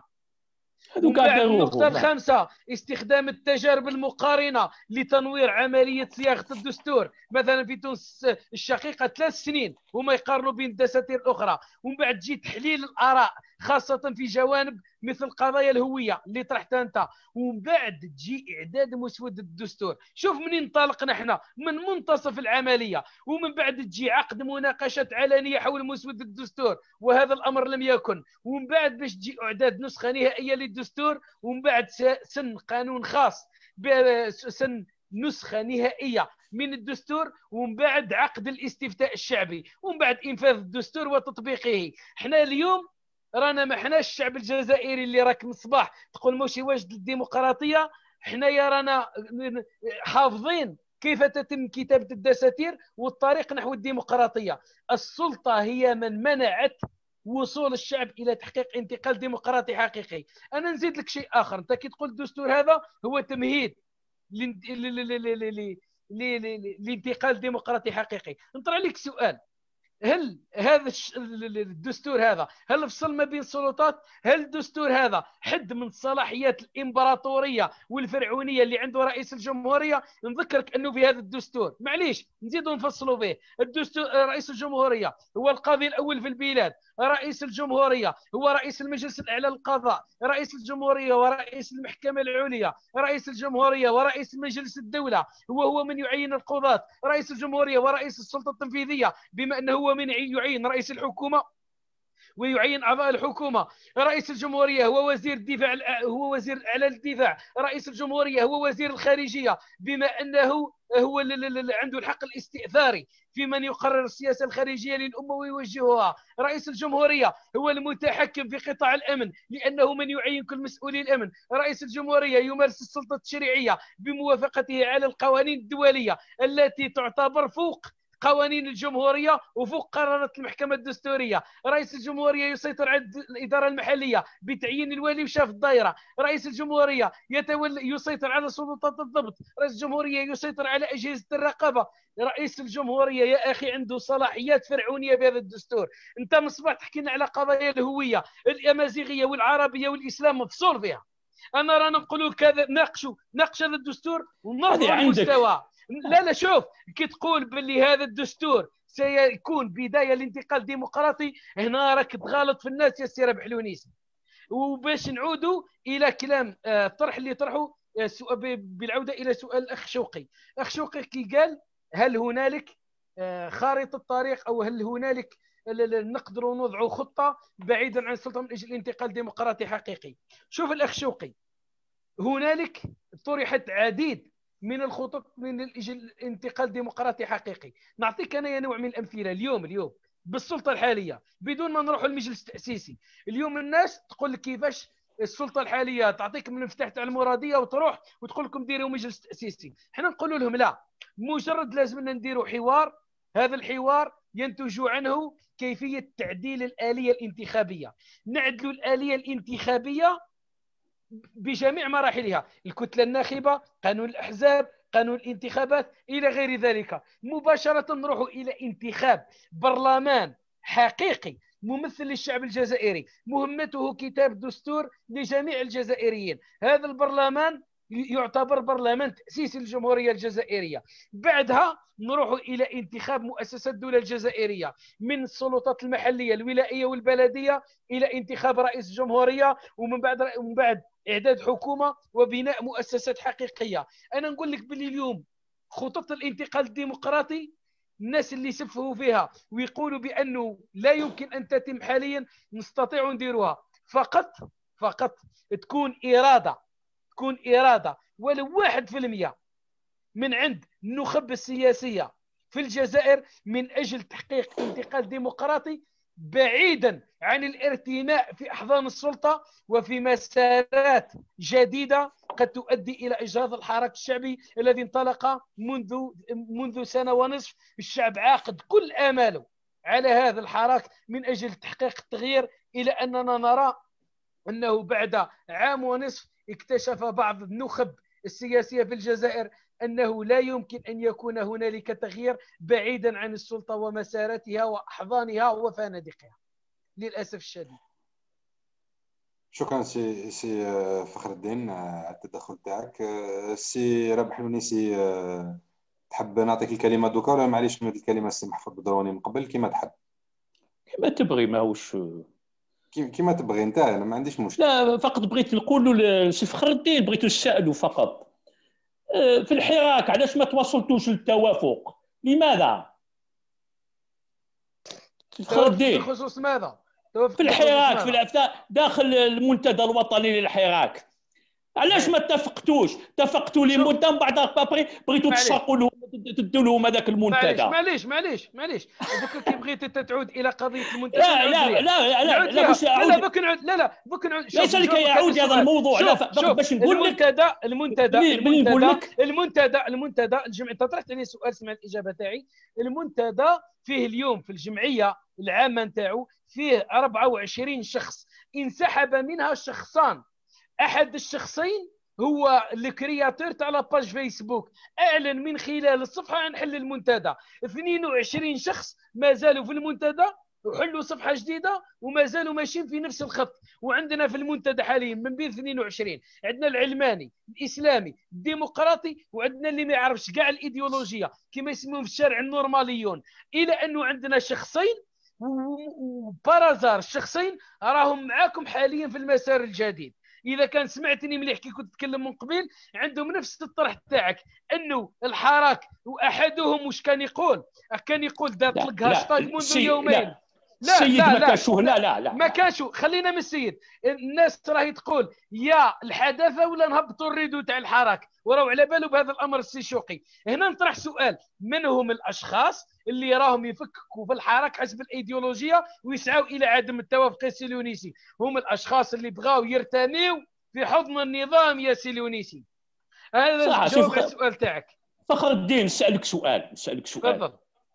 النقطة الخامسة استخدام التجارب المقارنة لتنوير عملية صياغة الدستور. مثلا في تونس الشقيقة 3 سنين وما يقارنوا بين الدساتير الأخرى، ومن بعد تجي تحليل الآراء خاصة في جوانب مثل قضايا الهوية اللي طرحتها أنت، ومن بعد تجي إعداد مسودة الدستور. شوف منين انطلقنا احنا من منتصف العملية، ومن بعد تجي عقد مناقشات علنية حول مسودة الدستور، وهذا الأمر لم يكن. ومن بعد باش تجي إعداد نسخة نهائية للدستور، ومن بعد سن قانون خاص سن نسخة نهائية من الدستور، ومن بعد عقد الاستفتاء الشعبي، ومن بعد إنفاذ الدستور وتطبيقه. احنا اليوم رانا ما حناش الشعب الجزائري اللي راك من الصباح تقول موشي واجد الديمقراطية. حنايا رانا حافظين كيف تتم كتابة الدساتير والطريق نحو الديمقراطية. السلطة هي من منعت وصول الشعب الى تحقيق انتقال ديمقراطي حقيقي. انا نزيد لك شيء اخر، انت كي تقول الدستور هذا هو تمهيد لانتقال ديمقراطي حقيقي، نطرح لك سؤال: هل هذا الدستور هذا هل فصل ما بين السلطات؟ هل الدستور هذا حد من صلاحيات الامبراطوريه والفرعونيه اللي عنده رئيس الجمهوريه؟ نذكرك انه في هذا الدستور، معليش نزيدوا نفصلوا به، الدستور رئيس الجمهوريه هو القاضي الاول في البلاد، رئيس الجمهوريه هو رئيس المجلس الاعلى للقضاء، رئيس الجمهوريه ورئيس المحكمه العليا، رئيس الجمهوريه ورئيس مجلس الدوله هو من يعين القضاة، رئيس الجمهوريه ورئيس السلطه التنفيذيه بما انه هو من يعين رئيس الحكومة ويعين أعضاء الحكومة، رئيس الجمهورية هو وزير الدفاع، هو وزير الأعلى للدفاع، رئيس الجمهورية هو وزير الخارجية بما أنه هو عنده الحق الاستئثاري في من يقرر السياسة الخارجية للأمة ويوجهها. رئيس الجمهورية هو المتحكم في قطاع الأمن لأنه من يعين كل مسؤولي الأمن. رئيس الجمهورية يمارس السلطة التشريعية بموافقته على القوانين الدولية التي تعتبر فوق قوانين الجمهورية وفوق قرارات المحكمة الدستورية. رئيس الجمهورية يسيطر على الإدارة المحلية بتعيين الوالي وشاف الدائرة. رئيس الجمهورية يسيطر على سلطات الضبط. رئيس الجمهورية يسيطر على أجهزة الرقابة. رئيس الجمهورية يا أخي عنده صلاحيات فرعونية بهذا الدستور. أنت من الصباح تحكي لنا على قضايا الهوية الأمازيغية والعربية والإسلام مفصول فيها. أنا رانا نقول لك هذا ناقش هذا الدستور ونرفع المستوى. لا شوف كي تقول باللي هذا الدستور سيكون بدايه لانتقال ديمقراطي، هنا راك تغالط في الناس يا سي رابح الونيسي. وباش نعودوا الى كلام الطرح اللي طرحه بالعوده الى سؤال الاخ شوقي. اخ شوقي كي قال هل هنالك خارطه طريق او هل هنالك نقدر نوضع خطه بعيدا عن السلطه من اجل الانتقال ديمقراطي حقيقي. شوف الاخ شوقي، هنالك طرحت عديد من الخطط من الانتقال ديمقراطي حقيقي. نعطيك انا نوع من الامثله. اليوم بالسلطه الحاليه بدون ما نروح المجلس التاسيسي، اليوم الناس تقول لك كيفاش السلطه الحاليه تعطيك من المفتاح تاع المراديه وتروح وتقول لكم ديروا مجلس تاسيسي. احنا نقول لهم لا، مجرد لازمنا نديروا حوار. هذا الحوار ينتج عنه كيفيه تعديل الاليه الانتخابيه. نعدلوا الاليه الانتخابيه بجميع مراحلها، الكتلة الناخبة، قانون الأحزاب، قانون الانتخابات إلى غير ذلك. مباشرة نروح إلى انتخاب برلمان حقيقي ممثل للشعب الجزائري، مهمته كتاب دستور لجميع الجزائريين. هذا البرلمان يعتبر برلمان تأسيسي للجمهورية الجزائرية. بعدها نروح إلى انتخاب مؤسسات الدولة الجزائرية من السلطات المحلية الولائية والبلدية إلى انتخاب رئيس الجمهورية، ومن بعد إعداد حكومة وبناء مؤسسات حقيقية. أنا نقول لك باللي اليوم خطط الانتقال الديمقراطي الناس اللي يسفهوا فيها ويقولوا بأنه لا يمكن أن تتم حاليا نستطيع نديروها. فقط تكون إرادة ولو 1% من عند النخب السياسية في الجزائر من أجل تحقيق انتقال ديمقراطي بعيدا عن الارتماء في أحضان السلطة وفي مسارات جديدة قد تؤدي إلى إجهاض الحراك الشعبي الذي انطلق منذ سنة ونصف. الشعب عاقد كل آماله على هذا الحراك من أجل تحقيق التغيير، إلى أننا نرى أنه بعد عام ونصف اكتشف بعض النخب السياسية في الجزائر أنه لا يمكن أن يكون هنالك تغيير بعيدا عن السلطة ومساراتها وأحضانها وفنادقها للأسف الشديد.
شكرا سي فخر الدين على التدخل تاعك. سي رابح الونيسي تحب نعطيك الكلمة دوكا ولا معليش نمد الكلمة السي محفوظ بدروني من قبل؟ كيما تحب،
كيما تبغي، ماهوش
كيما تبغي انت، انا ما عنديش مشكل.
لا فقط بغيت نقول لسي فخر الدين، بغيت نسألوا فقط في الحراك علاش ما توصلتوش للتوافق؟ لماذا؟ فخر الدين
بخصوص ماذا؟
في الحراك في داخل المنتدى الوطني للحراك علاش ما اتفقتوا لمده من بعد بغيتوا تسرقوا لهم تدوا لهم هذاك المنتدى؟
معليش دوكا كي بغيت تعود الى قضيه المنتدى.
لا باش نعود.
بك نعود
ليس لكي يعود هذا الموضوع، لا فقط باش نقول لك
المنتدى الجمعيه. طرحت عليه سؤال، سمع الاجابه تاعي. المنتدى فيه اليوم في الجمعيه العامه نتاعو فيه 24 شخص، انسحب منها شخصان. احد الشخصين هو الكرياتور تاع لاباج فيسبوك، اعلن من خلال الصفحه عن حل المنتدى. 22 شخص ما زالوا في المنتدى وحلوا صفحه جديده وما زالوا ماشيين في نفس الخط. وعندنا في المنتدى حاليا من بين 22 عندنا العلماني، الاسلامي، الديمقراطي، وعندنا اللي ما يعرفش كاع الايديولوجيه كما يسموهم في الشارع النورماليون. الى انه عندنا شخصين وبارازار الشخصين راهم معاكم حاليا في المسار الجديد. اذا كان سمعتني مليح كي كنت تتكلم من قبل، عندهم نفس الطرح تاعك انه الحراك واحدهم واش كان يقول؟ كان يقول دا طلق هاشتاغ منذ يومين.
السيد ما كانش هنا. لا
ما كانش. خلينا من السيد. الناس راهي تقول يا الحداثه ولا نهبطوا الريدو تاع الحركه، وراو على بالو بهذا الامر السي شوقي. هنا نطرح سؤال: من هم الاشخاص اللي راهم يفككوا في الحركه حسب الايديولوجيه ويسعوا الى عدم التوافق السيليونيسي؟ هم الاشخاص اللي بغاو يرتنيوا في حضن النظام يا سيليونيسي. هذا جواب على السؤال تاعك.
فخر الدين نسألك سؤال.
تفضل.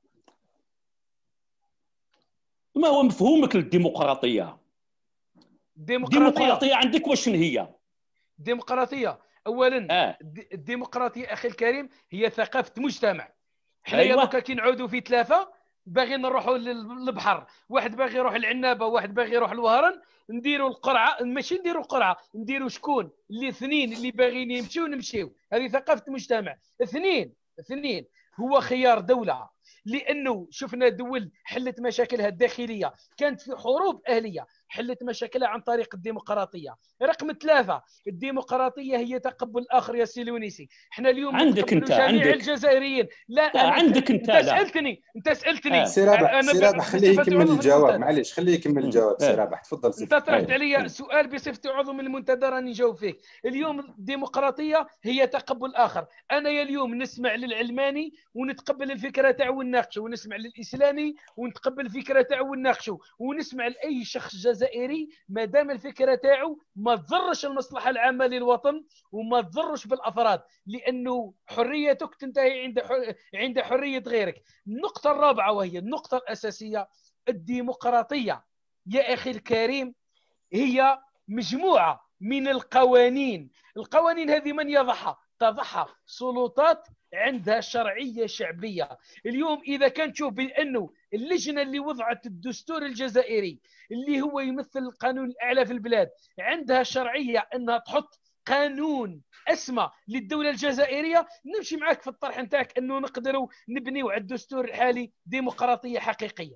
ما هو مفهومك للديمقراطية؟ الديمقراطية عندك واش هي؟
الديمقراطية أولا الديمقراطية أخي الكريم هي ثقافة مجتمع. حنا
أيوة.
يا كي نعودوا في ثلاثة باغي نروحوا للبحر، واحد باغي يروح العنابة، واحد باغي يروح الوهران، نديروا القرعة، ماشي نديروا القرعة، نديروا شكون اللي اثنين اللي باغيين يمشيو نمشيو. هذه ثقافة مجتمع. اثنين هو خيار دولة، لأنه شفنا دول حلت مشاكلها الداخلية، كانت في حروب أهلية، حلت مشاكلها عن طريق الديمقراطية. رقم 3 الديمقراطية هي تقبل الآخر يا سيلونيسي. احنا اليوم
عندك انت
جميع الجزائريين. لا
عندك انت.
انت سألتني
سي رابح خليه يكمل الجواب. معليش خليه يكمل الجواب. سي رابح تفضل.
انت طرحت علي سؤال بصفتي عضو من المنتدى راني نجاوب فيك. اليوم الديمقراطية هي تقبل الآخر. انا اليوم نسمع للعلماني ونتقبل الفكرة تاعو ونناقشه، ونسمع للإسلامي ونتقبل الفكرة تاعو ونناقشه، ونسمع لأي شخص جزائري ما دام الفكرة تاعو ما تضرش المصلحة العامة للوطن وما تضرش بالأفراد، لأنه حريتك تنتهي عند حرية غيرك. النقطة الرابعة وهي النقطة الأساسية: الديمقراطية يا أخي الكريم هي مجموعة من القوانين. القوانين هذه من يضعها؟ تضعها سلطات عندها شرعية شعبية. اليوم إذا كان تشوف بأنه اللجنة اللي وضعت الدستور الجزائري اللي هو يمثل القانون الأعلى في البلاد عندها شرعية أنها تحط قانون أسمى للدولة الجزائرية، نمشي معك في الطرح نتاعك أنه نقدروا نبنيو على الدستور الحالي ديمقراطية حقيقية.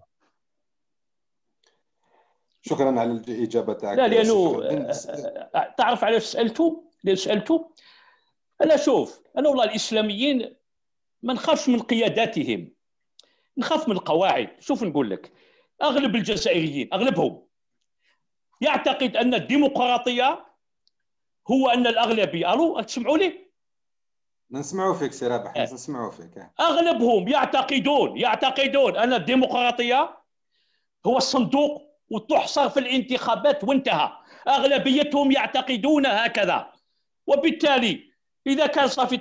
شكرا على الإجابة تاعك.
لا لأنه تعرف على سألته أنا شوف، أنا والله الإسلاميين ما نخافش من قياداتهم، نخاف من القواعد. شوف نقول لك، أغلب الجزائريين أغلبهم يعتقد أن الديمقراطية هو أن الأغلبية. ألو تسمعوا لي؟
نسمعوا فيك سي رابح. نسمعوا فيك.
أغلبهم يعتقدون أن الديمقراطية هو الصندوق وتحصر في الانتخابات وانتهى. أغلبيتهم يعتقدون هكذا، وبالتالي إذا كان صافي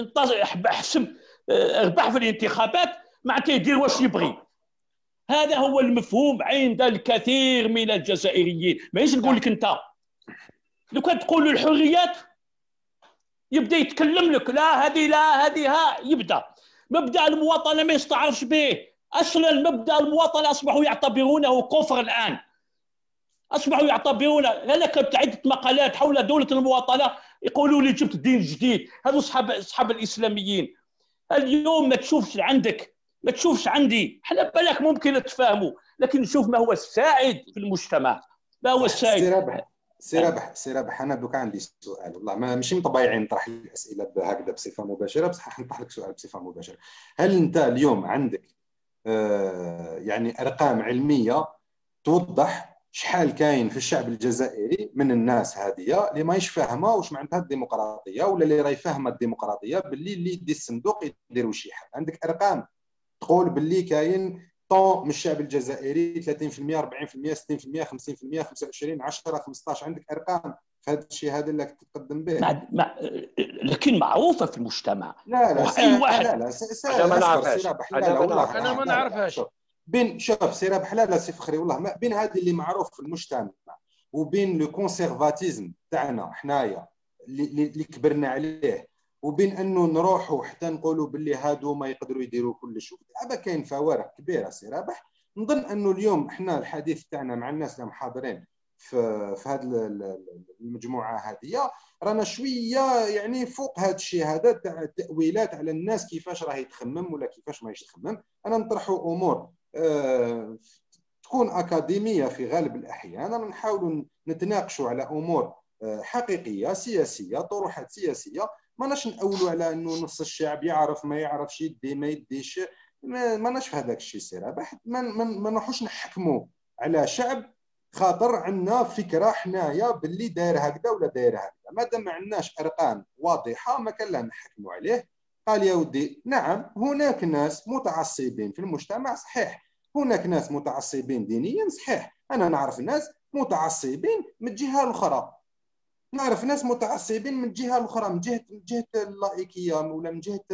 حسم ربح في الانتخابات معناته يدير واش يبغي. هذا هو المفهوم عند الكثير من الجزائريين. ماهيش نقول لك انت لو كان تقول له الحريات يبدا يتكلم لك لا هذه ها يبدا مبدا المواطنه ما يستعرفش به اصلا. مبدا المواطنه اصبحوا يعتبرونه كفر الان، اصبحوا يعتبرونه. انا كتبت عده مقالات حول دوله المواطنه يقولوا لي جبت دين جديد. هذو اصحاب الاسلاميين. اليوم ما تشوفش عندي، حنا بالك ممكن نتفاهموا، لكن نشوف ما هو السائد في المجتمع، ما هو السائد.
سي رابح انا دوك عندي سؤال، والله ماشي مطبيعي نطرح الاسئله هكذا بصفه مباشره، بصح نطرح لك سؤال بصفه مباشره. هل انت اليوم عندك يعني ارقام علميه توضح شحال كاين في الشعب الجزائري من الناس هذه اللي ماهيش فاهمه واش معناتها الديمقراطيه، ولا اللي راهي فاهمه الديمقراطيه باللي اللي يدي الصندوق يديروا شي حاجه؟ عندك ارقام تقول باللي كاين طون من الشعب الجزائري 30%، 40%، 60%، 50%، 25، 10، 15. عندك ارقام في هذا الشيء هذا اللي تقدم به؟
لكن معروفه في المجتمع.
لا
اي واحد
انا ما نعرفهاش.
انا ما نعرفهاش.
بين شوف سي رابح، لا سي فخري، والله بين هذا اللي معروف في المجتمع وبين لو كونسيرفاتيزم تاعنا حنايا اللي كبرنا عليه، وبين انه نروحوا حتى نقولوا باللي هادو ما يقدروا يديروا كل شيء، دابا كاين فوارق كبيره سي رابح. نظن انه اليوم احنا الحديث تاعنا مع الناس اللي حاضرين في هذه المجموعه هذه رانا شويه يعني فوق هذا الشيء هذا تاع التاويلات على الناس كيفاش راهي تخمم ولا كيفاش ما تخمم. انا نطرحوا امور تكون اكاديميه في غالب الاحيان، انا نحاولوا نتناقشوا على امور حقيقيه سياسيه، طروحات سياسيه. ما ناش نقولوا على انه نص الشعب يعرف ما يعرفش، يدي ما يديش، ما ناش في هذاك الشيء سي رابح. ما نروحوش نحكموا على شعب، خاطر عندنا فكره حنايا باللي داير هكذا ولا داير هكذا. مادام ما عندناش ارقام واضحه ما كان لا نحكموا عليه. قال يا ودي نعم هناك ناس متعصبين في المجتمع صحيح، هناك ناس متعصبين دينيا صحيح، انا نعرف ناس متعصبين من الجهه الاخرى، نعرف ناس متعصبين من الجهه الاخرى، من جهه اللايكيه ولا من جهه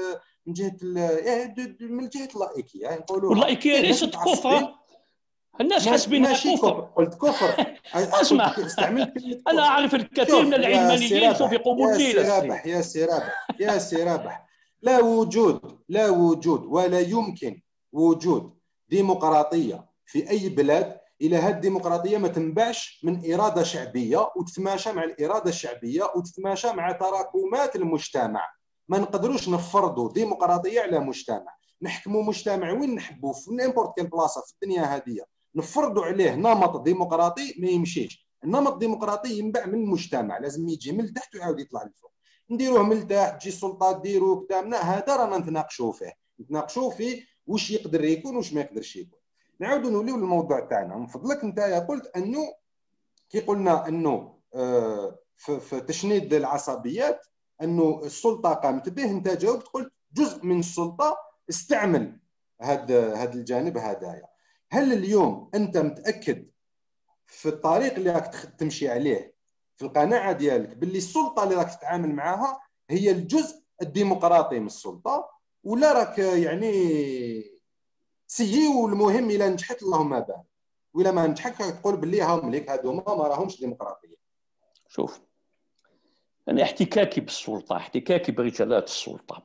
اللايكيه نقولوا.
واللايكيه ليست كفر، الناس حاسبينها كفر.
قلت كفر.
اسمع،
استعملت كلمه كفر.
انا اعرف الكثير من العلمانيين يوافقوا بالليل.
يا سي رابح، لا وجود ولا يمكن وجود ديمقراطيه في اي بلاد الى هذه الديمقراطيه ما تنبعش من اراده شعبيه وتتماشى مع الاراده الشعبيه وتتماشى مع تراكمات المجتمع. ما نقدروش نفرضوا ديمقراطيه على مجتمع، نحكموا مجتمع وين نحبوا في نيمبورت كال بلاصه في الدنيا هذه، نفرضوا عليه نمط ديمقراطي ما يمشيش. النمط الديمقراطي ينبع من المجتمع، لازم يجي من تحت ويعاود يطلع لفوق. نديروه من تحت، تجي السلطه ديروا كتابنا، هذا رانا نتناقشوا فيه واش يقدر يكون واش ما يقدرش يكون. نعاودوا نوليو للموضوع تاعنا. من فضلك انت قلت انه كي قلنا انه في تشنيد العصبيات انه السلطه قامت به، انت جاوبت قلت جزء من السلطه استعمل هذا الجانب هدايا. هل اليوم انت متاكد في الطريق اللي راك تمشي عليه، في القناعه ديالك باللي السلطه اللي راك تتعامل معها هي الجزء الديمقراطي من السلطه، ولا راك يعني سيي والمهم الا نجحت اللهم بارك، ولا ما نجحك تقول باللي هاهم ليك هذوما ما راهمش ديمقراطيين؟
شوف، انا احتكاكي بالسلطه، احتكاكي برجالات السلطه،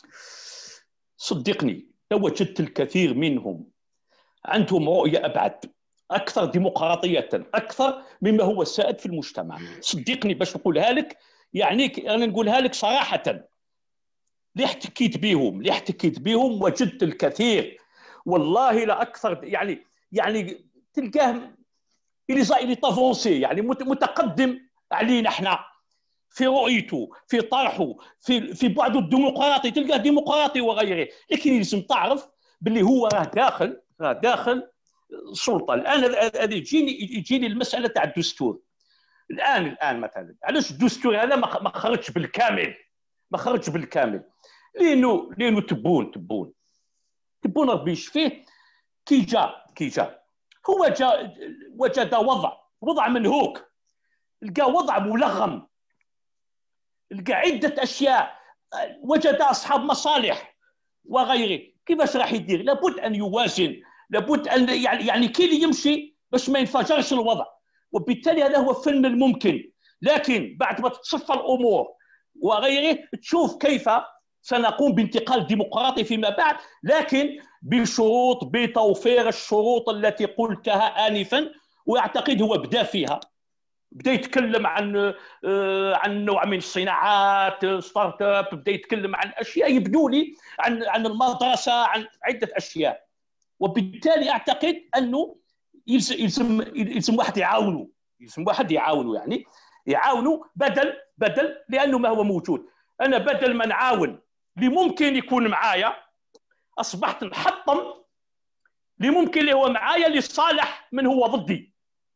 صدقني لو وجدت الكثير منهم عندهم رؤيه ابعد، اكثر ديمقراطيه، اكثر مما هو السائد في المجتمع. صدقني باش نقولها لك، يعني انا نقولها لك صراحه، اللي احتكيت بهم وجدت الكثير والله لا اكثر. يعني تلقاه اللي طافونسي، يعني متقدم علينا احنا في رؤيته، في طرحه، في بعده الديمقراطي، تلقاه ديمقراطي وغيره. لكن لازم تعرف باللي هو راه داخل السلطه. الان يجيني المساله تاع الدستور. الان مثلا علاش الدستور هذا ما خرجش بالكامل؟ لانه تبون ربي يشفيه. كي جا هو وجد وضع منهوك، لقى وضع ملغم، لقى عده اشياء، وجد اصحاب مصالح وغيره. كيفاش راح يدير؟ لابد ان يوازن، لابد ان يعني كي اللي يمشي باش ما ينفجرش الوضع. وبالتالي هذا هو فن الممكن. لكن بعد ما تتصفى الامور وغيره تشوف كيف سنقوم بانتقال ديمقراطي فيما بعد، لكن بشروط، بتوفير الشروط التي قلتها آنفا. وأعتقد هو بدأ فيها، بدأ يتكلم عن نوع من الصناعات، ستارت اب، بدأ يتكلم عن أشياء يبدو لي عن المدرسة، عن عدة أشياء. وبالتالي أعتقد أنه يلزم واحد يعاونه، يعني يعاونه بدل لأنه ما هو موجود. أنا بدل ما نعاون اللي ممكن يكون معايا، أصبحت نحطم اللي ممكن اللي هو معايا لصالح من هو ضدي.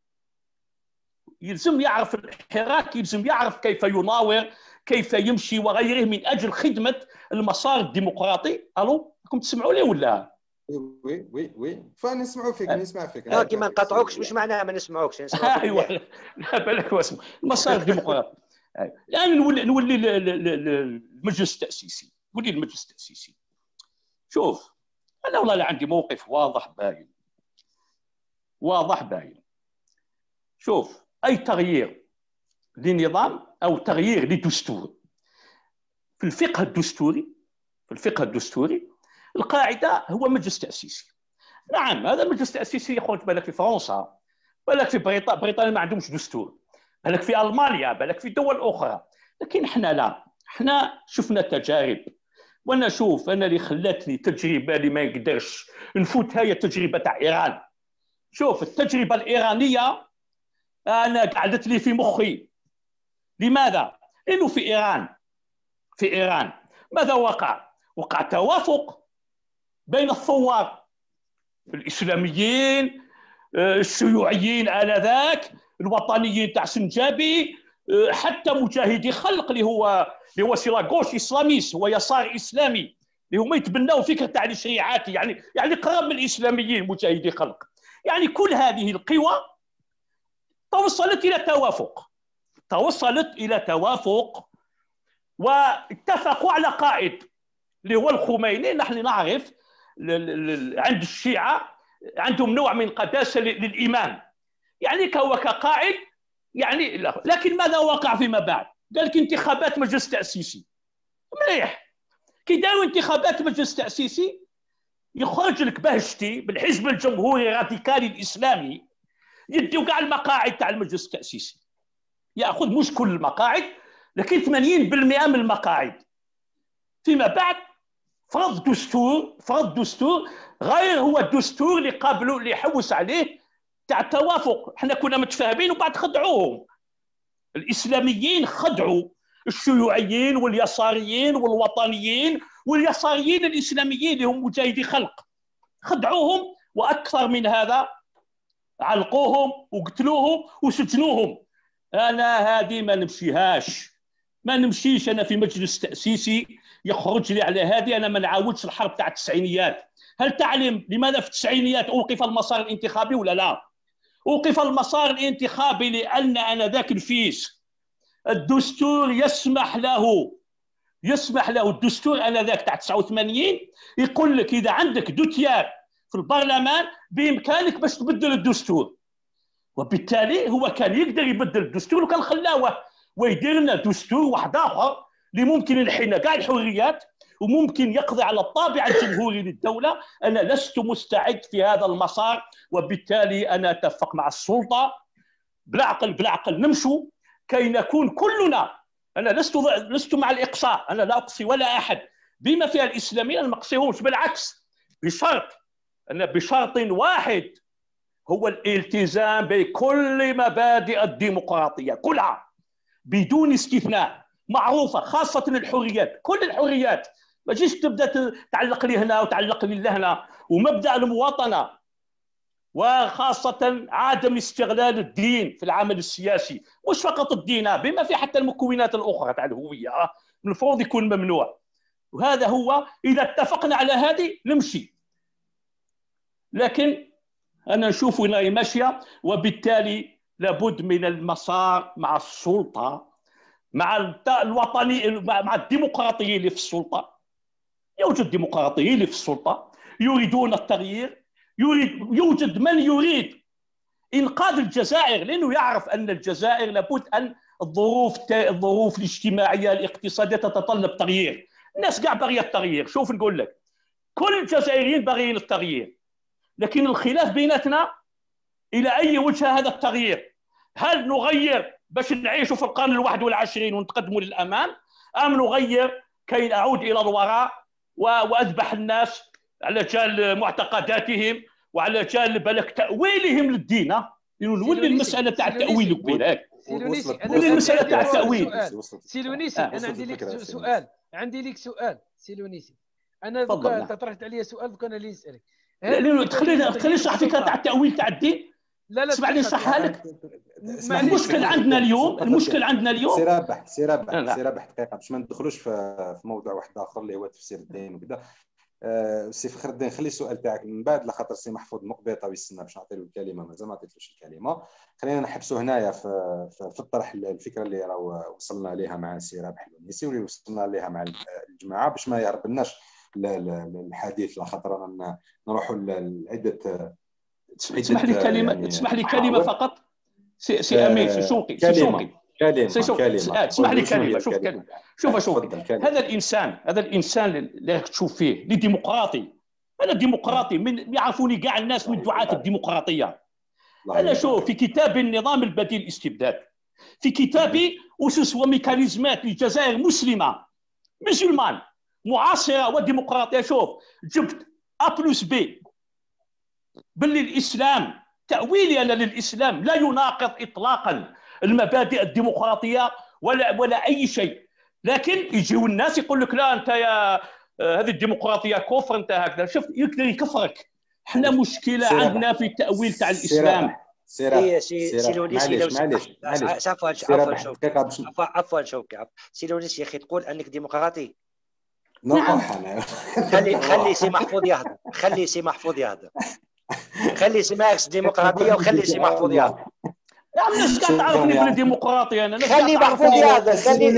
يلزم يعرف الحراك، يلزم يعرف كيف يناور، كيف يمشي وغيره من أجل خدمة المسار الديمقراطي. ألو، راكم تسمعوا لي ولا؟
وي فنسمعوا فيك، نسمع فيك.
كيما نقاطعوكش مش معناها ما نسمعوكش.
ايوه، لا بالك واسمع المسار الديمقراطي. الان نولي المجلس التاسيسي. شوف، انا والله عندي موقف واضح باين. شوف، اي تغيير لنظام او تغيير لدستور في الفقه الدستوري القاعده هو مجلس تاسيسي. نعم، هذا مجلس تاسيسي يخرج بالك في فرنسا، بالك في بريطانيا ما عندهمش دستور، بالك في المانيا، بالك في دول اخرى. لكن احنا لا، احنا شفنا تجارب. وانا شوف، انا اللي خلاتني تجربه اللي ما نقدرش نفوتها هي التجربه تاع ايران. شوف، التجربه الايرانيه انا قعدت لي في مخي. لماذا؟ لانه في ايران ماذا وقع توافق بين الثوار الاسلاميين الشيوعيين آنذاك، الوطنيين تاع سنجابي، حتى مجاهدي خلق اللي هو سيلاغوش اسلاميس، هو يسار اسلامي اللي هما يتبناو فكره تاع الشريعات، يعني قراب من الاسلاميين مجاهدي خلق. يعني كل هذه القوى توصلت الى توافق واتفقوا على قائد اللي هو الخميني. نحن نعرف عند الشيعة عندهم نوع من قداسة للإمام، يعني هو كقائد يعني. لكن ماذا وقع فيما بعد؟ قال لك انتخابات مجلس تأسيسي مليح. كي داروا انتخابات مجلس تأسيسي يخرج لك بهشتي بالحزب الجمهوري الراديكالي الإسلامي، يديو كاع المقاعد تاع المجلس التأسيسي، ياخذ مش كل المقاعد لكن 80% من المقاعد. فيما بعد فرض دستور غير هو الدستور اللي قابلوا اللي حوس عليه تاع التوافق. احنا كنا متفاهمين وبعد خدعوهم الاسلاميين، خدعوا الشيوعيين واليساريين والوطنيين واليساريين الاسلاميين اللي هم مجاهدي خلق، خدعوهم واكثر من هذا، علقوهم وقتلوهم وسجنوهم. انا هذه ما نمشيش انا في مجلس تاسيسي يخرج لي على هذه. انا ما نعاودش الحرب تاع التسعينيات. هل تعلم لماذا في التسعينيات اوقف المسار الانتخابي ولا لا؟ اوقف المسار الانتخابي لان انذاك الفيس الدستور يسمح له الدستور انذاك تاع 89 يقول لك اذا عندك دوتيار في البرلمان بامكانك باش تبدل الدستور. وبالتالي هو كان يقدر يبدل الدستور وكان خلاوه ويدير لنا دستور واحد اخر اللي ممكن ينحي لنا كاع الحريات وممكن يقضي على الطابع الجمهوري للدوله. انا لست مستعد في هذا المسار، وبالتالي انا اتفق مع السلطه بالعقل نمشوا كي نكون كلنا. انا لست مع الاقصاء، انا لا اقصي ولا احد بما فيها الاسلاميين، انا ما اقصيهمش، بالعكس بشرط واحد هو الالتزام بكل مبادئ الديمقراطيه كلها بدون استثناء، معروفه، خاصه الحريات، كل الحريات. ما تجيش تبدا تعلق لي هنا وتعلق لي لهنا. ومبدا المواطنه وخاصه عدم استغلال الدين في العمل السياسي، مش فقط الدين بما في حتى المكونات الاخرى تاع الهويه المفروض يكون ممنوع. وهذا هو اذا اتفقنا على هذه نمشي. لكن انا نشوف وين راهي ماشيه، وبالتالي لابد من المسار مع السلطه، مع الوطني، مع الديمقراطيين اللي في السلطه. يوجد ديمقراطيين اللي في السلطه يريدون التغيير، يوجد من يريد انقاذ الجزائر، لانه يعرف ان الجزائر لابد ان الظروف الاجتماعيه الاقتصاديه تتطلب تغيير. الناس كاع باغيه التغيير. شوف نقول لك كل الجزائريين باغيين التغيير، لكن الخلاف بيناتنا الى اي وجه هذا التغيير. هل نغير باش نعيشوا في القرن ال21 ونتقدموا للامام، ام نغير كي نعود الى الوراء واذبح الناس على جال معتقداتهم وعلى جال بالك تاويلهم للدين؟ نولي المساله تاع التاويل وكبير.
نولي
المساله تاع التاويل.
سيلونيسي انا عندي لك سؤال سيلونيسي. انا دوكا انت طرحت عليا سؤال دوكا انا اللي نسالك.
خليني نشرح فكره تاع التاويل تاع الدين.
لا
اسمعني نشرحها لك. المشكل عندنا اليوم
سي رابح دقيقه باش ما ندخلوش في موضوع واحد اخر اللي هو تفسير الدين وكذا. سي فخر الدين خلي السؤال تاعك من بعد، لخاطر سي محفوظ مقبطه ويستنى باش نعطي له الكلمه، مازال ما عطيتلوش الكلمه. خلينا نحبسوا هنايا في الطرح الفكره اللي راهو وصلنا لها مع سي رابح الونيسي واللي وصلنا لها مع الجماعه، باش ما يهربناش الحديث، لخاطر رانا نروحوا لعده.
تسمح لي كلمه فقط سي امين، سي شوقي اسمح لي كلمه. شوف هذا الانسان اللي راك تشوف فيه اللي ديمقراطي، انا ديمقراطي من يعرفوني كاع الناس من دعاة الديمقراطيه. انا شوف في كتاب النظام البديل الاستبداد، في كتابي اسس وميكانيزمات للجزائر مسلمه مسلمان معاصره وديمقراطيه. شوف جبت A+B باللي الاسلام تاويلي انا للاسلام لا يناقض اطلاقا المبادئ الديمقراطيه ولا اي شيء، لكن يجيو الناس يقول لك لا انت يا هذه الديمقراطيه كفر، انت هكذا. شفت يقدر يكفرك حنا مشكله عندنا في التاويل تاع الاسلام.
سي لونيسي لو
معليش
عفوا شوقي سي لونيسي يا اخي تقول انك ديمقراطي.
نعم.
خلي سي محفوظ يهضر، خلي سي محفوظ يهضر، خلي سي مارس ديمقراطيه وخلي سي محفوظ يهضر.
يا عمي اش كتعرفني في الديمقراطيه انا؟
خلي محفوظ يهضر، خلي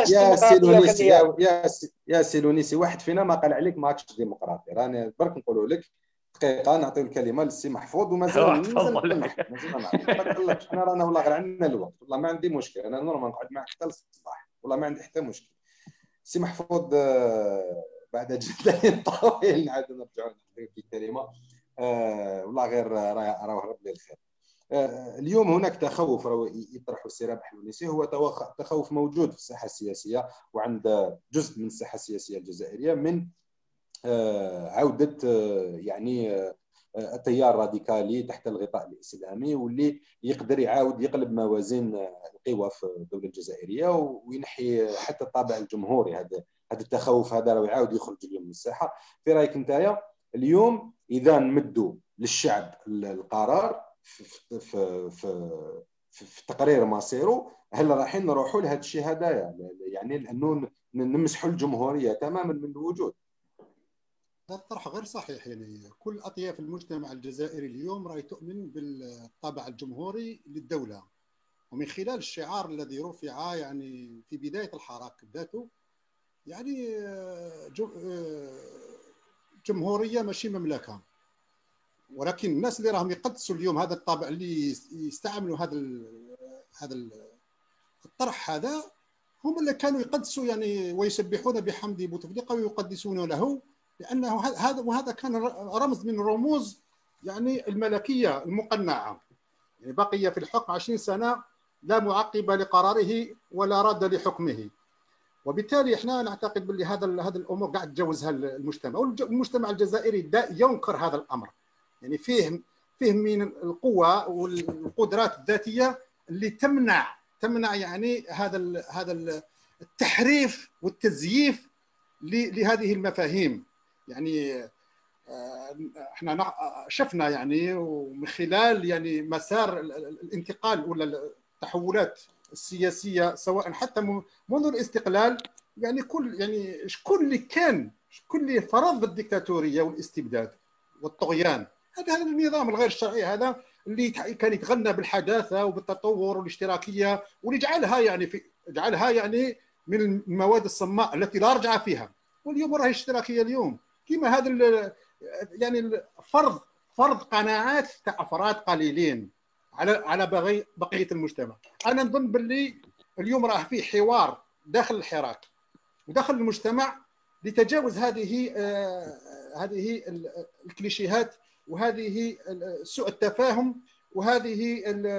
يا سيلونيسي واحد فينا ما قال عليك ماكش ديمقراطي. راني برك نقولوا لك دقيقه نعطيو الكلمه للسي محفوظ ومازال ما تقلقش. انا رانا والله غير عندنا الوقت، والله ما عندي مشكل، انا نورمال نقعد معك حتى للصباح، والله ما عندي حتى مشكل. سي محفوظ بعد جدل طويل نعاود نرجعوا في الكلمه. والله غير راه رب لي الخير. اليوم هناك تخوف يطرحه السي رابح اللونيسي، هو تخوف موجود في الساحه السياسيه وعند جزء من الساحه السياسيه الجزائريه من عوده يعني التيار الراديكالي تحت الغطاء الاسلامي، واللي يقدر يعاود يقلب موازين القوى في الدوله الجزائريه وينحي حتى الطابع الجمهوري. هذا التخوف هذا راه يعاود يخرج اليوم من الساحه. في رايك انت اليوم اذا نمدوا للشعب القرار في تقرير مصيره، هل رايحين نروحوا لهذا الشيء هذايا؟ يعني لانه نمسحوا الجمهوريه تماما من الوجود.
هذا الطرح غير صحيح. يعني كل اطياف المجتمع الجزائري اليوم راهي تؤمن بالطابع الجمهوري للدوله، ومن خلال الشعار الذي رفع يعني في بدايه الحراك ذاته، يعني جمهوريه ماشي مملكه. ولكن الناس اللي راهم يقدسوا اليوم هذا الطابع، اللي يستعملوا هذا الطرح هذا، هم اللي كانوا يقدسوا يعني ويسبحون بحمد بوتفليقه ويقدسون له، لانه هذا كان رمز من رموز يعني الملكيه المقنعه. يعني بقي في الحكم 20 سنه لا معقب لقراره ولا راد لحكمه. وبالتالي احنا نعتقد باللي هذا الامور قاعد تجاوزها المجتمع، والمجتمع الجزائري ينكر هذا الامر. يعني فيه من القوة والقدرات الذاتية اللي تمنع يعني هذا التحريف والتزييف لهذه المفاهيم. يعني احنا شفنا يعني ومن خلال يعني مسار الانتقال ولا التحولات السياسية، سواء حتى منذ الاستقلال، يعني شكون اللي فرض الديكتاتورية والاستبداد والطغيان؟ هذا النظام الغير الشرعي هذا اللي كان يتغنى بالحداثه وبالتطور والاشتراكيه، واللي جعلها يعني من المواد الصماء التي لا رجعه فيها. واليوم راهي اشتراكيه اليوم كما هذا يعني فرض قناعات تاع افراد قليلين على بقيه المجتمع. انا نظن باللي اليوم راه في حوار داخل الحراك وداخل المجتمع لتجاوز هذه الكليشيهات وهذه سوء التفاهم وهذه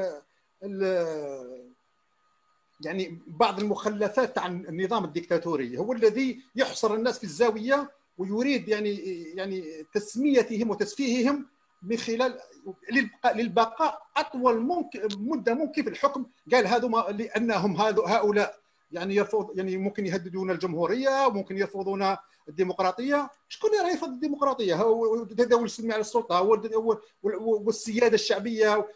يعني بعض المخلفات تاع النظام الديكتاتوري، هو الذي يحصر الناس في الزاويه ويريد يعني تسميتهم وتسفيههم من خلال للبقاء اطول مده ممكن في الحكم. قال هذو لانهم هؤلاء يعني ممكن يهددون الجمهوريه وممكن يرفضون الديمقراطيه. شكون اللي راه يرفض الديمقراطيه؟ هو التداول السلمي على السلطه والسياده الشعبيه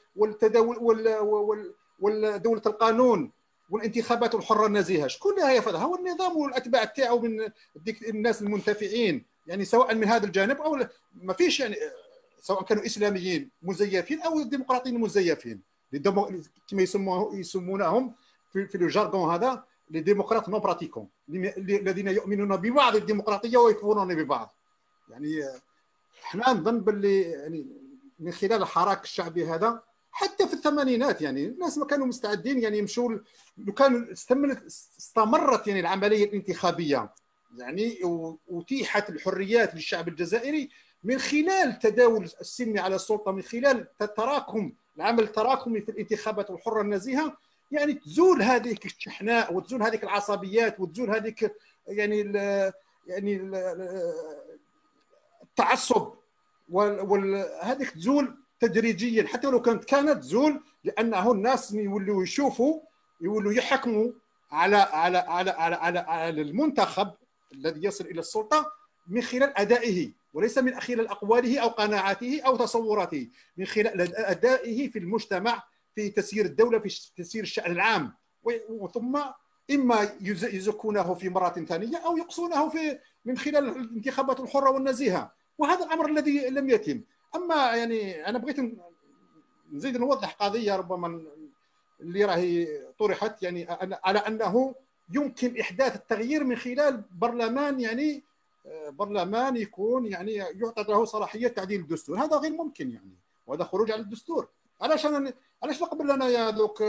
ودوله القانون والانتخابات الحره النزيهه. شكون اللي يرفضها؟ هو النظام والاتباع تاعو من الناس المنتفعين، يعني سواء من هذا الجانب او ما فيش، يعني سواء كانوا اسلاميين مزيفين او ديمقراطيين مزيفين، كما يسمونهم في الجارغون هذا لي ديمقراط نون براتيكون، الذين يؤمنون ببعض الديمقراطيه ويكفرون ببعض. يعني احنا نظن باللي يعني من خلال الحراك الشعبي هذا حتى في الثمانينات يعني الناس ما كانوا مستعدين يعني يمشوا، لو كان استمرت يعني العمليه الانتخابيه يعني واتيحت الحريات للشعب الجزائري من خلال تداول السلمي على السلطه، من خلال العمل التراكمي في الانتخابات الحره النزيهه، يعني تزول هذيك الشحناء وتزول هذيك العصبيات وتزول هذيك يعني التعصب، وهذيك تزول تدريجيا حتى لو كانت تزول، لانه الناس يولوا يشوفوا يولوا يحكموا على المنتخب الذي يصل الى السلطه من خلال ادائه وليس من خلال أقواله أو قناعاته أو تصوراته، من خلال أدائه في المجتمع، في تسيير الدولة، في تسيير الشأن العام. ثم إما يزكونه في مرة ثانية أو يقصونه من خلال الانتخابات الحرة والنزيهة، وهذا الأمر الذي لم يتم. أما يعني أنا بغيت نزيد نوضح قضية ربما اللي راهي طرحت، يعني على أنه يمكن إحداث التغيير من خلال برلمان، يعني برلمان يكون يعني يعطى له صلاحية تعديل الدستور. هذا غير ممكن يعني، وهذا خروج على الدستور. علاش نقبل لنا يا دوك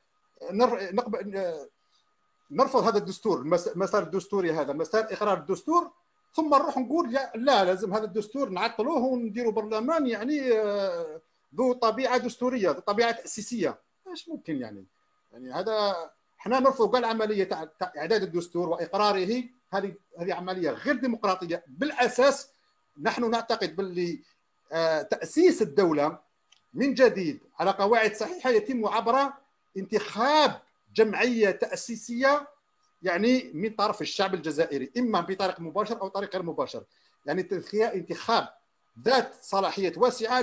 نرفض هذا الدستور، المسار الدستوري هذا، مسار إقرار الدستور، ثم نروح نقول لا لازم هذا الدستور نعطلوه ونديروا برلمان يعني ذو طبيعة دستورية، ذو طبيعة تأسيسية. ايش ممكن يعني هذا احنا نرفض كاع العملية تاع إعداد الدستور وإقراره. هذه عملية غير ديمقراطية بالأساس. نحن نعتقد باللي تأسيس الدولة من جديد على قواعد صحيحة يتم عبر انتخاب جمعية تأسيسية، يعني من طرف الشعب الجزائري، إما بطريق مباشر أو طريق غير مباشر. يعني انتخاب ذات صلاحية واسعة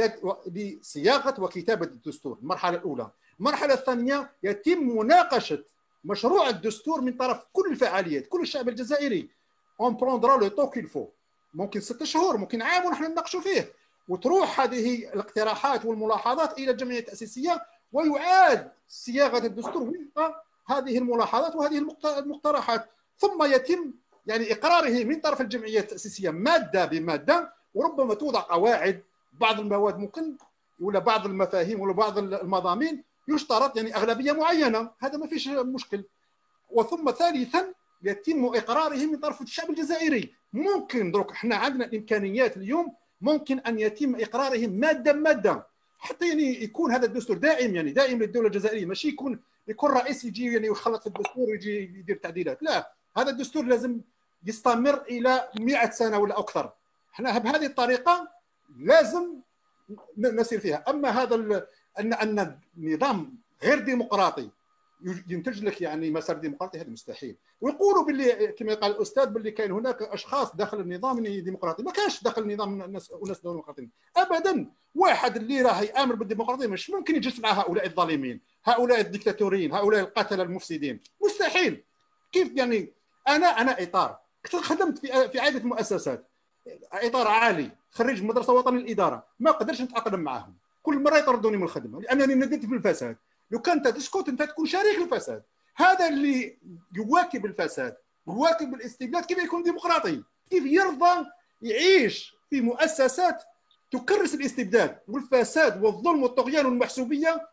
لصياغة وكتابة الدستور، المرحلة الأولى. المرحلة الثانية يتم مناقشة مشروع الدستور من طرف كل الفعاليات، كل الشعب الجزائري. on prendra le temps qu'il faut. ممكن 6 شهور، ممكن عام، ونحن نناقشوا فيه، وتروح هذه الاقتراحات والملاحظات إلى الجمعية التأسيسية، ويعاد صياغة الدستور وفق هذه الملاحظات وهذه المقترحات، ثم يتم يعني إقراره من طرف الجمعية التأسيسية مادة بمادة، وربما توضع قواعد. بعض المواد ممكن، ولا بعض المفاهيم، ولا بعض المضامين يشترط يعني أغلبية معينة، هذا ما فيش مشكل. وثم ثالثا يتم إقراره من طرف الشعب الجزائري. ممكن دروك احنا عندنا الإمكانيات اليوم، ممكن أن يتم إقراره مادة مادة، حتى يعني يكون هذا الدستور دائم، يعني دائم للدولة الجزائرية، ماشي يكون رئيس يجي يعني يخلط في الدستور ويجي يدير تعديلات. لا، هذا الدستور لازم يستمر إلى 100 سنة ولا أكثر. احنا بهذه الطريقة لازم نسير فيها. أما هذا أن النظام غير ديمقراطي ينتج لك يعني مسار ديمقراطي، هذا مستحيل. ويقولوا باللي كما قال الأستاذ باللي كاين هناك أشخاص داخل النظام ديمقراطي. ما كانش داخل النظام ناس ديمقراطيين أبدا. واحد اللي راه يآمن بالديمقراطية مش ممكن يجلس مع هؤلاء الظالمين، هؤلاء الديكتاتوريين، هؤلاء القتلة المفسدين. مستحيل. كيف يعني؟ أنا إطار خدمت في عدة مؤسسات، إطار عالي، خريج مدرسة وطنية للإدارة، ما قدرش نتأقلم معهم. كل مرة يطردوني من الخدمة لأنني نديت في الفساد. لو كنت تسكت أنت تكون شريك الفساد. هذا اللي يواكب الفساد، يواكب الاستبداد، كيف يكون ديمقراطي؟ كيف يرضى يعيش في مؤسسات تكرس الاستبداد والفساد والظلم والطغيان والمحسوبية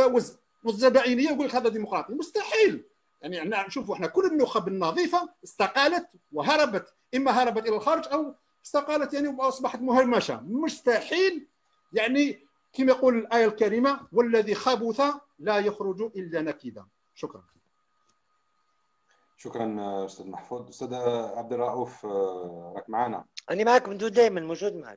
والزبائنية ويقول لك هذا ديمقراطي؟ مستحيل. يعني نشوفوا احنا كل النخب النظيفة استقالت وهربت، إما هربت إلى الخارج أو استقالت يعني وأصبحت مهمشة. مستحيل. يعني كما يقول الآية الكريمة: والذي خبث لا يخرج إلا نكدا. شكرا.
شكرا أستاذ محفوظ. أستاذ عبد الرؤوف راك معنا؟
أنا معك من دائما موجود معك.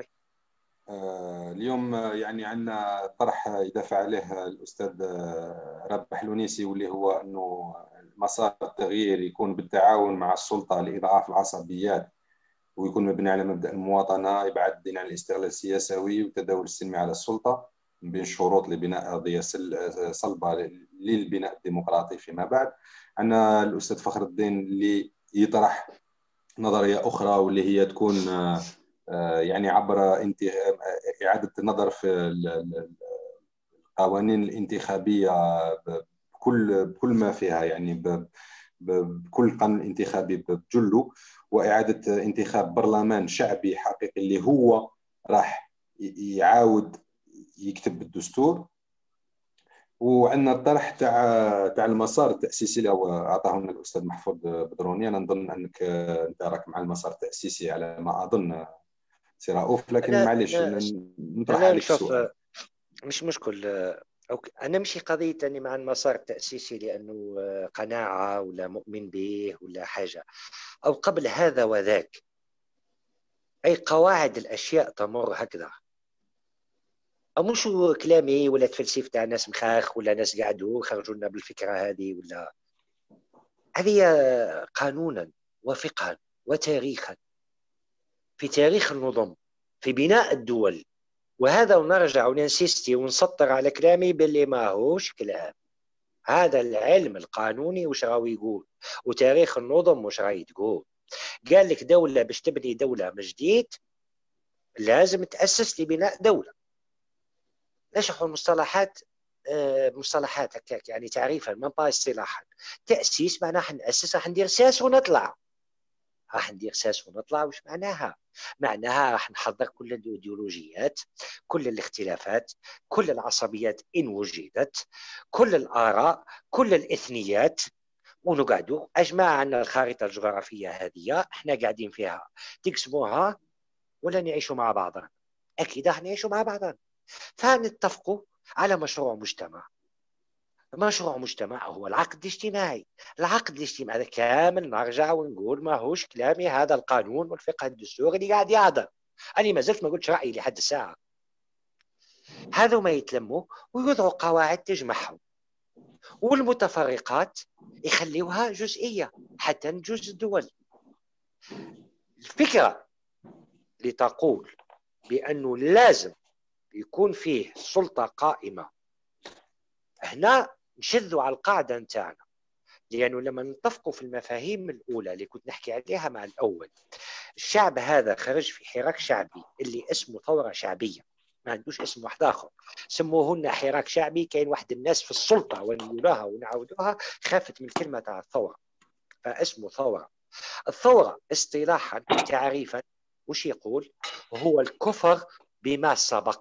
اليوم يعني عندنا طرح يدافع عليه الأستاذ رابح الونيسي، واللي هو أنه مسار التغيير يكون بالتعاون مع السلطة لإضعاف العصبيات، ويكون مبني على مبدأ المواطنة، إبعاد الدين عن الاستغلال السياسي والتداول السلمي على السلطة، من بين شروط لبناء أرضية صلبة للبناء الديمقراطي فيما بعد. عندنا الأستاذ فخر الدين اللي يطرح نظرية أخرى، واللي هي تكون يعني عبر إعادة النظر في القوانين الانتخابية بكل ما فيها، يعني بكل قانون انتخابي بجله، وإعادة انتخاب برلمان شعبي حقيقي اللي هو راح يعاود يكتب الدستور. وعندنا الطرح تاع المسار التأسيسي اللي أعطاه لنا الأستاذ محفوظ بدروني. أنا نظن أنك أنت راك مع المسار التأسيسي على ما أظن سي رؤوف، لكن معليش نطرح عليك السؤال.
مش مشكل. أنا مش قضية أني مع المسار التأسيسي لأنه قناعة ولا مؤمن به ولا حاجة، أو قبل هذا وذاك. أي قواعد الأشياء تمر هكذا، أو مش كلامي ولا تفلسف تاع ناس مخاخ ولا ناس قاعدوا خرجوا لنا بالفكرة هذه، ولا هذه قانونا وفقها وتاريخا في تاريخ النظم، في بناء الدول. وهذا ونرجع وننسيستي ونسطر على كلامي باللي ما هوش كلام. هذا العلم القانوني وش راهو يقول، وتاريخ النظم وش راهي تقول. قال لك دولة باش تبني دولة من جديد لازم تأسس لبناء دولة. نشرحوا المصطلحات مصطلحات هكاك يعني تعريفا ما با اصطلاحا. تأسيس معناها نأسس، راح ندير ساس ونطلع. راح ندير ساس ونطلع وش معناها؟ معناها راح نحضر كل الإيديولوجيات، كل الاختلافات، كل العصبيات إن وجدت، كل الآراء، كل الإثنيات، ونقعدوا أجمع عنا الخارطة الجغرافية هذه احنا قاعدين فيها، تقسموها ولا نعيشوا مع بعضنا؟ أكيد راح نعيشوا مع بعضنا. فنتفقوا على مشروع مجتمع. مشروع مجتمع هو العقد الاجتماعي. العقد الاجتماعي هذا كامل نرجع ونقول ما هوش كلامي، هذا القانون والفقه الدستوري اللي قاعد يهضر. أنا ما زلت ما قلتش رأيي لحد الساعة. هذا ما يتلموا ويوضعوا قواعد تجمعهم، والمتفرقات يخليوها جزئية حتى نجوز الدول. الفكرة اللي تقول بأنه لازم يكون فيه سلطة قائمة، هنا نشذوا على القاعدة نتاعنا. لأنه لما نتفقوا في المفاهيم الأولى اللي كنت نحكي عليها مع الأول، الشعب هذا خرج في حراك شعبي اللي اسمه ثورة شعبية، ما عندوش اسم واحد آخر. سموهن حراك شعبي. كاين واحد الناس في السلطة ونقولوها ونعودوها خافت من كلمة تاع الثورة، فاسمه ثورة. الثورة اصطلاحا تعريفا وش يقول؟ هو الكفر بما سبق.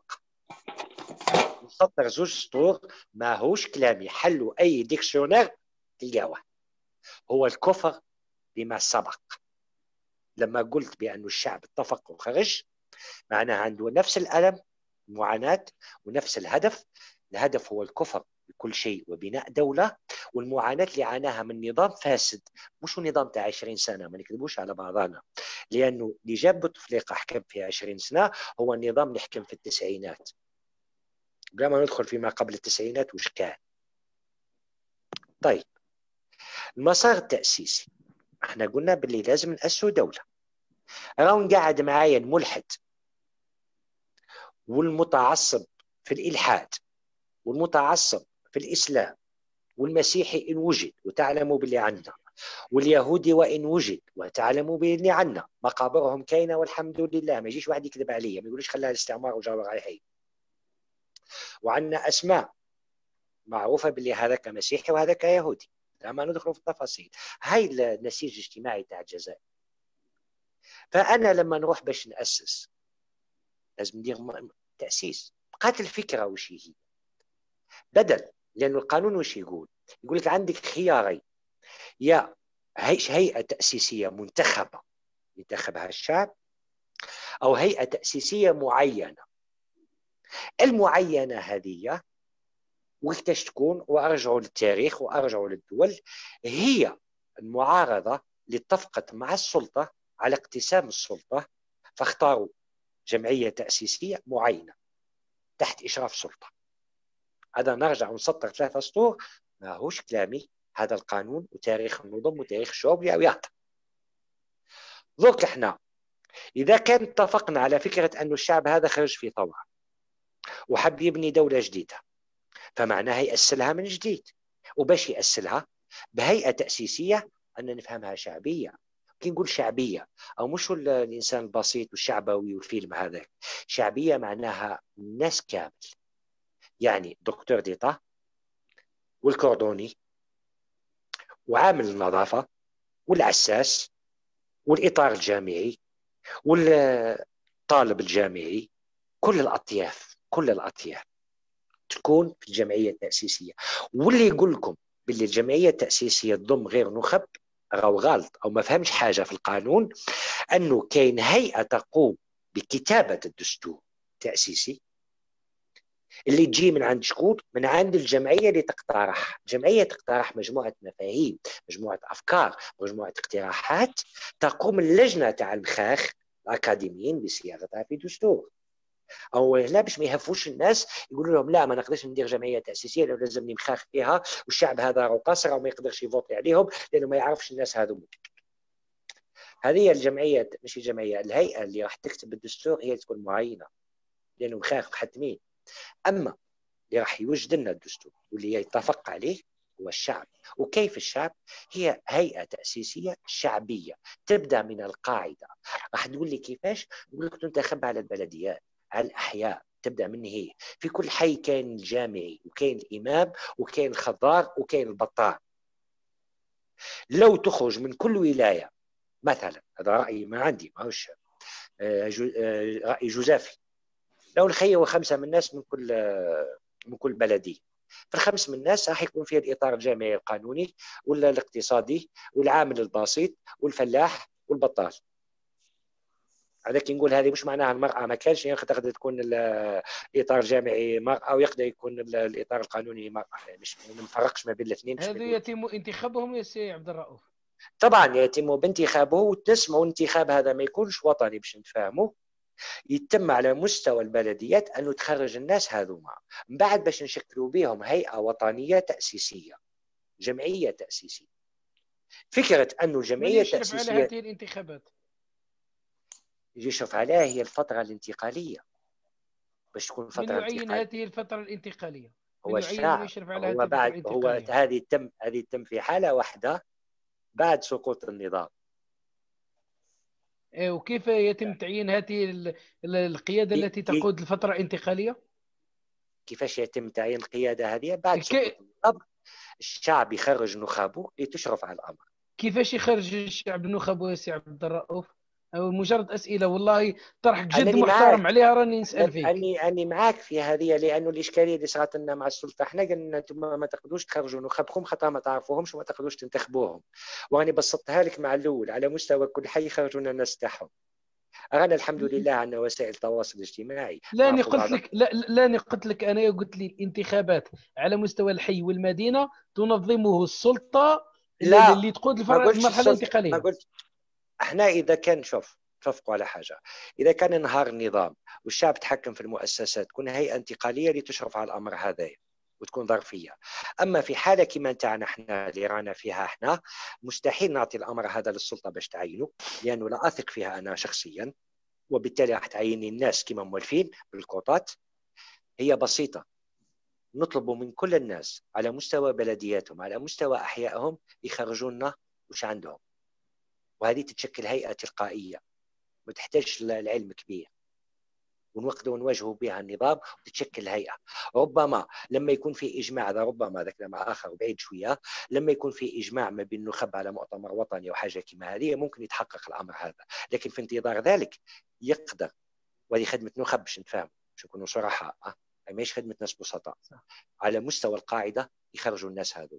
نسطر زوج سطور ما هوش كلامي، حلوا أي ديكشنير تلقاوه. هو الكفر بما سبق. لما قلت بأن الشعب اتفق وخرج معناها عنده نفس الألم المعاناة ونفس الهدف. الهدف هو الكفر بكل شيء وبناء دولة، والمعاناة اللي عاناها من نظام فاسد، مش نظام تاع 20 سنة، ما نكذبوش على بعضنا. لأنه اللي جاب بوتفليقة حكم في 20 سنة هو النظام اللي حكم في التسعينات. قبل ما ندخل فيما قبل التسعينات وش كان. طيب المسار التأسيسي احنا قلنا باللي لازم نأسسوا دولة. راون قاعد معايا الملحد والمتعصب في الإلحاد والمتعصب في الإسلام والمسيحي إن وجد وتعلموا باللي عنا، واليهودي وإن وجد وتعلموا باللي عنا، مقابرهم كاينة والحمد لله. ما يجيش واحد يكذب عليا ما يقولش خلاها الاستعمار وجاور عليه. وعنا أسماء معروفة باللي هذاك مسيحي وهذاك يهودي، ما ندخل في التفاصيل. هاي النسيج الاجتماعي تاع الجزائر. فأنا لما نروح باش نأسس لازم ندير تأسيس. بقات الفكرة وش هي؟ بدل، لأنه القانون وش يقول؟ يقول لك عندك خيارين، يا هيئة تأسيسية منتخبة ينتخبها الشعب، أو هيئة تأسيسية معينة. المعينة هذه وقتاش تكون؟ وأرجعوا للتاريخ وأرجعوا للدول. هي المعارضة اللي اتفقت مع السلطة على اقتسام السلطة، فاختاروا جمعية تأسيسية معينة تحت إشراف سلطة. هذا نرجع ونسطر 3 سطور ما هوش كلامي، هذا القانون وتاريخ النظم وتاريخ الشعوب ويعطى. ذوك احنا إذا كان اتفقنا على فكرة أن الشعب هذا خرج في ثورة وحب يبني دولة جديدة، فمعناها يأسلها من جديد. وباش يأسلها بهيئة تأسيسية أن نفهمها شعبية. كي نقول شعبية أو مش الإنسان البسيط والشعبوي والفيلم هذاك، شعبية معناها الناس كامل. يعني دكتور ديتا والكوردوني وعامل النظافة والعساس والإطار الجامعي والطالب الجامعي، كل الأطياف تكون في الجمعية التأسيسية. واللي يقول لكم باللي الجمعية التأسيسية تضم غير نخب راهو غلط أو ما فهمش حاجة في القانون. أنه كاين هيئة تقوم بكتابة الدستور التأسيسي اللي تجي من عند شكون؟ من عند الجمعية اللي تقترح. جمعية تقترح مجموعة مفاهيم، مجموعة أفكار، مجموعة اقتراحات، تقوم اللجنة تاع المخاخ الأكاديميين بصياغتها في دستور. أو لا باش ما يهفوش الناس يقولوا لهم لا ما نقدرش ندير جمعية تأسيسية لأنه لازم نمخاخ فيها والشعب هذا راهو قاصر أو ما يقدرش يفوتي عليهم لأنه ما يعرفش الناس هذو. هذه الجمعيه، مش الجمعيه، الهيئه اللي راح تكتب الدستور هي تكون معينه، لانه مخاخ حتمين. اما اللي راح يوجد لنا الدستور واللي يتفق عليه هو الشعب. وكيف الشعب؟ هي هيئة تأسيسية شعبية تبدأ من القاعدة. راح تقول لي كيفاش؟ نقول لك تنتخب على البلديات، على الأحياء، تبدأ من هي. في كل حي كاين الجامعي وكاين الإمام وكاين الخضار وكاين البطار. لو تخرج من كل ولاية مثلا، هذا رأيي ما عندي، ما هوش رأي جزافي، لو نخيروا 5 من الناس من كل بلدية، فالخمس من الناس راح يكون فيها الإطار الجامعي القانوني ولا الاقتصادي والعامل البسيط والفلاح والبطال. هذا كي نقول هذه مش معناها المرأة ما كانش، يعني تقدر تكون الإطار الجامعي مرأة ويقدر يكون الإطار القانوني مرأة، يعني مش ما نفرقش ما بين الاثنين.
هذا يتم انتخابهم يا سي عبد الرؤوف؟
طبعا يتم بانتخابه، وتسمعوا الانتخاب هذا ما يكونش وطني باش نتفاهموا، يتم على مستوى البلديات أنه تخرج الناس هذوما، من بعد باش نشكلوا بهم هيئة وطنية تأسيسية، جمعية تأسيسية. فكرة أنه الجمعية التأسيسية
يشرف على هذه الانتخابات،
يشرف عليها هي الفترة الانتقالية، باش تكون فترة
من يعين
انتقالية.
هذه الفترة الانتقالية؟
هو الشعب،
ويشرف على
هو
هذه الفترة
بعد
الانتقالية.
هذه تم في حالة واحدة بعد سقوط النظام.
وكيف يتم تعيين هذه القيادة التي تقود الفترة الانتقالية؟
كيفاش يتم تعيين القيادة هذه؟ بعد سقوط النظام الشعب يخرج نخابه لتشرف على الأمر.
كيفاش يخرج الشعب نخبه يا سي عبد الرؤوف؟ أو مجرد أسئلة والله طرحك جد محترم عليها، راني نسأل فيك.
أني معاك في هذه، لأنه الإشكالية اللي صارت لنا مع السلطة احنا قلنا أنتم ما تقدروش تخرجوا نخبكم خاطر ما تعرفوهمش وما تقدروش تنتخبوهم، وأنا بسطتها لك مع الأول على مستوى كل حي يخرجوا لنا الناس تاعهم. أنا الحمد لله عندنا وسائل التواصل الاجتماعي.
لاني قلت لك انا قلت لي الانتخابات على مستوى الحي والمدينه تنظمه السلطه اللي تقود المرحله الانتقاليه.
ما قلت احنا اذا كان شوف اتفقوا على حاجه، اذا كان انهار النظام والشعب تحكم في المؤسسات تكون هيئه انتقاليه لتشرف على الامر هذا وتكون ظرفيه. اما في حاله كما نتاعنا احنا اللي رانا فيها احنا، مستحيل نعطي الامر هذا للسلطه باش تعينه، لانه لا اثق فيها انا شخصيا، وبالتالي راح تعيني الناس كما مولفين بالكوطات. هي بسيطه، نطلب من كل الناس على مستوى بلدياتهم على مستوى احيائهم يخرجوا لنا وش عندهم، وهذه تتشكل هيئه تلقائيه ما تحتاج العلم كبير، ونوقدوا ونواجهوا بها النظام وتتشكل هيئه. ربما لما يكون في اجماع، هذا ربما ذاك مع اخر بعيد شويه، لما يكون في اجماع ما بين النخب على مؤتمر وطني او حاجه كما هذه ممكن يتحقق الامر هذا، لكن في انتظار ذلك يقدر، وهذه خدمه نخب باش نتفاهم باش نكونوا صراحه، ماهيش خدمه ناس بسطاء، على مستوى القاعده يخرجوا الناس هذو.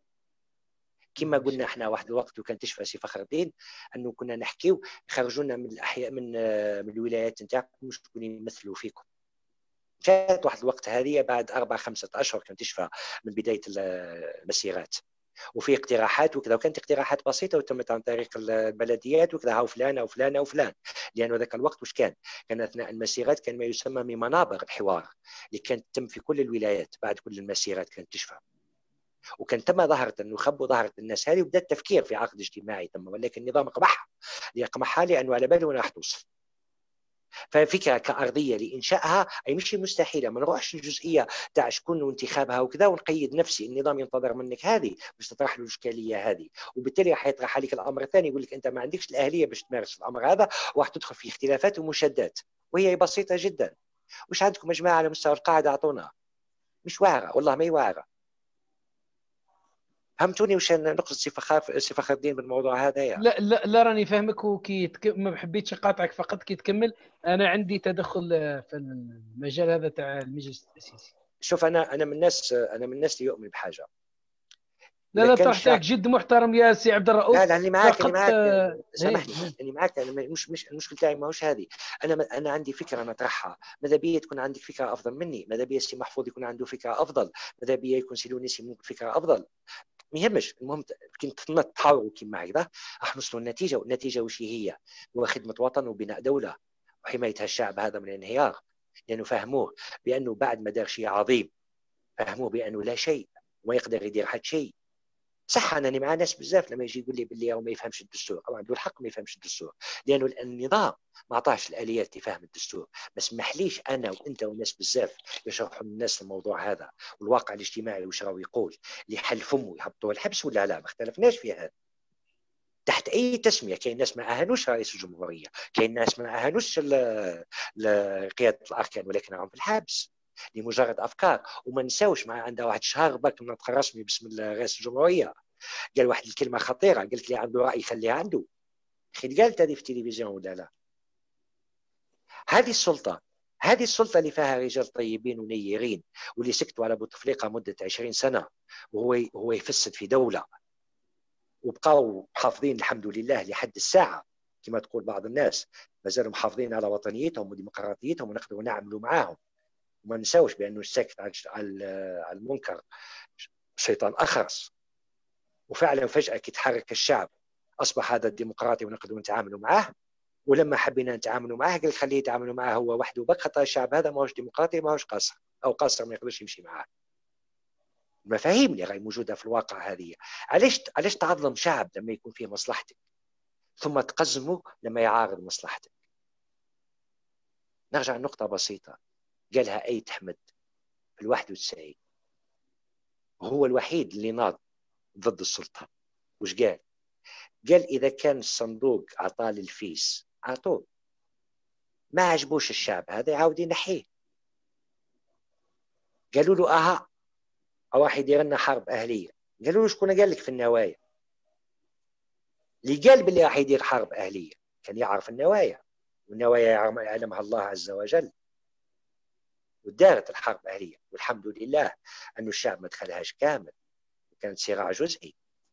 كما قلنا احنا واحد الوقت وكان تشفى سي فخر الدين انه كنا نحكيو يخرجونا من الاحياء من الولايات نتاعكم شكون يمثلوا فيكم. جات واحد الوقت هذه بعد 4-5 اشهر كان تشفى من بدايه المسيرات، وفي اقتراحات وكذا، وكانت اقتراحات بسيطه وتمت عن طريق البلديات وكذا، هاو فلان او فلان او فلان، لانه ذاك الوقت وش كان اثناء المسيرات كان ما يسمى بمنابر الحوار اللي كانت تتم في كل الولايات بعد كل المسيرات كانت تشفى، وكان تم ظهرت النخب وظهرت الناس هذه وبدا التفكير في عقد اجتماعي تم، ولكن النظام قمحها لانه على باله وين راح توصل. ففكره كارضيه لانشائها اي مش مستحيله، ما نروحش الجزئيه تاع شكون انتخابها وكذا ونقيد نفسي، النظام ينتظر منك هذه باش تطرح له الاشكاليه هذه، وبالتالي راح يطرح عليك الامر الثاني يقول لك انت ما عندكش الاهليه باش تمارس الامر هذا، وراح تدخل في اختلافات ومشادات، وهي بسيطه جدا. وش عندكم يا جماعه على مستوى القاعده اعطونا، مش واعره والله ما هي واعره. فهمتوني وش نقصد سي فخر الدين بالموضوع هذا؟ يا
لا راني فاهمك، ما حبيتش اقاطعك، فقط كي تكمل انا عندي تدخل في المجال هذا تاع المجلس التأسيسي.
شوف انا من الناس اللي يؤمن بحاجه.
لا طرحت لك جد محترم يا سي عبد الرؤوف.
لا اني معاك سامحني اني معاك. مش المشكله تاعي ماهوش هذه. انا عندي فكره نطرحها، ماذا بيا تكون عندك فكره افضل مني، ماذا بيا سي محفوظ يكون عنده فكره افضل، ماذا بيا يكون سي لونيسي ممكن فكره افضل، ما يهمش. المهم كي نتحاوروا كيما هكذا راح نوصلوا النتيجه، والنتيجه وش هي؟ هو خدمه وطن وبناء دوله وحمايه الشعب هذا من الانهيار، لانه فهموه بانه بعد ما دار شيء عظيم، فهموه بانه لا شيء وما يقدر يدير حد شيء. صح انني مع ناس بزاف لما يجي يقول لي باللي هو ما يفهمش الدستور، او عنده الحق ما يفهمش الدستور، لانه النظام ما عطاش الاليات لفهم الدستور. ما سمحليش انا وانت وناس بزاف يشرحوا للناس الموضوع هذا والواقع الاجتماعي وش راهو يقول، اللي حل فمه يهبطوه الحبس ولا لا، ما اختلفناش في هذا تحت اي تسميه. كاين ناس ما اهانوش رئيس الجمهوريه، كاين ناس ما اهانوش قياده الاركان، ولكن راهم في الحبس لمجرد افكار. وما نساوش مع عنده واحد شهر برك من النطق الرسمي باسم رئيس الجمهوريه قال واحد الكلمه خطيره، قالت لي عنده راي خليها عنده. اخي قالت هذه في التلفزيون ولا لا؟ هذه السلطه اللي فيها رجال طيبين ونيرين واللي سكتوا على بوتفليقه مده 20 سنه وهو يفسد في دوله، وبقاو محافظين الحمد لله لحد الساعه كما تقول بعض الناس، مازالوا محافظين على وطنيتهم وديمقراطيتهم ونقدروا نعملوا معاهم. وما نساوش بانه الساكت على المنكر شيطان اخرس. وفعلا فجاه كي تحرك الشعب اصبح هذا الديمقراطي ونقدروا نتعاملوا معاه، ولما حبينا نتعاملوا معاه قال خليه يتعاملوا معاه هو وحده بك، خاطر الشعب هذا ماهوش ديمقراطي ماهوش قاصر، او قاصر ما يقدرش يمشي معاه. المفاهيم اللي راهي موجوده في الواقع هذه، علاش تعظم شعب لما يكون فيه مصلحتك ثم تقزمه لما يعارض مصلحتك؟ نرجع لنقطه بسيطه قالها أيت أحمد في 91، هو الوحيد اللي ناض ضد السلطه. وش قال؟ قال إذا كان الصندوق عطاه للفيس عطوه، ما عجبوش الشعب هذا يعاود ينحيه. قالوا له أها أو واحد يدير لنا حرب أهلية، قالوا له شكون قال لك في النوايا؟ اللي قال باللي راح يدير حرب أهلية كان يعرف النوايا، والنوايا يعلمها الله عز وجل، ودارت الحرب أهلية والحمد لله أنه الشعب ما دخلهاش كامل، كانت صراع جزئي.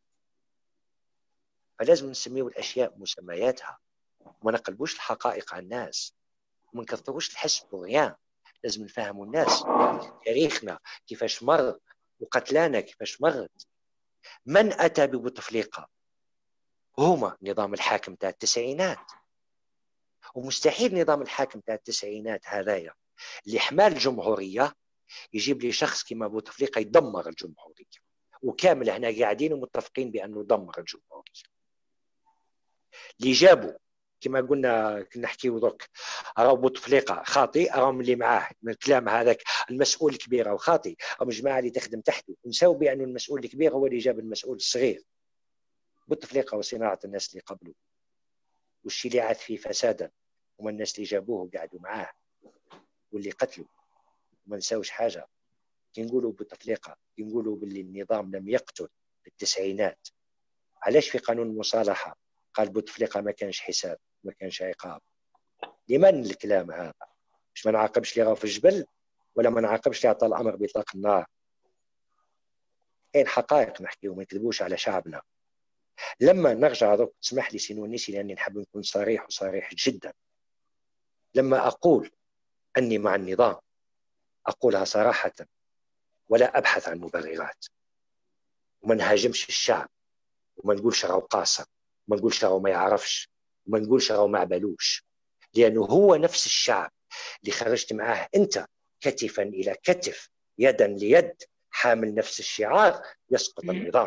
فلازم نسميه الأشياء مسمياتها وما نقلبوش الحقائق على الناس وما نكثروش الحس بالطغيان. لازم نفهموا الناس تاريخنا كيفاش مر وقتلانا كيفاش مرت. من أتى ببوتفليقة؟ هما نظام الحاكم تاع التسعينات، ومستحيل نظام الحاكم تاع التسعينات هذايا اللي حمال الجمهورية يجيب لي شخص كما بوتفليقة يدمر الجمهورية، وكامل هنا قاعدين ومتفقين بأنه دمر الجمهورية. اللي جابوا كما قلنا كنا نحكيو درك راهو بوتفليقة خاطئ، راهم اللي معاه من الكلام هذاك المسؤول الكبير او خاطئ، او الجماعه اللي تخدم تحته، ونساو بانه المسؤول الكبير هو اللي جاب المسؤول الصغير. بوتفليقة وصناعه الناس اللي قبله والشي اللي عاد فيه فسادا هما الناس اللي جابوه وقعدوا معاه واللي قتلوا. وما نساوش حاجه كي نقولوا بوتفليقة كي نقولوا باللي النظام لم يقتل في التسعينات، علاش في قانون المصالحه قال بوتفليقة ما كانش حساب ما كانش عقاب؟ لمن الكلام هذا؟ مش ما نعاقبش اللي راهو في الجبل، ولا ما نعاقبش اللي عطى الامر باطلاق النار؟ كاين حقائق نحكي وما نكذبوش على شعبنا. لما نرجع دوك تسمح لي سينو نيسي لاني نحب نكون صريح وصريح جدا، لما اقول اني مع النظام اقولها صراحه ولا ابحث عن مبررات، وما نهاجمش الشعب وما نقولش راهو قاصر وما نقولش راهو ما يعرفش وما نقولش راهو ما عبالوش، لانه هو نفس الشعب اللي خرجت معاه انت كتفا الى كتف يدا ليد حامل نفس الشعار يسقط النظام.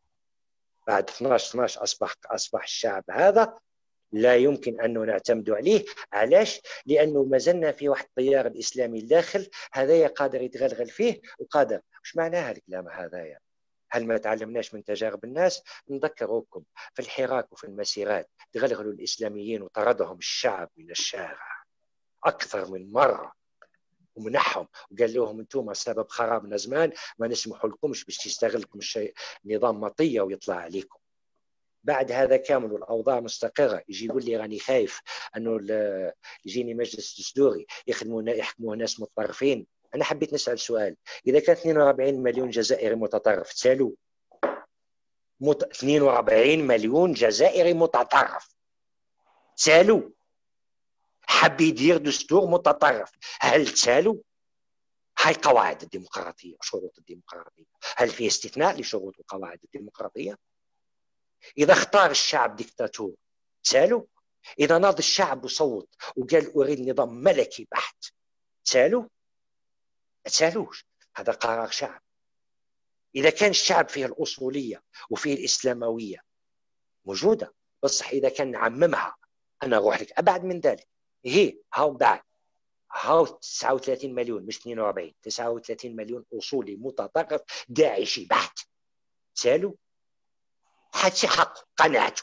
بعد 12 اصبح الشعب هذا لا يمكن أن نعتمد عليه. علاش؟ لأنه ما زلنا في واحد التيار الإسلامي الداخل هذايا قادر يتغلغل فيه وقادر. وش معناها الكلام هذايا؟ هل ما تعلمناش من تجارب الناس؟ نذكركم في الحراك وفي المسيرات تغلغلوا الإسلاميين وطردهم الشعب من الشارع أكثر من مرة ومنحهم وقال لهم انتم سبب خرابنا زمان ما نسمح لكمش باش تستغلكم الشيء نظام مطية ويطلع عليكم. بعد هذا كامل والاوضاع مستقره يجي يقول لي راني خايف انه يجيني مجلس دستوري يحكموه ناس متطرفين. انا حبيت نسال سؤال، اذا كان 42 مليون جزائري متطرف تسالوا 42 مليون جزائري متطرف تسالوا حب يدير دستور متطرف، هل تسالوا؟ هاي قواعد الديمقراطيه وشروط الديمقراطيه، هل في استثناء لشروط وقواعد الديمقراطيه؟ إذا اختار الشعب ديكتاتور تسالوا؟ إذا ناض الشعب وصوت وقال أريد نظام ملكي بحت تسالوا؟ ما تسالوش، هذا قرار شعب. إذا كان الشعب فيه الأصولية وفيه الإسلاموية موجودة، بصح إذا كان نعممها، أنا أروح لك أبعد من ذلك. هاو بعد، هاو 39 مليون مش 42، 39 مليون أصولي متطرف داعشي بحت، سالوا حد شي حق قناعته،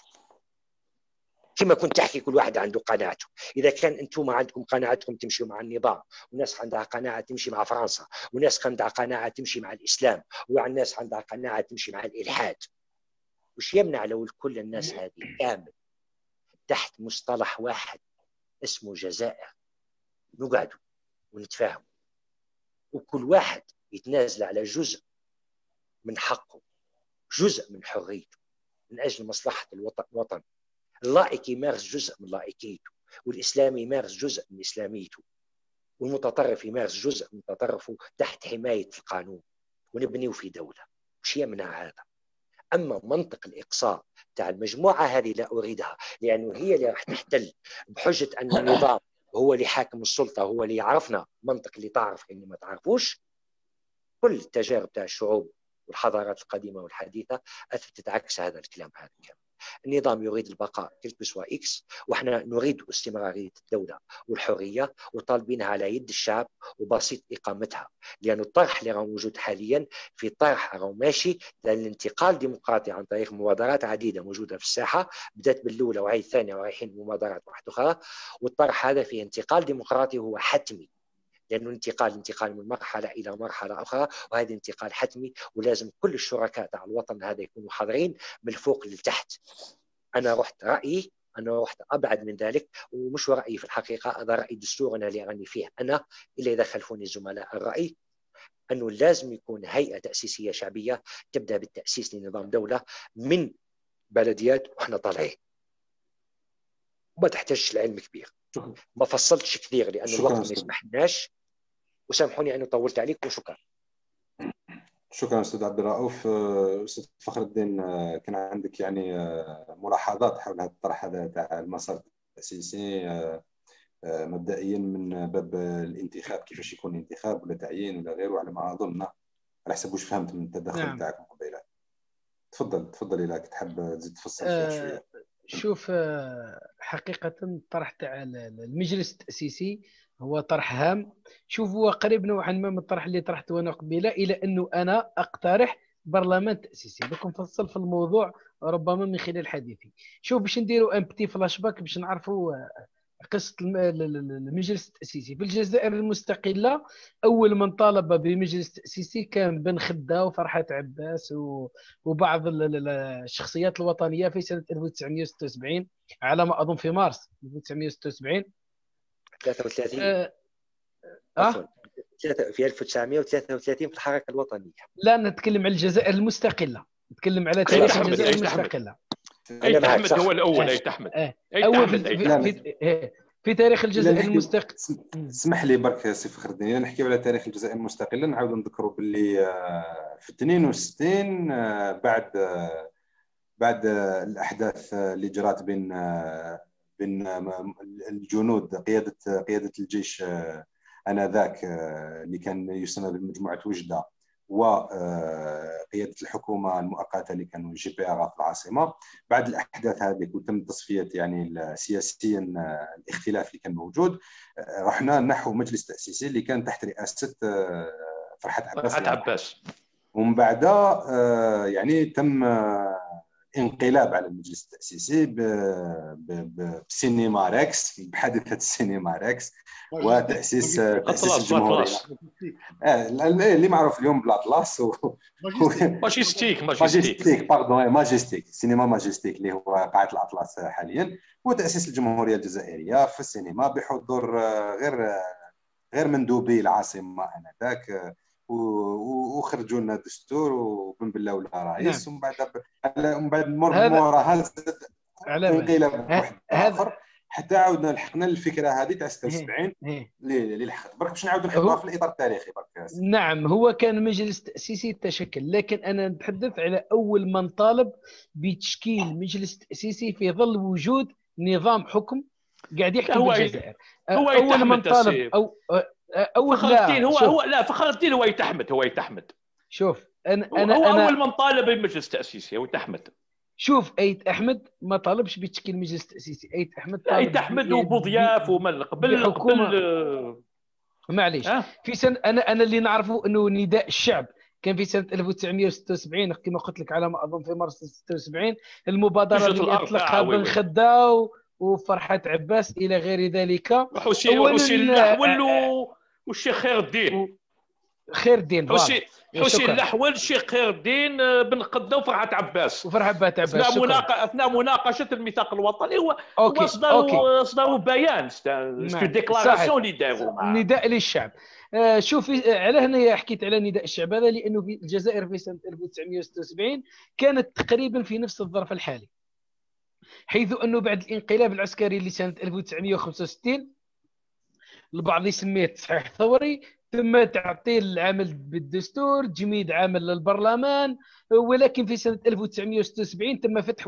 كما كنت تحكي كل واحد عنده قناعته. إذا كان أنتم عندكم قناعتكم تمشي مع النظام، وناس عندها قناعة تمشي مع فرنسا، وناس عندها قناعة تمشي مع الإسلام، والناس عندها قناعة تمشي مع الإلحاد، وش يمنع لو كل الناس هذه كامل تحت مصطلح واحد اسمه جزائر، نقعدوا ونتفاهموا، وكل واحد يتنازل على جزء من حقه، جزء من حريته، من أجل مصلحة الوطن. اللائك يمارس جزء من لائكيته، والإسلامي يمارس جزء من إسلاميته، والمتطرف يمارس جزء من تطرفه تحت حماية القانون، ونبنيه في دولة. وش يمنع هذا؟ أما منطق الإقصاء تاع المجموعة هذه لا أريدها، لأنه هي اللي راح تحتل بحجة أن النظام هو اللي حاكم السلطة، هو اللي يعرفنا منطق اللي تعرف اللي ما تعرفوش. كل التجارب تاع الشعوب والحضارات القديمة والحديثة أثبتت عكس هذا الكلام. هذا الكلام النظام يريد البقاء كل بسوى إكس، وإحنا نريد استمرارية الدولة والحرية، وطالبينها على يد الشعب وبسيط إقامتها. لأن الطرح اللي راه موجود حاليا في طرح راه ماشي للانتقال ديمقراطي عن طريق مبادرات عديدة موجودة في الساحة، بدأت بالأولى وهي الثانية ورايحين مبادرات واحدة أخرى. والطرح هذا فيه انتقال ديمقراطي هو حتمي، لأنه انتقال من مرحلة إلى مرحلة أخرى، وهذا انتقال حتمي، ولازم كل الشركاء تاع الوطن هذا يكونوا حاضرين من الفوق للتحت. أنا رحت رأيي، أنا رحت أبعد من ذلك، ومش رأيي في الحقيقة، هذا رأي دستورنا اللي راني فيه أنا، إلا إذا خلفوني زملاء الرأي، أنه لازم يكون هيئة تأسيسية شعبية تبدأ بالتأسيس لنظام دولة من بلديات وإحنا طالعين، وما تحتاجش العلم كبير. ما فصلتش كثير لأن الوقت ما يسمحناش، وسامحوني أنه طولت عليك، وشكرا.
شكرا أستاذ عبد الرؤوف. أستاذ فخر الدين، كان عندك يعني ملاحظات حول هذا الطرح هذا تاع المسار التأسيسي مبدئيا من باب الانتخاب، كيفاش يكون الانتخاب ولا تعيين ولا غيره، على ما أظن، على حسب واش فهمت من التدخل تاعكم قبيله. تفضل إذا كنت حاب تزيد تفصل فيها شوية.
شوف، حقيقة الطرح تاع المجلس التأسيسي هو طرح هام. شوف، هو قريب نوعا ما من الطرح اللي طرحته أنا قبيله، إلى أنه أنا أقترح برلمان تأسيسي. بكم نفصل في الموضوع ربما من خلال حديثي. شوف، باش نديروا بتي فلاش باك باش نعرفوا قصة المجلس التأسيسي. في الجزائر المستقلة أول من طالب بمجلس تأسيسي كان بن خدة وفرحات عباس وبعض الشخصيات الوطنية في سنة 1976، على ما أظن في مارس 1976
33 في 1933 في الحركة الوطنية.
لا، نتكلم على الجزائر المستقلة، نتكلم على تاريخ الجزائر المستقلة.
أي تحمد هو الأول. أي تحمد
في تاريخ الجزائر المستقل.
اسمح لي برك سي فخر الدين، نحكيو على تاريخ الجزائر المستقله، نعاود نذكروا باللي في 62 بعد الاحداث اللي جرات بين الجنود قياده الجيش انذاك اللي كان يسمى بمجموعه وجده، وقيادة الحكومة المؤقتة اللي كانوا جي بي ار في العاصمة. بعد الأحداث هذه وتم تصفية يعني سياسيا الاختلاف اللي كان موجود، رحنا نحو مجلس تأسيسي اللي كان تحت رئاسة فرحات عباس. ومن بعد يعني تم انقلاب على المجلس التأسيسي بسينما ريكس، بحادثة السينما ريكس، وتأسيس الجمهورية اللي معروف اليوم بالأطلس ماجستيك سينما ماجستيك اللي هو قاعة الأطلس حاليا، وتأسيس الجمهورية الجزائرية في السينما بحضور غير مندوبي العاصمة آنذاك، وخرجوا لنا دستور وبن بالله ولا رئيس. ومن بعد مورا انقلاب واحد اخر حتى عاودنا لحقنا للفكره هذه تاع 76 اللي لحقت برك باش نعاودوا نحطوها في الاطار التاريخي برك.
نعم، هو كان مجلس تأسيسي تشكل، لكن انا نتحدث على اول من طالب بتشكيل مجلس تأسيسي في ظل وجود نظام حكم قاعد يحكم بالجزائر.
اول من طالب
او
فخر الدين هو يتحمد.
شوف،
هو اول من طالب بالمجلس التاسيسي هو احمد.
شوف ايت احمد ما طالبش بتشكيل مجلس التاسيسي، ايت احمد طالب
ايت احمد وبوضياف ومن قبل
معليش في سنه انا اللي نعرفه انه نداء الشعب كان في سنه 1976 كما قلت لك على ما اظن في مارس 76. المبادره اللي اطلقها بن خدا وفرحه عباس الى غير ذلك.
وحسين اللحول والشيخ خير الدين حسين اللحول الشيخ خير الدين بن قدا وفرحه عباس اثناء مناقشه الميثاق الوطني واصدروا بيان ديكلاراسيون اللي داروا
نداء للشعب. شوفي على هنا حكيت على نداء الشعب هذا لانه في الجزائر في سنه 1976 كانت تقريبا في نفس الظرف الحالي، حيث انه بعد الانقلاب العسكري لسنه 1965 البعض يسميه تصحيح ثوري، تم تعطيل العمل بالدستور، تجميد عمل للبرلمان، ولكن في سنة 1976 تم فتح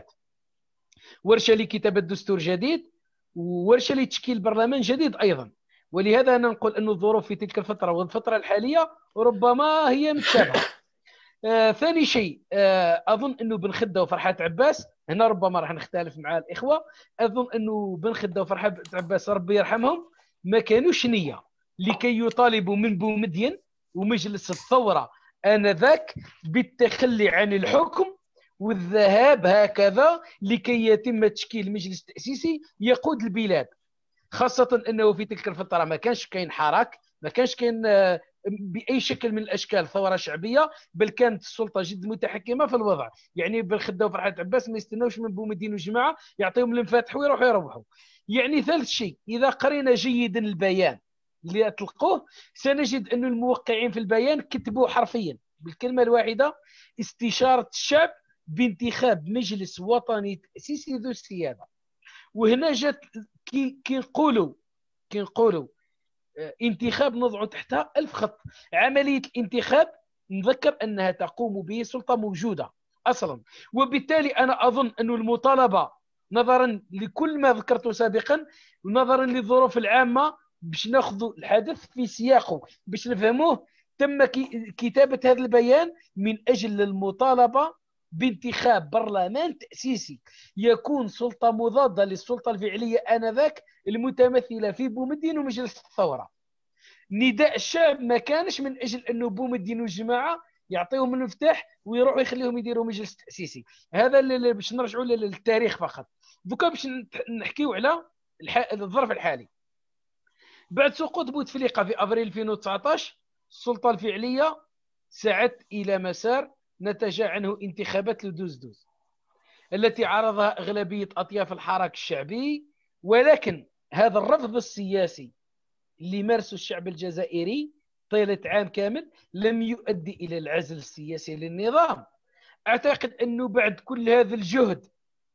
ورشة لكتابة دستور جديد وورشة لتشكيل برلمان جديد أيضا. ولهذا أنا نقول أن الظروف في تلك الفترة والفترة الحالية ربما هي متشابهة. ثاني شيء أظن أنه بن خدة وفرحات عباس هنا ربما راح نختلف مع الإخوة. أظن أنه بن خدة وفرحات عباس ربي يرحمهم ما كانوش نية لكي يطالبوا من بومدين ومجلس الثورة آنذاك بالتخلي عن الحكم والذهاب هكذا لكي يتم تشكيل مجلس تأسيسي يقود البلاد، خاصة أنه في تلك الفترة ما كانش كاين حراك، ما كانش كاين بأي شكل من الأشكال ثورة شعبية، بل كانت السلطة جد متحكمة في الوضع. يعني بن خدة وفرحة عباس ما يستناوش من بومدين وجماعة يعطيهم المفاتح ويروحوا يروحوا. يعني ثالث شيء إذا قرينا جيدا البيان اللي أطلقوه سنجد أن الموقعين في البيان كتبوا حرفيا بالكلمة الواحدة استشارة الشعب بانتخاب مجلس وطني تأسيسي ذو السيادة. وهنا جات كي نقولوا انتخاب نضع تحتها 1000 خط. عملية الانتخاب نذكر أنها تقوم به سلطة موجودة أصلا، وبالتالي أنا أظن أن المطالبة نظرا لكل ما ذكرته سابقا ونظرا للظروف العامة باش ناخذ الحدث في سياقه باش نفهموه، تم كتابة هذا البيان من أجل المطالبة بانتخاب برلمان تأسيسي يكون سلطة مضادة للسلطة الفعلية آنذاك المتمثلة في بومدين ومجلس الثورة. نداء الشعب ما كانش من أجل أنه بومدين والجماعة يعطيهم المفتاح ويروحوا يخليهم يديروا مجلس تأسيسي. هذا اللي باش نرجعوا للتاريخ فقط. دوكا باش نحكيو على الظرف الحالي. بعد سقوط بوتفليقة في أبريل 2019 السلطة الفعلية سعت إلى مسار نتج عنه انتخابات لدوز التي عرضها أغلبية أطياف الحراك الشعبي، ولكن هذا الرفض السياسي اللي مارسه الشعب الجزائري طيلة عام كامل لم يؤدي إلى العزل السياسي للنظام. أعتقد أنه بعد كل هذا الجهد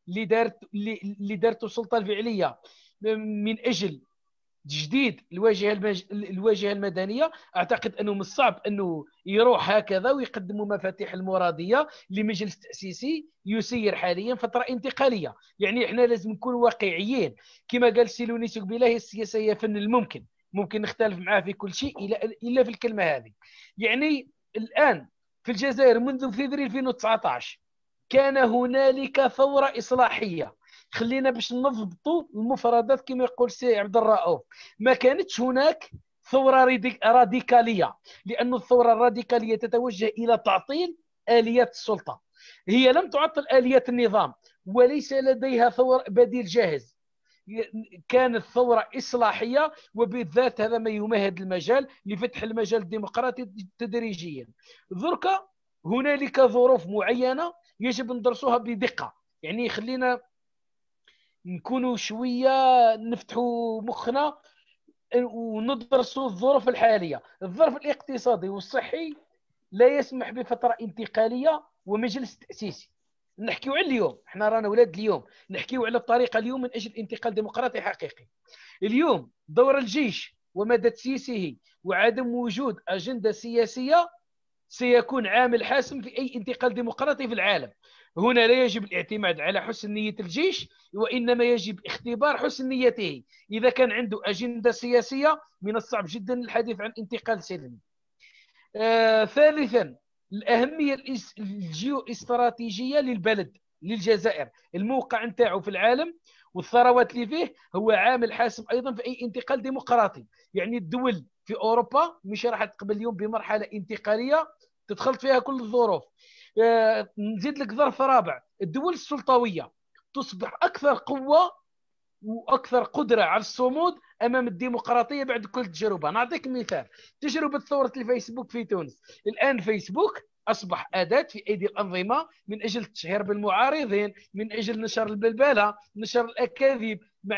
اللي دارته السلطة الفعلية من أجل تجديد الواجهة المدنية، أعتقد أنه من الصعب أنه يروح هكذا ويقدموا مفاتيح المرادية لمجلس تأسيسي يسير حاليا فترة انتقالية. يعني إحنا لازم نكون واقعيين، كما قال سيلونيس بالله السياسة هي فن الممكن، ممكن نختلف معاه في كل شيء إلا في الكلمة هذه. يعني الآن في الجزائر منذ فبراير 2019 كان هنالك ثورة إصلاحية. خلينا باش نضبطوا المفردات كما يقول سي عبد الرؤوف، ما كانتش هناك ثورة راديكالية، لأن الثورة الراديكالية تتوجه إلى تعطيل آليات السلطة. هي لم تعطل آليات النظام وليس لديها ثورة بديل جاهز، كانت ثورة إصلاحية، وبالذات هذا ما يمهد المجال لفتح المجال الديمقراطي تدريجيا. درك هنالك ظروف معينة يجب ندرسوها بدقة. يعني خلينا نكونوا شوية نفتحوا مخنا وندرسوا الظروف الحالية. الظرف الاقتصادي والصحي لا يسمح بفترة انتقالية ومجلس تأسيسي. نحكيو على اليوم، احنا رانا ولاد اليوم، نحكيو على الطريقة اليوم من أجل انتقال ديمقراطي حقيقي. اليوم دور الجيش ومدى تسييسه وعدم وجود أجندة سياسية سيكون عامل حاسم في أي انتقال ديمقراطي في العالم. هنا لا يجب الاعتماد على حسن نية الجيش، وإنما يجب اختبار حسن نيته. إذا كان عنده أجندة سياسية من الصعب جدا الحديث عن انتقال سلمي. ثالثا الأهمية الجيو استراتيجية للبلد للجزائر، الموقع نتاعو في العالم والثروات اللي فيه هو عامل حاسم أيضا في أي انتقال ديمقراطي. يعني الدول في أوروبا مش راح تقبل اليوم بمرحلة انتقالية تدخلت فيها كل الظروف. نزيد لك ظرف رابع، الدول السلطوية تصبح أكثر قوة واكثر قدره على الصمود امام الديمقراطيه بعد كل تجربه. نعطيك مثال، تجربه ثوره الفيسبوك في تونس. الان فيسبوك اصبح اداه في ايدي الانظمه من اجل التشهير بالمعارضين، من اجل نشر البلبله، نشر الاكاذيب. ما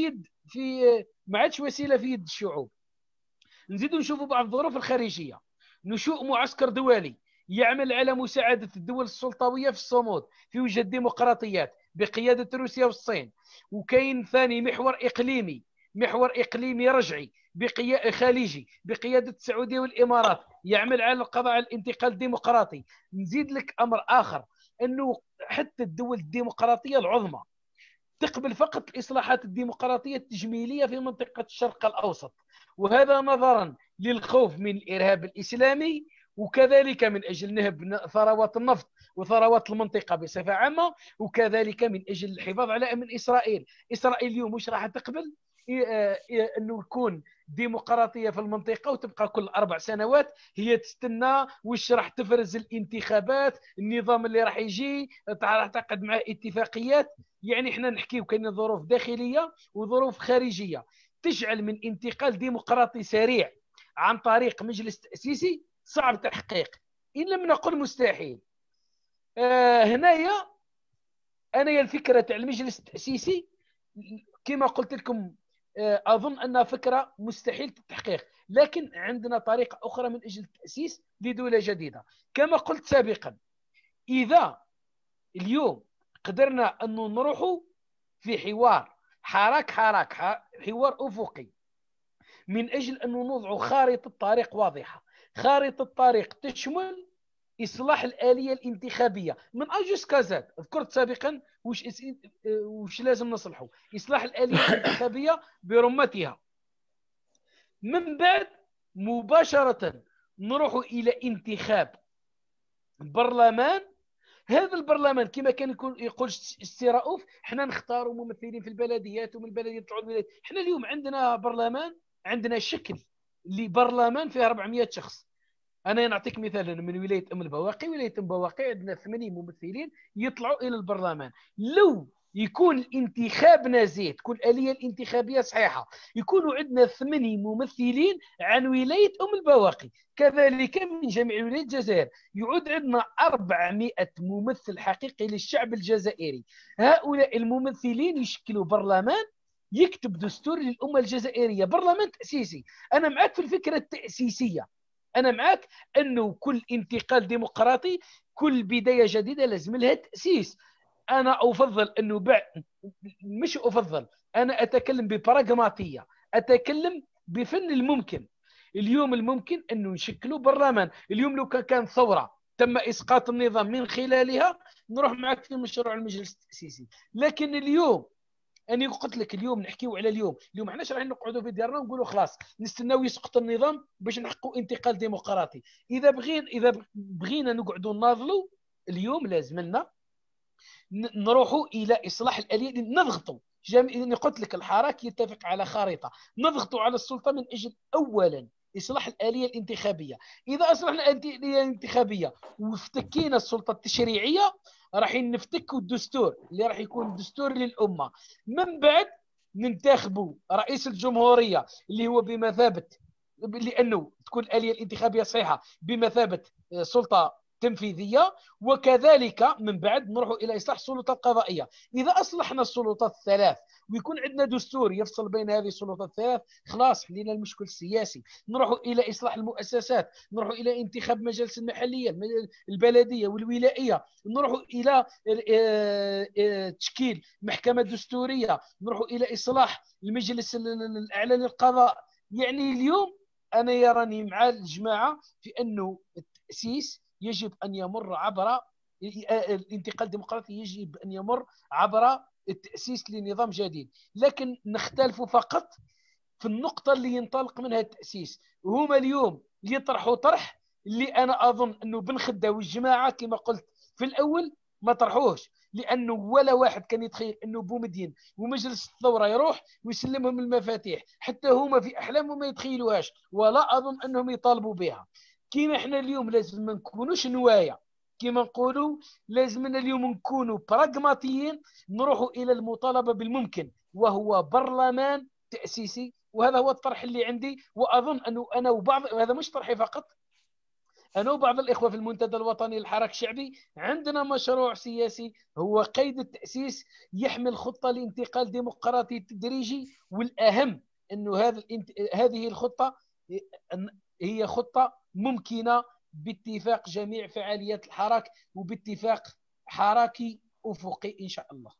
عادش وسيله في يد الشعوب. نزيدوا نشوفوا بعض الظروف الخارجيه. نشوء معسكر دولي يعمل على مساعده الدول السلطويه في الصمود في وجه الديمقراطيات بقياده روسيا والصين. وكاين ثاني محور اقليمي رجعي خليجي بقياده السعوديه والامارات يعمل على القضاء على الانتقال الديمقراطي. نزيد لك امر اخر، انه حتى الدول الديمقراطيه العظمى تقبل فقط الاصلاحات الديمقراطيه التجميليه في منطقه الشرق الاوسط، وهذا نظرا للخوف من الارهاب الاسلامي، وكذلك من اجل نهب ثروات النفط وثروات المنطقه بصفه عامه، وكذلك من اجل الحفاظ على امن اسرائيل. اسرائيل اليوم مش راح تقبل انه يكون ديمقراطيه في المنطقه وتبقى كل 4 سنوات هي تستنى وش راح تفرز الانتخابات، النظام اللي راح يجي راح تعقد معه اتفاقيات. يعني احنا نحكي وكاين ظروف داخليه وظروف خارجيه تجعل من انتقال ديمقراطي سريع عن طريق مجلس تأسيسي صعب تحقيق، إن لم نقل مستحيل. هنايا أنا الفكرة تاع المجلس التأسيسي كما قلت لكم أظن أنها فكرة مستحيل التحقيق، لكن عندنا طريقة أخرى من أجل تأسيس لدولة جديدة. كما قلت سابقا، إذا اليوم قدرنا أن نروح في حوار حوار أفقي من أجل أن نوضع خارطة طريق واضحة، خارطة طريق تشمل إصلاح الآلية الانتخابية من أجل كازات. ذكرت سابقا وش لازم نصلحه، إصلاح الآلية الانتخابية برمتها. من بعد مباشرة نروح إلى انتخاب برلمان. هذا البرلمان كما كان يقول السي رؤوف، احنا نختاروا ممثلين في البلديات ومن البلديات تعود الولايات. احنا اليوم عندنا برلمان، عندنا شكل لبرلمان فيه 400 شخص. انا نعطيك مثال من ولايه البواقي. ولايه البواقي عندنا 8 ممثلين يطلعوا الى البرلمان. لو يكون الانتخاب نزيه، تكون الآلية الانتخابية صحيحة، يكونوا عندنا 8 ممثلين عن ولاية البواقي، كذلك من جميع ولايات الجزائر يعود عندنا 400 ممثل حقيقي للشعب الجزائري. هؤلاء الممثلين يشكلوا برلمان يكتب دستور للأمة الجزائرية، برلمان تأسيسي. أنا معك في الفكرة التأسيسية، أنا معك أنه كل انتقال ديمقراطي، كل بداية جديدة لازم لها تأسيس. أنا أفضل أنه مش أفضل، أنا أتكلم ببراغماتية، أتكلم بفن الممكن. اليوم الممكن أنه نشكلوا برلمان. اليوم لو كان ثورة تم إسقاط النظام من خلالها نروح معك في مشروع المجلس التأسيسي. لكن اليوم أنا قلت لك اليوم نحكيو على اليوم احنا راح نقعدوا في ديارنا ونقولوا خلاص نستناو يسقط النظام باش نحققوا انتقال ديمقراطي. إذا بغينا نقعدوا ناضلوا اليوم لازم لنا نروحوا الى اصلاح الاليه، نضغطوا قلت لك الحراك يتفق على خارطه، نضغطوا على السلطه من اجل اولا اصلاح الاليه الانتخابيه. اذا اصلحنا الاليه الانتخابيه وافتكينا السلطه التشريعيه راح نفتكوا الدستور اللي راح يكون دستور للامه. من بعد ننتخبوا رئيس الجمهوريه اللي هو بمثابه، لانه تكون الاليه الانتخابيه صحيحه، بمثابه سلطه تنفيذيه. وكذلك من بعد نروح الى اصلاح السلطه القضائيه. اذا اصلحنا السلطات الثلاث ويكون عندنا دستور يفصل بين هذه السلطات الثلاث خلاص حلينا المشكل السياسي. نروح الى اصلاح المؤسسات، نروح الى انتخاب مجالس المحليه البلديه والولائيه، نروح الى تشكيل محكمه دستوريه، نروح الى اصلاح المجلس الاعلى للقضاء. يعني اليوم انا يراني مع الجماعه في انه التاسيس يجب أن يمر عبر الانتقال الديمقراطي، يجب أن يمر عبر التأسيس لنظام جديد. لكن نختلف فقط في النقطة اللي ينطلق منها التأسيس. وهما اليوم يطرحوا طرح اللي انا اظن انه بن خده والجماعه كما قلت في الاول ما طرحوهش، لانه ولا واحد كان يتخيل انه بومدين ومجلس الثوره يروح ويسلمهم المفاتيح، حتى هما في احلامهم ما يتخيلوهاش، ولا اظن انهم يطالبوا بها. كيما احنا اليوم لازم ما نكونوش نوايا، كما نقولوا لازمنا اليوم نكونوا براغماتيين، نروحوا الى المطالبه بالممكن، وهو برلمان تاسيسي. وهذا هو الطرح اللي عندي، واظن انه انا وبعض، هذا مش طرحي فقط، أنا وبعض الإخوة في المنتدى الوطني للحراك الشعبي عندنا مشروع سياسي هو قيد التأسيس، يحمل خطة لانتقال ديمقراطي تدريجي، والأهم أنه هذه الخطة هي خطة ممكنة باتفاق جميع فعاليات الحراك وباتفاق حراكي أفقي إن شاء الله.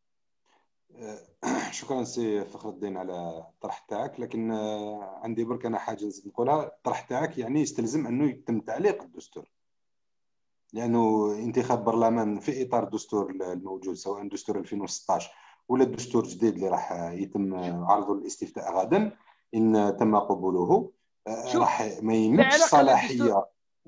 شكرا سي فخر الدين على الطرح تاعك، لكن عندي برك انا حاجه نزيد نقولها. الطرح تاعك يعني يستلزم انه يتم تعليق الدستور، لانه انتخاب برلمان في اطار الدستور الموجود، سواء دستور 2016 ولا الدستور الجديد اللي راح يتم عرضه للاستفتاء غدا ان تم قبوله، راح ما يملكش صلاحيه،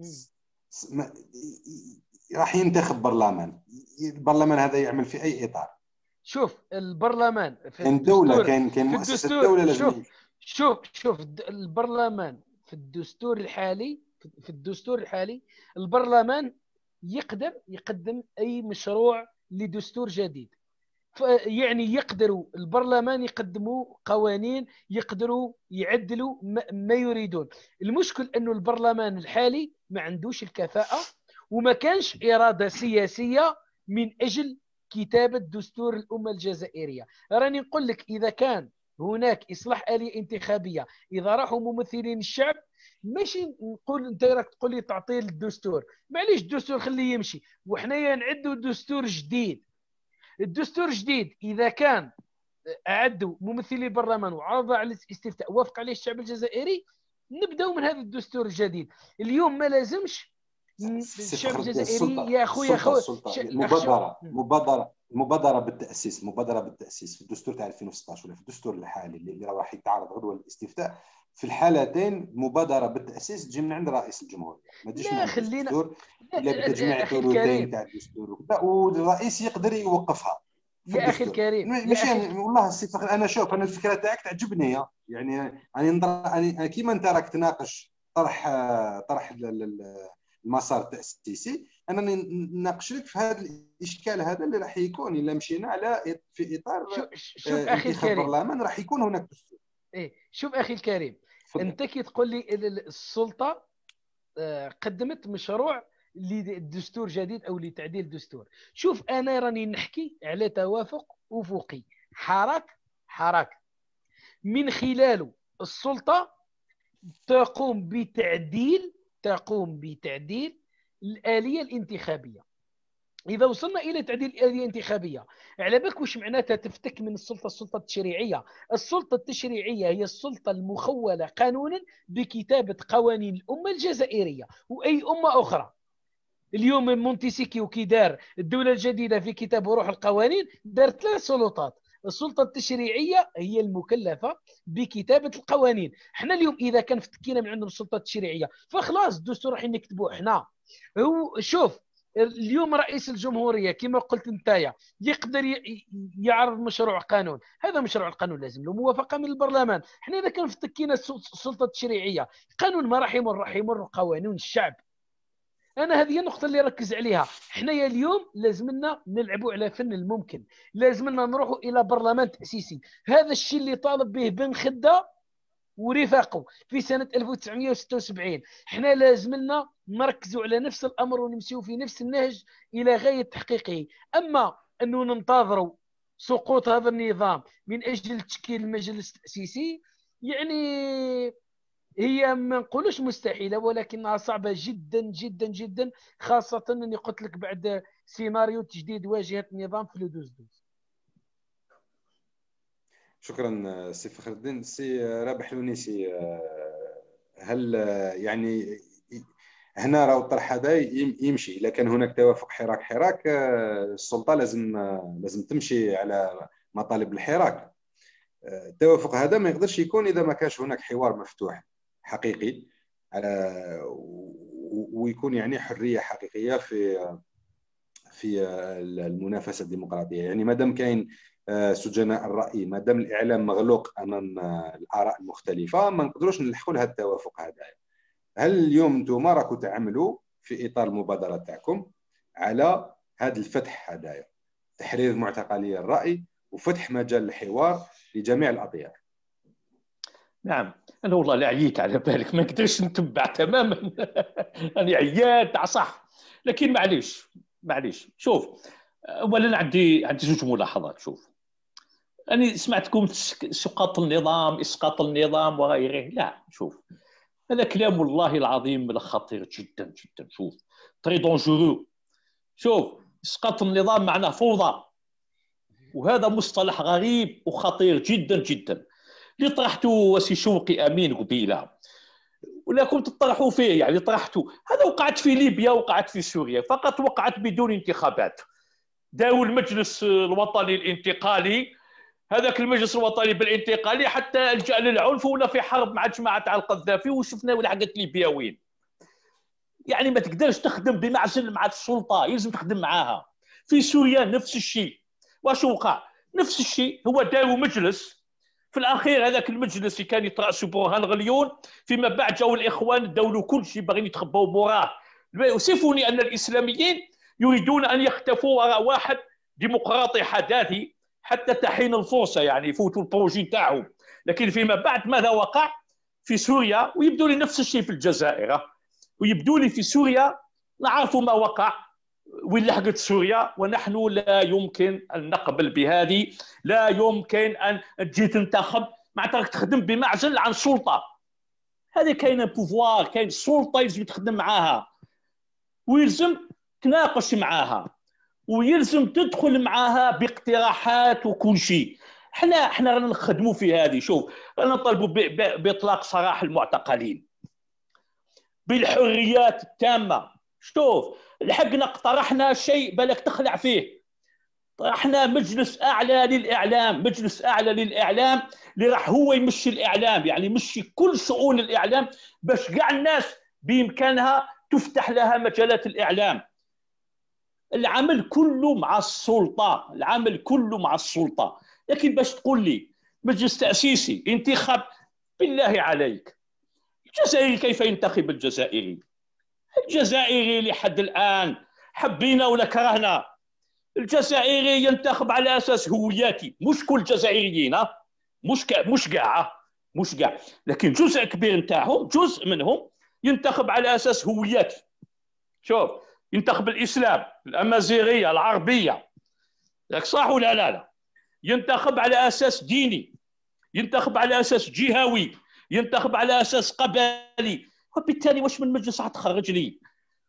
راح ينتخب برلمان. البرلمان هذا يعمل في اي اطار؟
شوف البرلمان في
كان دولة، كان مؤسسة دولة لازم.
شوف البرلمان في الدستور الحالي البرلمان يقدر يقدم أي مشروع لدستور جديد. يعني يقدروا البرلمان يقدموا قوانين، يقدروا يعدلوا ما يريدون. المشكل أنه البرلمان الحالي ما عندوش الكفاءة وما كانش إرادة سياسية من أجل كتابة دستور الأمة الجزائرية. راني نقول لك إذا كان هناك إصلاح آلية انتخابية، إذا راحوا ممثلين الشعب، ماشي نقول أنت راك تقول لي تعطيل الدستور، معليش الدستور خليه يمشي وحنايا نعدوا دستور جديد. الدستور الجديد إذا كان أعدوا ممثلي البرلمان وعرض على الاستفتاء وافق عليه الشعب الجزائري، نبدأ من هذا الدستور الجديد. اليوم ما لازمش الشعب الجزائري يا اخويا
مبادره بالتاسيس في الدستور تاع 2016 ولا في الدستور الحالي اللي راح يتعرض غدوه للاستفتاء، في الحالتين مبادره بالتاسيس تجي من عند رئيس الجمهوريه، ما تجيش من عند الدستور الا بتجميع الثلثين تاع الدستور، والرئيس يقدر يوقفها
يا اخي الكريم.
ماشي والله السي فخر، انا شوف انا الفكره تاعك تعجبني، يعني انا كيما انت راك تناقش طرح المسار التأسيسي، أنا نناقش لك في هذا الإشكال هذا اللي راح يكون إلا مشينا على في إطار انتخاب البرلمان راح يكون هناك دستور.
شوف أخي الكريم، أنت كي تقول لي السلطة قدمت مشروع لدستور جديد أو لتعديل الدستور، شوف أنا راني نحكي على توافق أفقي حراك من خلاله السلطة تقوم بتعديل الآلية الانتخابية. إذا وصلنا إلى تعديل الآلية الانتخابية، على بالك وش معناتها تفتك من السلطة التشريعية؟ السلطة التشريعية هي السلطة المخولة قانونا بكتابة قوانين الأمة الجزائرية وأي أمة أخرى. اليوم مونتيسكيو كي دار الدولة الجديدة في كتاب روح القوانين دار 3 سلطات. السلطة التشريعية هي المكلفة بكتابة القوانين. احنا اليوم إذا كان فتكينا من عندهم السلطة التشريعية فخلاص الدستور راح نكتبوه احنا. هو شوف اليوم رئيس الجمهورية كما قلت انتايا يقدر يعرض مشروع قانون، هذا مشروع القانون لازم له موافقة من البرلمان. احنا إذا كان فتكينا السلطة التشريعية قانون ما راح يمر قوانين الشعب. أنا هذه النقطة اللي ركز عليها. إحنا اليوم لازمنا نلعبوا على فن الممكن، لازمنا نروحوا إلى برلمان تأسيسي. هذا الشيء اللي طالب به بن خدة ورفاقه في سنة 1976. إحنا لازمنا نركزوا على نفس الأمر ونمشيوا في نفس النهج إلى غاية تحقيقه. أما أنه ننتظروا سقوط هذا النظام من أجل تشكيل المجلس التأسيسي، يعني هي ما نقولوش مستحيلة ولكنها صعبة جدا جدا جدا، خاصة أني قلت لك بعد سيناريو تجديد واجهة النظام في لو 12.
شكرا سي فخر الدين. سي رابح الونيسي، هل يعني هنا راه الطرح هذا يمشي اذا كان هناك توافق حراك السلطة لازم تمشي على مطالب الحراك. التوافق هذا ما يقدرش يكون اذا ما كانش هناك حوار مفتوح حقيقي على ويكون يعني حريه حقيقيه في المنافسه الديمقراطيه. يعني ما دام كاين سجناء الراي، ما دام الاعلام مغلوق امام الاراء المختلفه، ما نقدروش نلحقوا لهذا التوافق هذا. هل اليوم انتم راكم تعملوا في اطار المبادره تاعكم على هذا الفتح هذايا، تحرير معتقلي الراي وفتح مجال الحوار لجميع الاطياف؟
نعم، انا والله لا عييت على بالك، ما نقدرش نتبع تماما. انا عيات صح، لكن معليش شوف، اولا عندي زوج ملاحظات. شوف، انا سمعتكم اسقاط النظام وغيره. لا، شوف، هذا كلام والله العظيم خطير جدا جدا. شوف، تري دونجورو. شوف، اسقاط النظام معناه فوضى، وهذا مصطلح غريب وخطير جدا جدا اللي طرحته سي شوقي امين قبيله، ولكم تطرحوا فيه. يعني طرحته هذا وقعت في ليبيا، وقعت في سوريا، فقط وقعت بدون انتخابات. داو المجلس الوطني الانتقالي، هذاك المجلس الوطني بالانتقالي حتى لجأ للعنف ولا في حرب مع جماعه تاع القذافي، وشفنا ولحقت ليبيا وين. يعني ما تقدرش تخدم بمعزل مع السلطه، يلزم تخدم معاها. في سوريا نفس الشيء. واش وقع؟ نفس الشيء. هو داو مجلس، في الاخير هذاك المجلس اللي كان يترأسه برهان غليون، فيما بعد جاوا الاخوان داولوا كل شيء، باغيين يتخبوا موراه. يوصفني ان الاسلاميين يريدون ان يختفوا وراء واحد ديمقراطي حداثي حتى تحين الفرصه، يعني يفوتوا البروجي تاعهم. لكن فيما بعد ماذا وقع في سوريا؟ ويبدو لي نفس الشيء في الجزائر، ويبدو لي في سوريا نعرف ما وقع وين لحقت سوريا. ونحن لا يمكن ان نقبل بهذه. لا يمكن ان تجي تنتخب مع تخدم بمعزل عن السلطه. هذه كاين بوفوار، كاين السلطه يلزم تخدم معاها، ويلزم تناقش معاها، ويلزم تدخل معاها باقتراحات وكل شيء. احنا رانا نخدموا في هذه. شوف، رانا نطالبوا باطلاق سراح المعتقلين، بالحريات التامه. شوف، لحقنا اقترحنا شيء بالك تخلع فيه. طرحنا مجلس اعلى للاعلام، مجلس اعلى للاعلام اللي راح هو يمشي الاعلام، يعني يمشي كل شؤون الاعلام، باش كاع الناس بامكانها تفتح لها مجالات الاعلام. العمل كله مع السلطه، العمل كله مع السلطه. لكن باش تقول لي مجلس تاسيسي انتخاب، بالله عليك، الجزائري كيف ينتخب الجزائري؟ الجزائري لحد الآن حبينا ولا كرهنا، الجزائري ينتخب على أساس هوياتي. مش كل الجزائريين، مش كاع، لكن جزء كبير نتاعهم، جزء منهم ينتخب على أساس هوياتي. شوف، ينتخب الإسلام، الأمازيغية، العربية، لك صح ولا لا؟ ينتخب على أساس ديني، ينتخب على أساس جهوي، ينتخب على أساس قبلي. وبالتالي واش من مجلس تخرج لي؟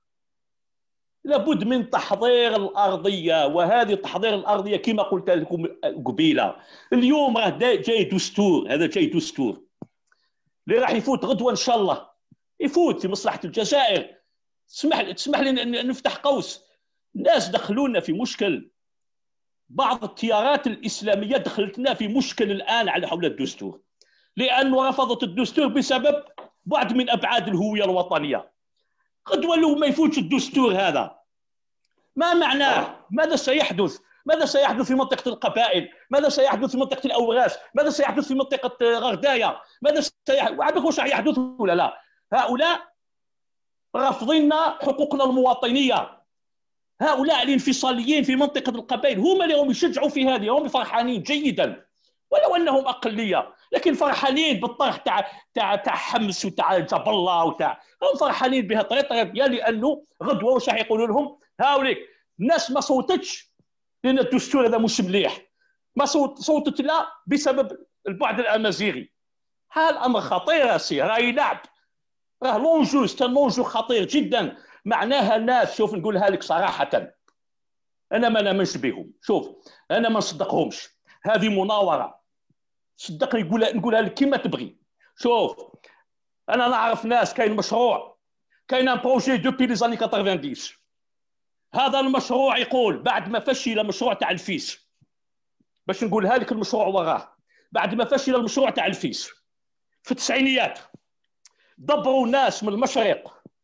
لابد من تحضير الارضيه، وهذه تحضير الارضيه كما قلت لكم قبيله. اليوم راه جاي دستور، هذا جاي دستور اللي راح يفوت غدوه ان شاء الله، يفوت في مصلحه الجزائر. تسمح لي نفتح قوس. الناس دخلونا في مشكل، بعض التيارات الاسلاميه دخلتنا في مشكل الان على حول الدستور، لانه رفضت الدستور بسبب بعد من ابعاد الهويه الوطنيه. غدوه لو ما يفوتش الدستور هذا، ما معناه؟ ماذا سيحدث؟ ماذا سيحدث في منطقه القبائل؟ ماذا سيحدث في منطقه الاوراس؟ ماذا سيحدث في منطقه غردايه؟ ماذا سيحدث؟ وعندك واش راح يحدث ولا لا؟ هؤلاء رافضين حقوقنا المواطنيه، هؤلاء الانفصاليين في منطقه القبائل هم اللي هم يشجعوا في هذه، هم فرحانين جيدا ولو انهم اقليه، لكن فرحانين بالطرح تاع حمص وتاع جاب الله وتاع، هم فرحانين بها طريقه، لانه غدوه واش راح يقولوا لهم؟ هاوليك الناس ما صوتتش لان الدستور هذا مش مليح، ما صوتت لا بسبب البعد الامازيغي. هذا الامر خطير سي، راهي لعب، راه لونجو لونجو خطير جدا. معناها الناس، شوف نقولها لك صراحه، انا ما نامنش بهم. شوف، انا ما نصدقهمش، هذه مناوره، صدقني نقولها لك كما تبغي. شوف، انا نعرف ناس، كاين مشروع، كاين ان بروجي دوبي لي زاني 90. هذا المشروع يقول بعد ما فشل المشروع تاع الفيس، باش نقولها لك المشروع وراه، بعد ما فشل المشروع تاع الفيس في التسعينيات، دبروا ناس من المشرق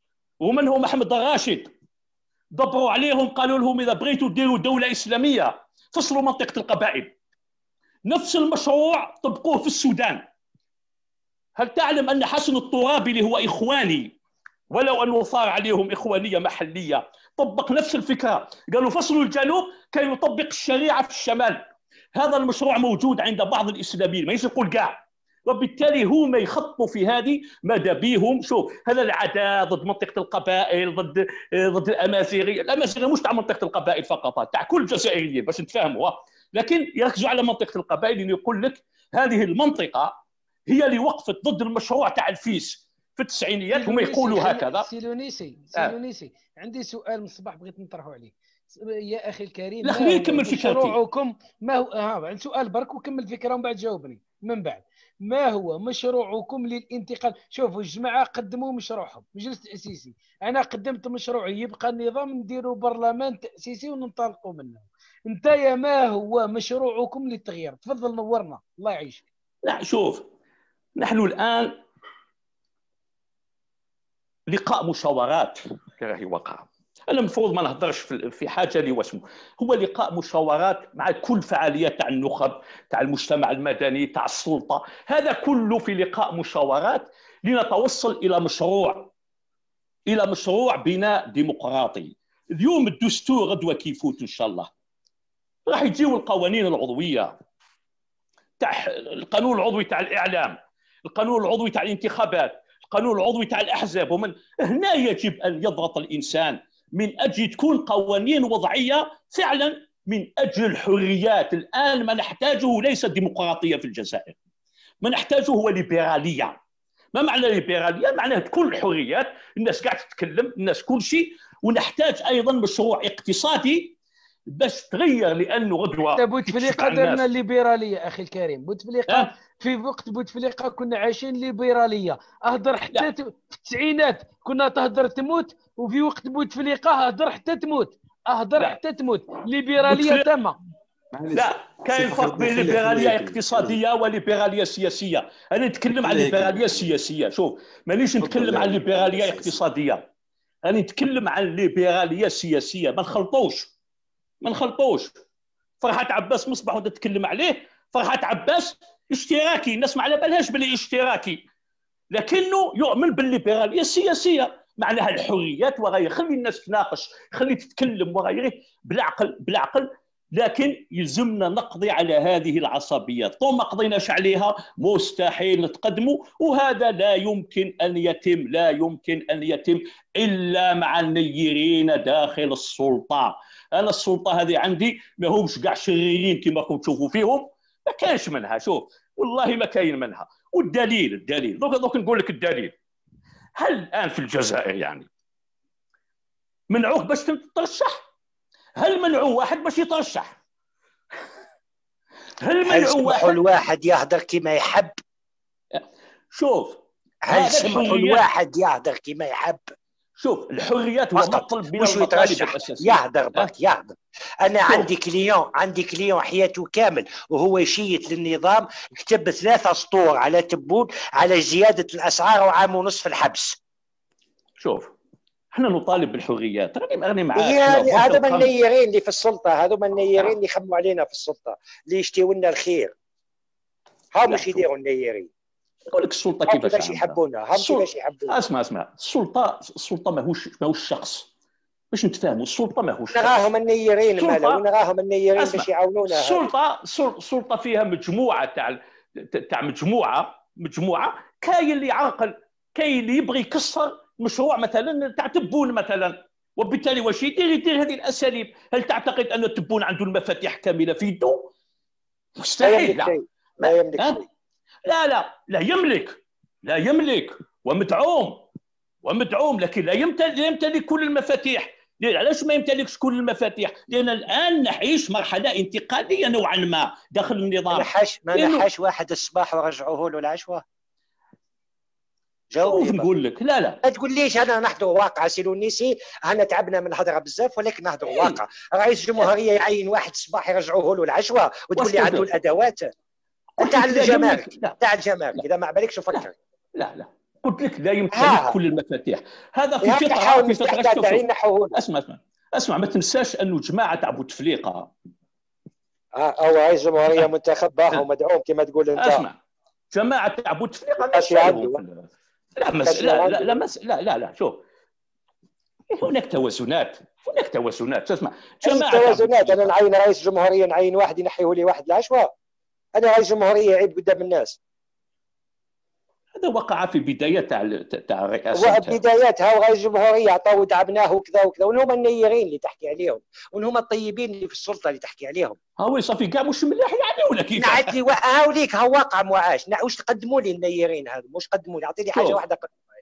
ومن هو محمد الراشد، دبروا عليهم قالوا لهم إذا بغيتوا ديروا دولة إسلامية فصلوا منطقة القبائل. نفس المشروع طبقوه في السودان. هل تعلم أن حسن الترابي اللي هو إخواني ولو أنه صار عليهم إخوانية محلية طبق نفس الفكرة، قالوا فصلوا الجنوب كي يطبق الشريعة في الشمال. هذا المشروع موجود عند بعض الإسلاميين، ما يقول كاع، وبالتالي هم يخطوا في هذه ماذا بيهم. شوف هذا العداء ضد منطقة القبائل، ضد الأمازيغية. الأمازيغية مش تاع منطقة القبائل فقط، تاع كل الجزائريين باش نتفاهموا، لكن يركزوا على منطقة القبائل اللي يقول لك هذه المنطقة هي اللي وقفت ضد المشروع تاع الفيس في التسعينيات. هم يقولوا هكذا.
سيلونيسي عندي سؤال من الصباح بغيت نطرحه عليك يا اخي الكريم.
لا خليني نكمل فكرتي.
مشروعكم ما هو سؤال برك وكمل فكره ومن بعد جاوبني من بعد. ما هو مشروعكم للانتقال؟ شوفوا الجماعه قدموا مشروعهم مجلس تاسيسي، انا قدمت مشروعي يبقى النظام نديروا برلمان تاسيسي وننطلقوا منه. انت يا ما هو مشروعكم للتغيير؟ تفضل نورنا الله يعيشك.
لا شوف، نحن الان لقاء مشاورات راهي وقع. انا المفروض ما نهضرش في حاجه اللي واسمه، هو لقاء مشاورات مع كل فعاليات تاع النخب، تاع المجتمع المدني، تاع السلطه، هذا كله في لقاء مشاورات لنتوصل الى مشروع بناء ديمقراطي. اليوم الدستور غدوه كيفوت ان شاء الله، راح يجيو القوانين العضويه تاع القانون العضوي تاع الاعلام، القانون العضوي تاع الانتخابات، القانون العضوي تاع الاحزاب. ومن هنا يجب ان يضغط الانسان من اجل تكون قوانين وضعيه فعلا من اجل الحريات. الان ما نحتاجه ليس ديمقراطيه في الجزائر، ما نحتاجه هو ليبراليه. ما معنى ليبراليه؟ معناه تكون الحريات، الناس قاعده تتكلم، الناس كل شيء. ونحتاج ايضا مشروع اقتصادي باش تغير، لانه غدوه
بوتفليقه درنا الليبراليه اخي الكريم. بوتفليقه في وقت بوتفليقه كنا عايشين ليبراليه، اهدر حتى في التسعينات كنا تهدر تموت، وفي وقت بوتفليقه اهدر حتى تموت، اهدر حتى تموت، ليبراليه تامه.
لا كاين فرق بين ليبراليه اقتصاديه وليبراليه سياسيه. انا نتكلم عن الليبراليه السياسيه. شوف مانيش نتكلم عن الليبراليه الاقتصاديه، انا نتكلم عن الليبراليه السياسيه. ما نخلطوش. فرحات عباس مصباح وانت تتكلم عليه، فرحات عباس اشتراكي، الناس ما على بالهاش باللي اشتراكي، لكنه يؤمن بالليبراليه السياسيه، معناها الحريات وغيره. خلي الناس تناقش، خلي تتكلم وغيره بالعقل. لكن يلزمنا نقضي على هذه العصبيات. طول ما قضيناش عليها مستحيل نتقدموا، وهذا لا يمكن أن يتم إلا مع النيرين داخل السلطة. أنا السلطة هذه عندي ما همش قاع شريرين كما راكم تشوفوا فيهم، ما كاينش منها. شوف والله ما كاين منها. والدليل دوك نقول لك الدليل. هل الآن في الجزائر يعني منعوك باش تترشح؟ هل منعوا واحد باش يترشح؟ هل
سمحوا الواحد يهدر كما يحب؟
شوف
هل سمحوا الواحد يهدر كما يحب؟
شوف الحريات هو مطلب من
المطالب الاساسيه. يهدر برك يهدر. انا عندي كليون حياته كامل وهو يشيت للنظام، كتب 3 سطور على تبون على زياده الاسعار وعام ونصف في الحبس.
شوف احنا نطالب بالحريات، راني معاك.
يعني هذوما النيرين اللي في السلطه، هذوما النيرين اللي يخموا علينا في السلطه، اللي يشتيوا لنا الخير، هم مش يديروا النيرين.
نقول لك السلطه كيفاش
يحبونا، هم كيفاش يحبونا.
اسمع السلطه ماهوش شخص باش نتفاهموا. السلطه ماهوش
نراهم النيرين مالا، ونراهم النيرين باش يعاونونا.
السلطه فيها مجموعه تاع مجموعه كاين اللي عاقل، كاين اللي يبغي يكسر مشروع مثلا تاع تبون مثلا، وبالتالي واش يدير هذه الاساليب. هل تعتقد ان التبون عنده المفاتيح كامله في يده؟ مستحيل.
لا يملك شيء.
لا يملك ومدعوم، لكن لا يمتلك كل المفاتيح. علاش ما يمتلكش كل المفاتيح؟ لان الان نعيش مرحله انتقاليه نوعا ما داخل النظام.
ما نحاش واحد الصباح ورجعوه له العشوه.
جاوب نقول لك. لا
ما تقوليش انا نحضر واقع سيلونيسي، انا تعبنا من الهضره بزاف، ولكن نحضر واقع. رئيس الجمهوريه يعين واحد الصباح يرجعوه له العشوه وتقول لي عنده الادوات تاع الجمارك. اذا ما عليكش فكر.
لا قلت لك لا يمتلك كل المفاتيح. هذا في فتره اسمع ما تنساش انه جماعه تاع بوتفليقه
او رئيس جمهوريه منتخب ومدعوم كما تقول انت.
اسمع جماعه تاع بوتفليقه لا شوف هناك توازنات تسمع
جماعه توازنات. انا نعين رئيس جمهوريه نعين واحد ينحيه لي واحد العشوائي. انا رئيس جمهوريه يعيب قدام الناس.
هذا وقع في بداية تاع الرئاسة.
بداياتها ورئيس الجمهورية عطاو ودعمناه وكذا وكذا، وهم النيرين اللي تحكي عليهم، وهم الطيبين اللي في السلطة اللي تحكي عليهم.
هاوي صافي كاع مش مليح يعني ولا كيف؟
نعت لي هاوليك ها واقع معاش، واش تقدموا لي النيرين هذا؟ واش قدموا لي؟ اعطيني حاجة واحدة.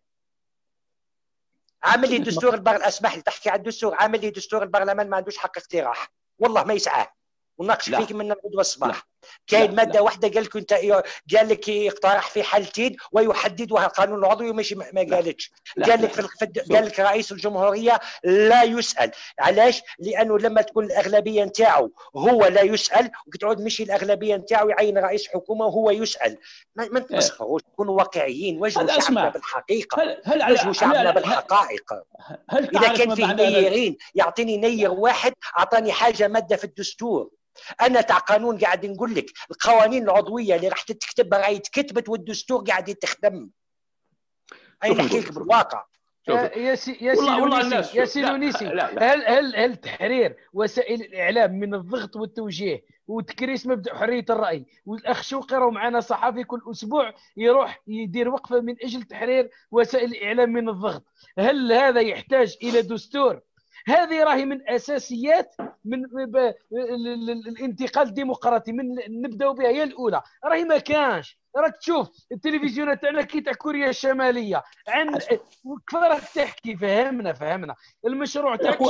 عامل لي دستور البرلمان، اسمح لي تحكي على الدستور، عامل لي دستور البرلمان ما عندوش حق اقتراح، والله ما يسعاه. وناقش فيك من الغد والصباح. كاين ماده واحده قال لك انت، قال لك يقترح في حالتين ويحددها القانون العضوي وماشي ما قالتش. قال لك قال لك رئيس الجمهوريه لا يسال. علاش؟ لانه لما تكون الاغلبيه نتاعو هو لا يسال، وتعود مشي الاغلبيه نتاعو يعين رئيس حكومه وهو يسال. ما نتمسخروش، نكونوا واقعيين، واجهوا شعبنا بالحقيقه، واجهوا شعبنا بالحقائق. اذا كان فيه نيرين يعطيني نير واحد اعطاني حاجه ماده في الدستور. انا تاع قانون قاعد نقول لك القوانين العضويه اللي راح تكتبها راهي تكتبت والدستور قاعد يتخدم. اي نحكي لك بالواقع.
يا سيلونيسي هل تحرير وسائل الاعلام من الضغط والتوجيه وتكريس مبدا حريه الراي؟ والاخ شوقي راه معنا صحفي كل اسبوع يروح يدير وقفه من اجل تحرير وسائل الاعلام من الضغط. هل هذا يحتاج الى دستور؟ هذه راهي من اساسيات من الانتقال الديمقراطي. من نبداو بها هي الاولى. راهي ما كانش. راك تشوف التلفزيونات تاعنا كي تاع كوريا الشماليه عن كيف راك تحكي. فهمنا المشروع تاعك.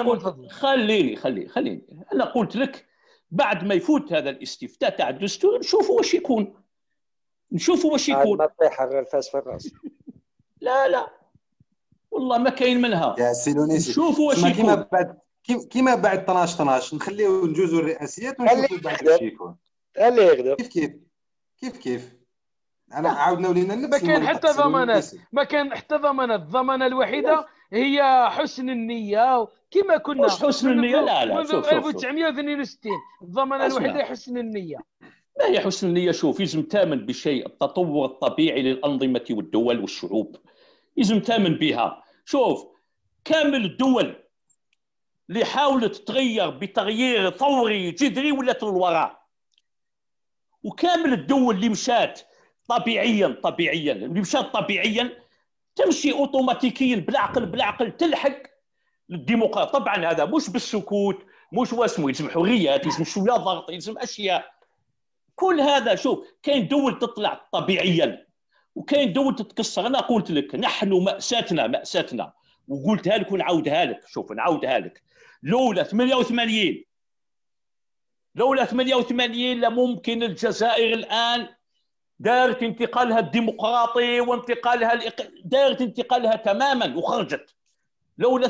خليني انا قلت لك بعد ما يفوت هذا الاستفتاء تاع الدستور نشوفوا واش يكون.
ما طيح غير الفاس في الراس.
لا والله ما كاين منها
يا سيلونيسي.
شوفوا واش يكون.
كيما بعد 12 نخليو نجوزوا الرئاسيات ونشوفوا بعد واش يكون.
خليه يغدر
كيف انا عاودنا ولينا نفس.
ما كان حتى ضمانات. الضمانه الوحيده هي حسن النيه كما كنا.
مش حسن النيه. لا
منذ 1962 الضمانه الوحيده حسن النيه.
ما هي حسن النيه؟ شوف يلزم تامن بشيء التطور الطبيعي للانظمه والدول والشعوب. يلزم تامن بها. شوف كامل الدول اللي حاولت تغير بتغيير فوري جذري ولات للوراء، وكامل الدول اللي مشات طبيعيا تمشي اوتوماتيكيا بالعقل تلحق للديمقراطيه. طبعا هذا مش بالسكوت، مش واسمه، يلزم حريات، يلزم شويه ضغط، يلزم اشياء. كل هذا شوف كاين دول تطلع طبيعيا وكاين دول تتكسر. انا قلت لك نحن مأساتنا وقلتها لك ونعاودها لك. شوف نعاودها لك. لولا 88 لممكن الجزائر الان دارت انتقالها الديمقراطي وانتقالها دارت انتقالها تماما وخرجت. لولا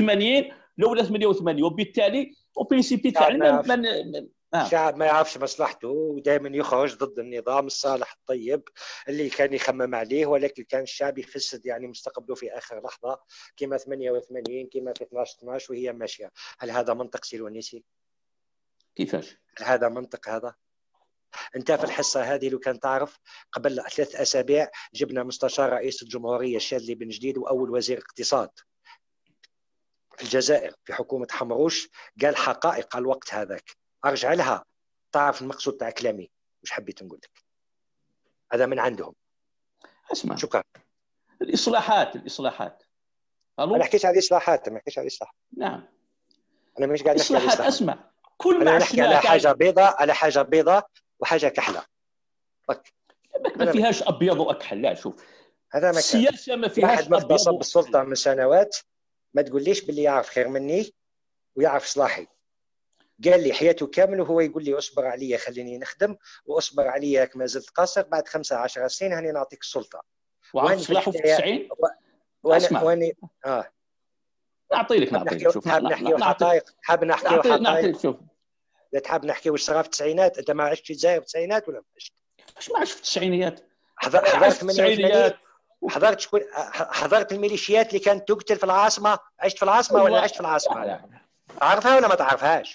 88 وبالتالي وبرينسيبي تاعنا
الشعب ما يعرفش مصلحته ودائما يخرج ضد النظام الصالح الطيب اللي كان يخمم عليه، ولكن كان الشعب يفسد يعني مستقبله في اخر لحظه كما 88 كما في 12 وهي ماشيه. هل هذا منطق سيلونيسي؟
كيفاش؟
هل هذا منطق؟ هذا انت في الحصه هذه لو كان تعرف قبل 3 أسابيع جبنا مستشار رئيس الجمهوريه الشاذلي بن جديد واول وزير اقتصاد في الجزائر في حكومه حمروش، قال حقائق الوقت هذاك. ارجع لها تعرف المقصود تاع كلامي وش حبيت نقول لك. هذا من عندهم.
اسمع
شكرا.
الاصلاحات
انا ما نحكيش على الاصلاحات.
نعم
انا مش قاعد نحكي على الاصلاحات.
اسمع كل ما
نحكي على حاجه بيضاء وحاجه كحله.
ما فيهاش ابيض واكحل. لا شوف
هذا
السياسه ما فيهاش
واحد مغتصب بالسلطه من سنوات ما تقوليش باللي يعرف خير مني ويعرف صلاحي. قال لي حياته كامل وهو يقول لي اصبر عليا خليني نخدم واصبر عليا ما زلت قاصر بعد 15 سنه هاني نعطيك السلطه.
وعرفت صلاحه في 90.
وانا
نعطيك شوف
حاب نحكي حقائق. شوف لا تحب نحكي واش صرا في التسعينات. انت ما عشتش الجزائر في التسعينات ولا ما عشت؟
واش ما عشت في التسعينات؟
حضرت 88 حضرت شكون؟ حضرت الميليشيات اللي كانت تقتل في العاصمه؟ عشت في العاصمه ولا عشت في العاصمه؟ تعرفها ولا ما تعرفهاش؟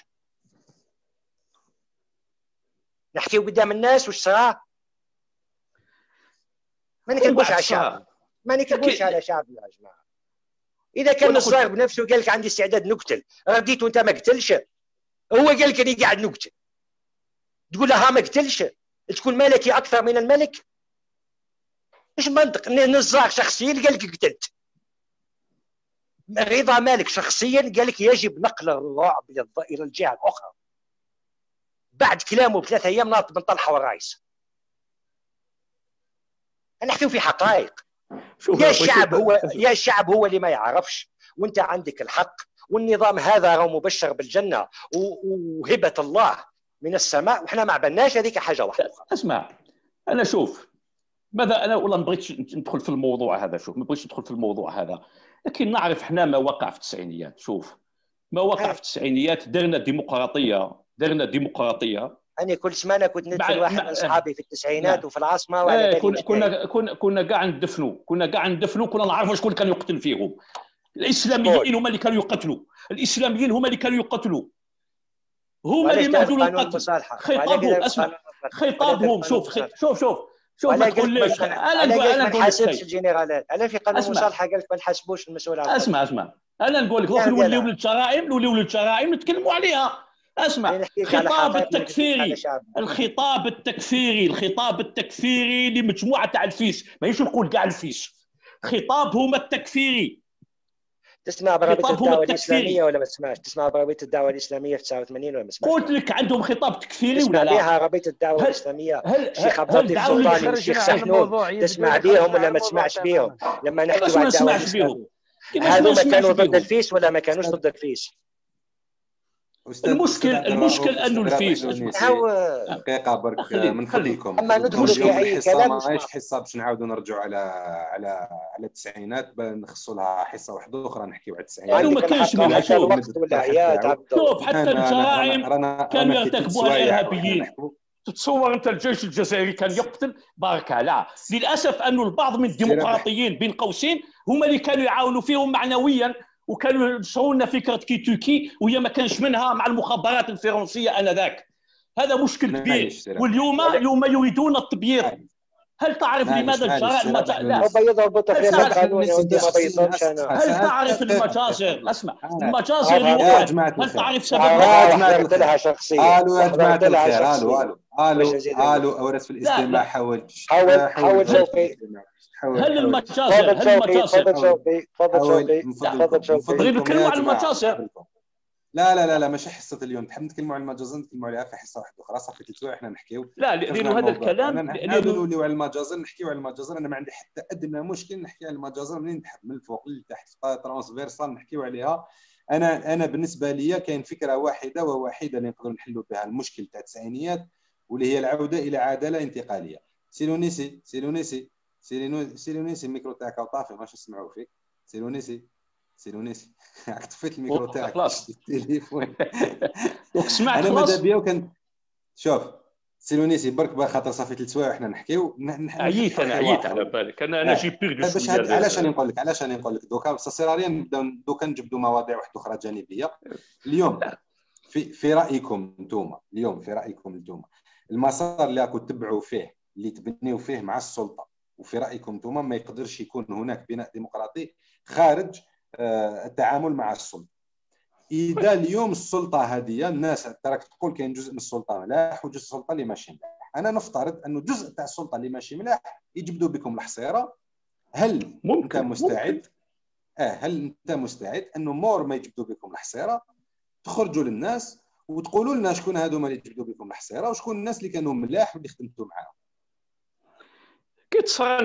نحكيو قدام الناس واش صرا؟ ما نكذبوش على الشعب، ما نكذبوش على شعب يا جماعه. اذا كان الصاغ بنفسه قال لك عندي استعداد نقتل، رديت وانت ما قتلش، هو قال لك اني قاعد نقتل، تقول له ها ما قتلش؟ تكون ملكي اكثر من الملك؟ مش منطق. نزار شخصيا قال لك قتلت، رضا مالك شخصيا قال لك يجب نقل الرعب الى الجهه الاخرى. بعد كلامه ب3 ايام ناط بن طلحه والرايس. نحكيو في حقائق. يا الشعب هو اللي ما يعرفش، وانت عندك الحق، والنظام هذا راه مبشر بالجنه وهبه الله من السماء، وحنا ما عبناش هذيك حاجه واحده.
اسمع، انا شوف ماذا، انا والله ما بغيتش ندخل في الموضوع هذا، شوف ما بغيتش ندخل في الموضوع هذا، لكن نعرف احنا ما وقع في التسعينيات. شوف ما وقع في التسعينيات، درنا ديمقراطيه.
أنا كل سمانة كنت ندفن واحد من أصحابي في التسعينات وفي العاصمة،
كنا قاع ندفنوا، كنا نعرفوا شكون كان يقتل فيهم. الإسلاميين هم اللي كانوا يقتلوا، هما اللي مهدوا للقتل. خطابهم شوف ما تقوليش
انا ما نحاسبش الجنرالات. انا في قانون المصالحه قال لك ما نحاسبوش المسؤول عن
اسمع انا نقول لك نوليو للجرائم نتكلموا عليها. اسمع، الخطاب التكفيري لمجموعه تاع الفيس، ماهيش نقول كاع الفيس، خطاب هما التكفيري.
تسمع برابطه الدعوه الاسلاميه ولا ما تسمعش؟ تسمع برابطه الدعوه الاسلاميه في 89 ولا ما تسمعش؟
قلت لك عندهم خطاب تكفيري ولا لا؟
تسمع بها رابطه الدعوه الاسلاميه، الشيخ عبد اللطيف السلطاني والشيخ سحنون، تسمع بهم ولا ما تسمعش بهم؟ لما نحكي على الدعوه الاسلاميه هذوما كانوا ضد الفيس ولا ما كانوش ضد الفيس؟
المشكل انه الفيس
دقيقه برك من فضلكم.
اما ندخل في اي كلام
ماهيش حصه باش نعاودوا نرجعوا على التسعينات، نخصوا لها حصه واحده اخرى نحكيو على التسعينات.
ما كانش منها
الوقت والاعياد.
شوف حتى الجرائم كانوا يرتكبوها الارهابيين. تتصور انت الجيش الجزائري كان يقتل بارك الله. للاسف انه البعض من الديمقراطيين بين قوسين هما اللي كانوا يعاونوا فيهم معنويا، وكانوا ينشروا لنا فكره كيتوكي وهي ما كانش منها مع المخابرات الفرنسيه انذاك. هذا مشكل كبير، واليوم يريدون التبييض. هل تعرف لماذا الجرائم لا
بيضوا بطفيل القانون يا ودي ما بيضهمش انا؟
هل تعرف المجازر؟ اسمع، المجازر هل تعرف
سببها؟ قلت لها شخصيا
قالوا يا جماعه الخير، قالوا اورث في الاستماع. حاول
شوقي.
هل المجازر
تفضل شوقي
نبغي نتكلموا على المجازر.
لا ماشي حصه اليوم، تحب نتكلموا على المجازر نتكلموا عليها في حصه واحده اخرى. صافي 3 سوايع احنا نحكيو.
لا لانه هذا الكلام
نوليو على المجازر، نحكيو على المجازر. انا ما عندي حتى ادنى مشكل نحكي على المجازر منين تحب، من الفوق لتحت ترانسفيرسال نحكيو عليها. انا بالنسبه لي كاين فكره واحده اللي نقدروا نحلوا بها المشكل تاع التسعينيات، واللي هي العوده الى عداله انتقاليه. سيلونيسي الميكرو تاعك طافي ماش نسمعوا فيك. سيلونيسي راك طفيت الميكرو تاعك
خلاص
التليفون.
وسمعت
انا
خلاص.
ماذا بيا وكان شوف سيلونيسي برك بخاطر صافي 3 سوايع وحنا نحكيو.
عييت على بالك. انا جي بيردو
باش علاش نقول لك دوكا سيراريا نبداو دوكا نجبدوا مواضيع واحده اخرى جانبيه. اليوم في رايكم انتم، المسار اللي راكم تبعوا فيه، اللي تبنيوا فيه مع السلطه، وفي رايكم انتم ما يقدرش يكون هناك بناء ديمقراطي خارج التعامل مع السلطه. اذا اليوم السلطه هذه الناس راك تقول كاين جزء من السلطه ملاح وجزء السلطه اللي ماشي ملاح، انا نفترض انه جزء تاع السلطه اللي ماشي ملاح يجبدوا بكم الحصيره. هل انت مستعد هل انت مستعد انه مور ما يجبدوا بكم الحصيره تخرجوا للناس وتقولوا لنا شكون هذوما اللي يجبدوا بكم الحصيره وشكون الناس اللي كانوا ملاح واللي خدمتوا معاهم؟
كي تصرى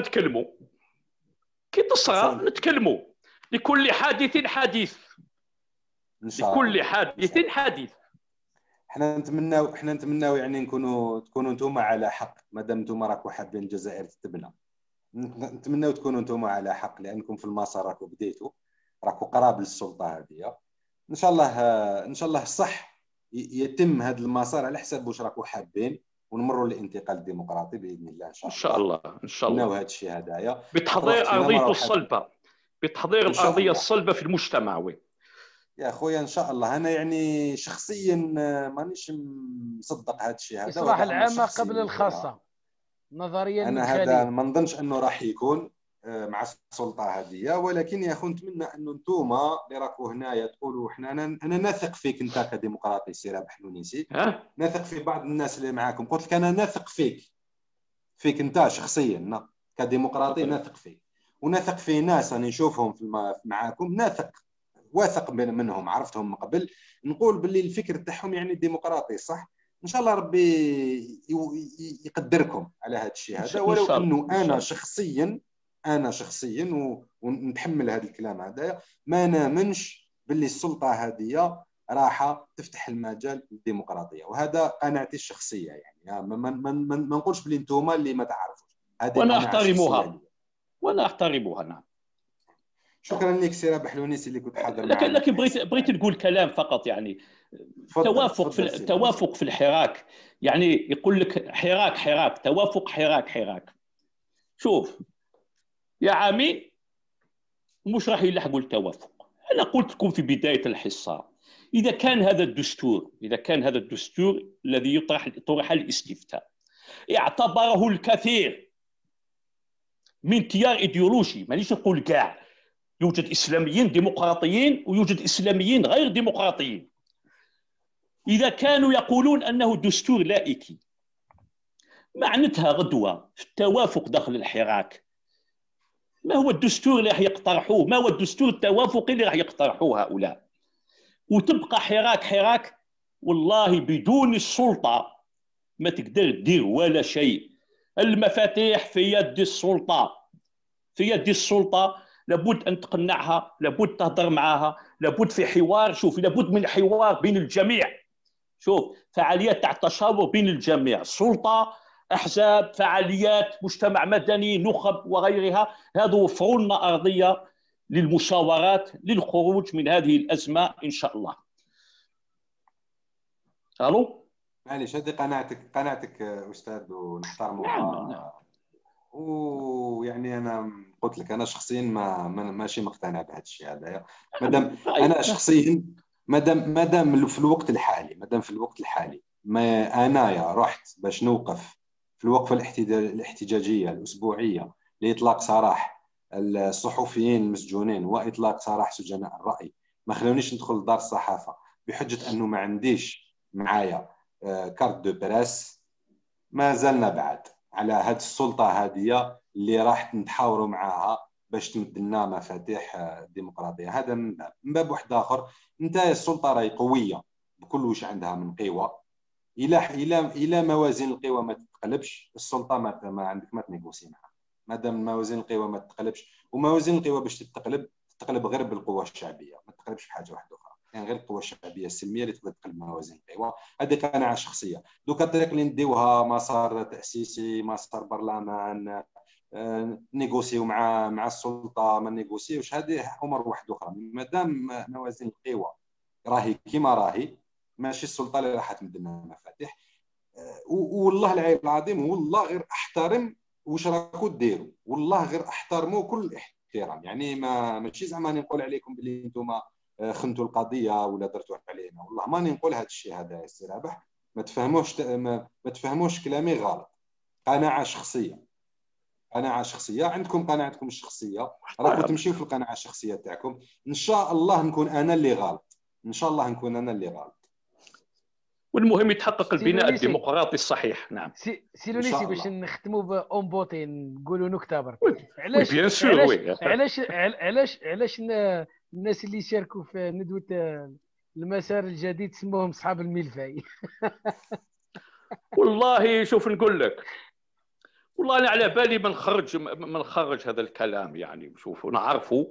نتكلموا لكل حادث حديث. لكل حادث حديث.
احنا نتمناو يعني تكونوا انتم على حق، مادام انتم راكم حابين الجزائر تتبنى. نتمناو تكونوا انتم على حق، لانكم في المسار راكم بديتوا، راكم قراب للسلطه هذه. ان شاء الله صح يتم هذا المسار على حساب واش راكم حابين، ونمروا للانتقال الديمقراطي باذن الله ان شاء الله.
ان شاء الله ان شاء الله.
وهذا الشيء هذايا
بتحضير ارضيه الصلبه، بتحضير الارضيه الصلبه في المجتمع. وي
يا خويا ان شاء الله. انا يعني شخصيا مانيش مصدق هذا الشيء هذا.
الاصلاح العامه قبل الخاصه نظريا
انا هذا ما نظنش انه راح يكون مع السلطه هذه، ولكن يا اخو نتمنى انه انتم اللي راكو هنايا تقولوا احنا انا ناثق فيك انت كديمقراطي سي رابح الونيسي، ناثق في بعض الناس اللي معاكم. قلت لك انا ناثق فيك انت شخصيا كديمقراطي، ناثق فيك وناثق في ناس انا نشوفهم معاكم، واثق منهم، عرفتهم من قبل. نقول باللي الفكر تاعهم يعني ديمقراطي صح. ان شاء الله ربي يقدركم على هذا الشيء هذا، ولو انه انا شخصيا ونتحمل هذا الكلام هذا، ما نامنش باللي السلطه هذه راح تفتح المجال للديمقراطيه، وهذا قناعتي الشخصيه. يعني ما نقولش باللي انتم اللي ما تعرفوش، هذه
وانا احترمها نعم.
شكرا لك سي رابح الونيسي اللي كنت حاضر
معنا. لكن بغيت نقول كلام فقط، يعني توافق في الحراك. يعني يقول لك حراك توافق حراك. شوف يا عمي، مش راح يلحقوا التوافق. انا قلت لكم في بدايه الحصه، اذا كان هذا الدستور الذي طرح الاستفتاء اعتبره الكثير من تيار ايديولوجي، مانيش نقول كاع، يوجد اسلاميين ديمقراطيين ويوجد اسلاميين غير ديمقراطيين، اذا كانوا يقولون انه دستور لائكي، معناتها غدوه في التوافق داخل الحراك. ما هو الدستور اللي راح يقترحوه؟ ما هو الدستور التوافقي اللي راح يقترحوه هؤلاء؟ وتبقى حراك. والله بدون السلطه ما تقدر تدير ولا شيء. المفاتيح في يد السلطه، لابد ان تقنعها، لابد تهضر معها، لابد في حوار. شوف، لابد من حوار بين الجميع. شوف، فعاليات تاع التشاور بين الجميع، سلطه، احزاب، فعاليات، مجتمع مدني، نخب وغيرها. هذا وفروا لنا ارضيه للمشاورات للخروج من هذه الازمه ان شاء الله. الو،
معليش، هذه قناعتك استاذ ونحترمها.
نعم.
ويعني انا قلت لك انا شخصيا ماشي مقتنع بهذا الشيء هذا. مادام انا شخصيا مادام في الوقت الحالي ما انايا رحت باش نوقف في الوقفه الاحتجاجيه الاسبوعيه لاطلاق سراح الصحفيين المسجونين واطلاق سراح سجناء الراي، ما خلونيش ندخل دار الصحافه بحجه انه ما عنديش معايا كارت دو بريس. ما زلنا بعد على هذه السلطه هذه اللي راح نتحاوروا معاها باش تمد لنا مفاتيح الديمقراطيه. هذا من باب واحد اخر. انت السلطه راهي قويه بكل واش عندها من قوه، الى موازين القوى ما تتقلبش، السلطه ما عندك ما تنيغوسي معها. مادام موازين القوى ما تتقلبش، وموازين القوى باش تتقلب غير بالقوه الشعبيه، ما تتقلبش بحاجه واحده اخرى. يعني غير القوى الشعبيه السلميه اللي تقدر تقلب موازين القوى. هذه قناعه شخصيه. دوكا الطريق اللي نديوها مسار تاسيسي، مسار برلمان، نيغوسيو مع السلطه، ما نيغوسيوش، هذه امور واحده اخرى. مادام موازين القوى راهي كيما راهي، ماشي السلطه اللي راح تمد لنا مفاتيح. والله العظيم، والله غير احترم واش راكو ديروا، والله غير احترموا كل احترام. يعني ماشي زعما نقول عليكم باللي انتم خنتوا القضيه ولا درتوا علينا، والله ماني نقول هذا الشيء هذا يا سي رابح. ما تفهموش كلامي غلط. قناعه شخصيه، عندكم قناعتكم الشخصيه، راكم تمشيو في القناعه الشخصيه تاعكم. ان شاء الله نكون انا اللي غلط،
والمهم يتحقق البناء الديمقراطي الصحيح. نعم
سي لونيسي، باش نختموا بأون بوتي نقولوا نكته برك. علاش الناس اللي شاركوا في ندوه المسار الجديد سموهم اصحاب الملفاي؟
والله شوف نقول لك، والله انا على بالي ما نخرج هذا الكلام. يعني شوفوا نعرفوا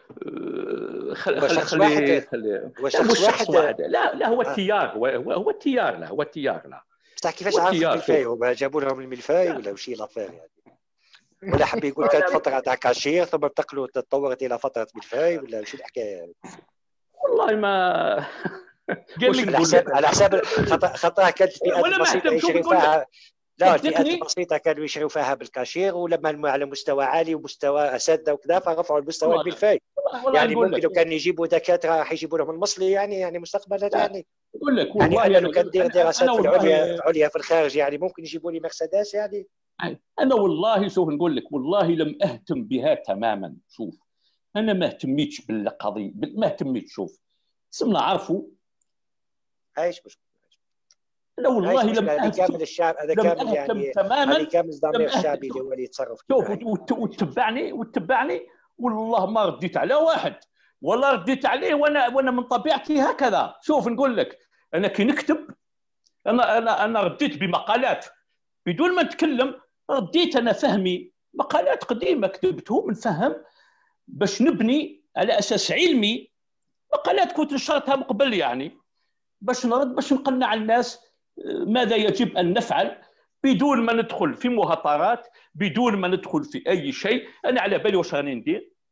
خلي شخص واحد. لا هو التيار، هو التيار. لا
بصح كيفاش عرفوا الملفاي؟ هما جابوا لهم الملفاي ولا وشي لافير يعني؟ ولا حب يقول كانت فتره تاع كاشير ثم انتقلوا تطورت الى فتره ملفاي، ولا شو الحكايه؟
والله ما قال لك
على حساب خطاه كانت الفئات البسيطه يشريوا فيها. لا، الفئات البسيطه كانوا يشريوا فيها بالكاشير، ولما على مستوى عالي ومستوى اساتذه وكذا فرفعوا المستوى بالفاي. يعني ممكن لو كان يجيبوا دكاتره راح يجيبوا لهم المصلي يعني مستقبلا. يعني
يقول لك
يعني
والله
انا لو كان ندير دراسات في العليا في الخارج يعني ممكن يجيبوا لي مرسيدس. يعني
انا والله شوف نقول لك والله لم اهتم بها تماما. شوف انا ما اهتميتش بالقضيه، ما اهتميتش. شوف سمنا عرفوا
عايش مشكله.
لا والله لم
هذا كامل الشعب، هذا كامل يعني
تماما.
هذه كامل الضمير الشعبي اللي هو اللي يتصرف.
شوف وتتبعني والله ما رديت على واحد ولا رديت عليه، وانا من طبيعتي هكذا. شوف نقول لك انا كي نكتب انا رديت بمقالات بدون ما نتكلم. رديت انا فهمي مقالات قديمه كتبتهم نفهم باش نبني على اساس علمي. مقالات كنت نشرتها من قبل يعني باش نرد باش نقنع الناس ماذا يجب ان نفعل بدون ما ندخل في مهاترات، بدون ما ندخل في اي شيء. انا على بالي واش راني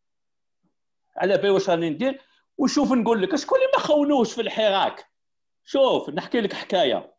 ندير، وشوف نقول لك شكون اللي ما خونوش في الحراك. شوف نحكي لك حكايه.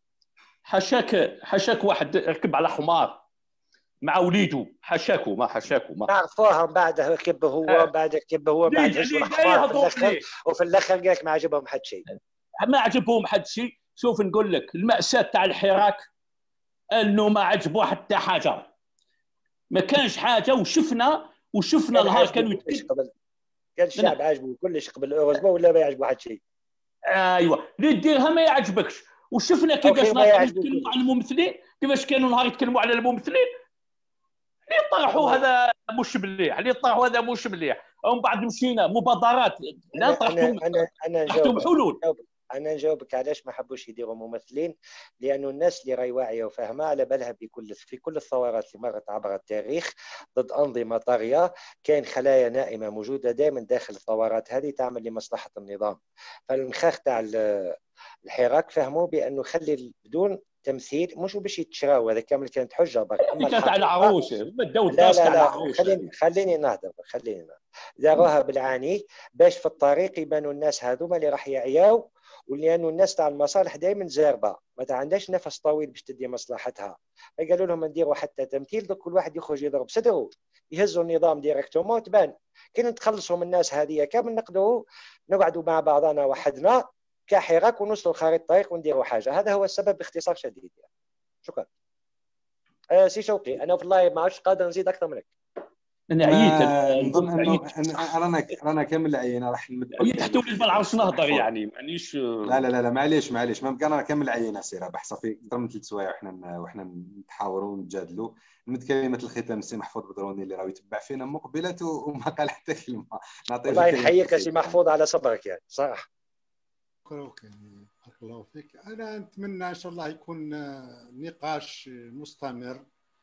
حشاك واحد ركب على حمار مع وليده. حشاكو ما
عرفوها من بعد ركب هو بعد هشوا الحمار وفي الاخر قال لك ما عجبهم حد شيء.
ما عجبهم حد شيء. شوف نقول لك المأساة تاع الحراك انه ما عجبوا حتى حاجه، ما كانش حاجه. وشفنا نهار كانوا
كان الشعب عاجبه كلش قبل الاوروزبا ولا ما يعجبه حد شيء.
ايوه اللي ديرها ما يعجبكش. وشفنا كيفاش نهار يتكلموا على الممثلين، كيفاش كانوا نهار يتكلموا على الممثلين اللي طرحوا هذا مش مليح، ومن بعد مشينا مبادرات لا طرحتهم حلول.
أنا نجاوبك علاش ما حبوش يديروا ممثلين. لأنه الناس اللي راهي واعية وفاهمة على بالها في كل الثورات اللي مرت عبر التاريخ ضد أنظمة طاغية كاين خلايا نائمة موجودة دائما داخل الثورات هذه تعمل لمصلحة النظام. فالمخاخ تاع الحراك فهموا بأنه خلي بدون تمثيل مش باش يتشراو. هذا كامل كانت حجة برك.
كانت على عروسه
لا خليني نهضر. داروها بالعاني باش في الطريق يبانوا الناس هذوما اللي راح يعياو، ولانه الناس تاع المصالح دائما زاربه ما عندهاش نفس طويل باش تدي مصلحتها. قالوا لهم نديروا حتى تمثيل دوك كل واحد يخرج يضرب صدره يهزوا النظام ديريكتومون تبان. كي نتخلصوا من الناس هذه كامل نقعدوا مع بعضنا وحدنا كحراك ونوصلوا لخارطة الطريق ونديروا حاجه. هذا هو السبب باختصار شديد يعني. شكرا. سي شوقي انا والله ما عادش قادر نزيد اكثر منك.
انا عييت.
نظن انه انا كامل عيين راح
عييت حتى وليت ما نعرفش نهضر يعني مانيش.
لا معليش ما بقى انا كامل عيين سي رابح صافي اكثر من 3 سوايع وحنا نتحاوروا ونتجادلوا. نمد كلمه الختام سي محفوظ بدروني اللي راه يتبع فينا مقبلات وما قال حتى كلمه.
نعطيه الله يحييك سي محفوظ على صبرك يعني صراحه.
بارك الله فيك. انا نتمنى ان شاء الله يكون نقاش مستمر،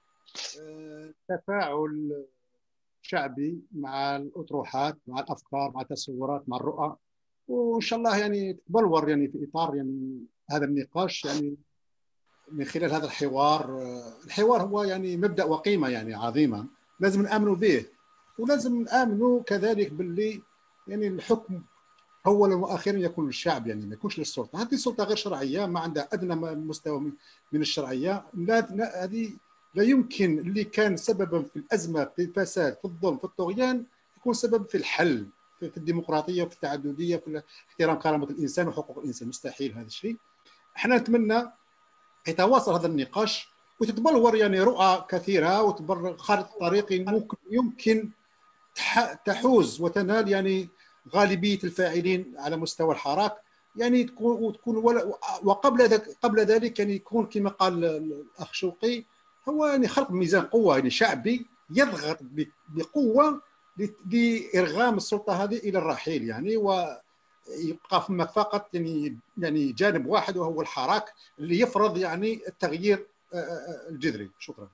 تفاعل شعبي مع الاطروحات مع الافكار مع التصورات مع الرؤى، وان شاء الله يعني تبلور يعني في اطار يعني هذا النقاش يعني من خلال هذا الحوار. الحوار هو يعني مبدا وقيمه يعني عظيمه لازم نامنوا به، ولازم نامنوا كذلك باللي يعني الحكم اولا واخيرا يكون للشعب يعني ما يكونش للسلطه. هذه السلطه غير شرعيه ما عندها ادنى مستوى من الشرعيه. هذه لا يمكن اللي كان سببا في الازمه في الفساد في الظلم في الطغيان يكون سبب في الحل في الديمقراطيه وفي التعدديه في احترام كرامه الانسان وحقوق الانسان. مستحيل هذا الشيء. احنا نتمنى يتواصل هذا النقاش وتتبلور يعني رؤى كثيره وتبلور خارطه طريق يمكن تحوز وتنال يعني غالبيه الفاعلين على مستوى الحراك يعني تكون وقبل ذلك يعني يكون كما قال الاخ شوقي هو يعني خلق ميزان قوه يعني شعبي يضغط بقوه لارغام السلطه هذه الى الرحيل يعني، ويبقى فما فقط يعني جانب واحد وهو الحراك اللي يفرض يعني التغيير الجذري. شكرا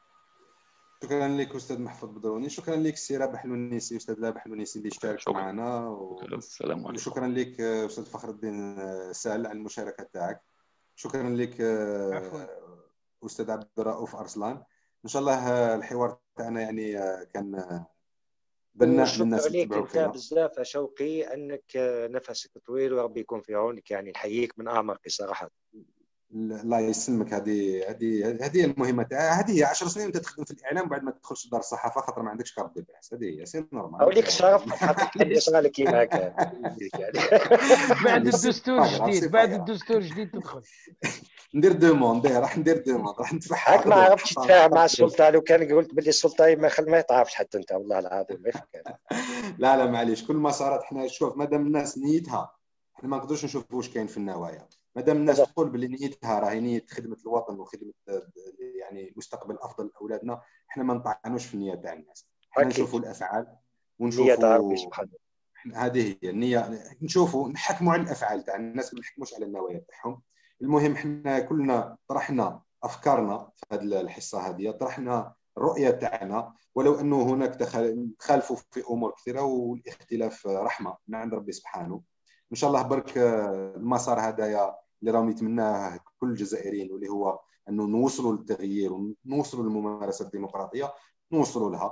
لك استاذ محفوظ بدروني. شكرا لك سي رابح الونيسي استاذ رابح الونيسي اللي شارك معنا
السلام عليكم.
وشكرا لك استاذ فخر الدين سال على المشاركه تاعك. شكرا لك استاذ عبد الرؤوف ارسلان. ان شاء الله الحوار تاعنا يعني كان بناء
وشكرا
للناس اللي
لك
تبعوا
انت
فينا.
بزاف شوقي، انك نفسك طويل وربي يكون في عونك، يعني نحييك من اعمق صراحه.
الله يسلمك. هذه المهمه تاع هذه 10 سنين انت تخدم في الاعلام بعد ما تدخلش دار الصحافه خاطر ما عندكش كارت دي بياس. هذه سي نورمال.
او ليك الشرف حقيقه اللي صار لك هناك يعني.
بعد الدستور الجديد، بعد الدستور الجديد تدخل.
ندير دوموند، راح ندير دوموند، راح ندفعها.
هاك ما عرفتش تتفاهم مع السلطه، لو كان قلت باللي السلطه ما يتعرفش حتى انت، والله العظيم ما يفكر.
لا معليش، كل ما صارت حنا شوف مادام الناس نيتها حنا ما نقدروش نشوفوا واش كاين في النوايا. مادام الناس تقول باللي نيتها راهي نيه خدمه الوطن وخدمه يعني مستقبل افضل لاولادنا، حنا ما نطعنوش في النيه تاع الناس، حنا نشوفوا الافعال ونشوفوا. هذه هي النيه، نشوفوا نحكموا على الافعال تاع الناس، ما نحكموش على النوايا تاعهم. المهم حنا كلنا طرحنا افكارنا في هذه الحصه هذه، طرحنا الرؤيه تاعنا، ولو انه هناك تخالفوا في امور كثيره، والاختلاف رحمه من عند ربي سبحانه. ان شاء الله برك المسار هذايا اللي راهم يتمناه كل الجزائريين، واللي هو انه نوصلوا للتغيير ونوصلوا للممارسه الديمقراطيه، نوصلوا لها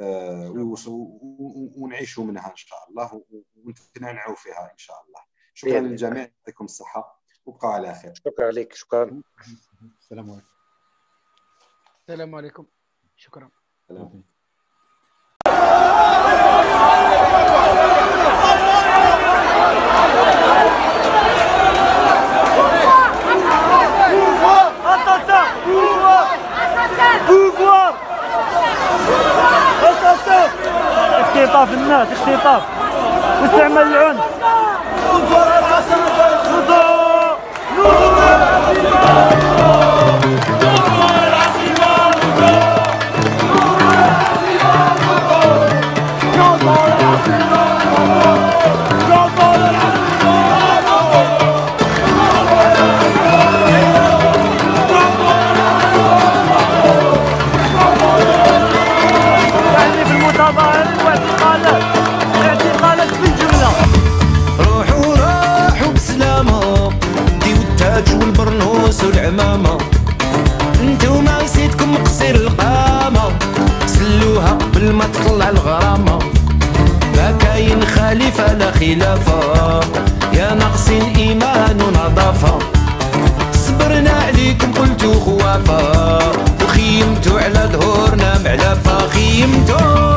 ونعيشوا منها ان شاء الله، ونتنعنعوا فيها ان شاء الله. شكرا للجميع، يعطيكم الصحه وبقوا على خير.
شكرا لك. شكرا.
السلام عليكم.
السلام عليكم. شكرا.
سلام.
اختطاف الناس، اختطاف واستعمال العنف.
والعمامة انتوما نسيتكم قصير القامة، سلوها قبل ما تطلع الغرامة. ما كاين خليفة لا خلافة، يا ناقصين إيمان ونظافة. صبرنا عليكم قلتو خوافة، وخيمتو على ظهورنا معلفة. خيمتو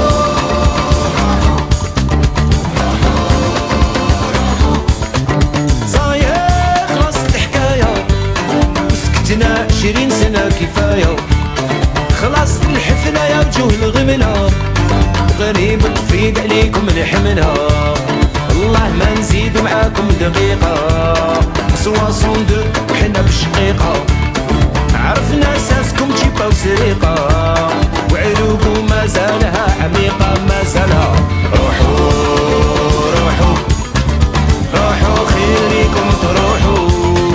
عشنا 20 سنة كفاية، خلاص الحفلة يا وجوه الغملة، غريب تفيد عليكم الحملة. والله ما نزيد معاكم دقيقة، 62 وحنا بالشقيقة. عرفنا اساسكم تشيبا وسريقة، وعروقو مازالها عميقة مازالها. روحو روحو روحو خير ليكم تروحو.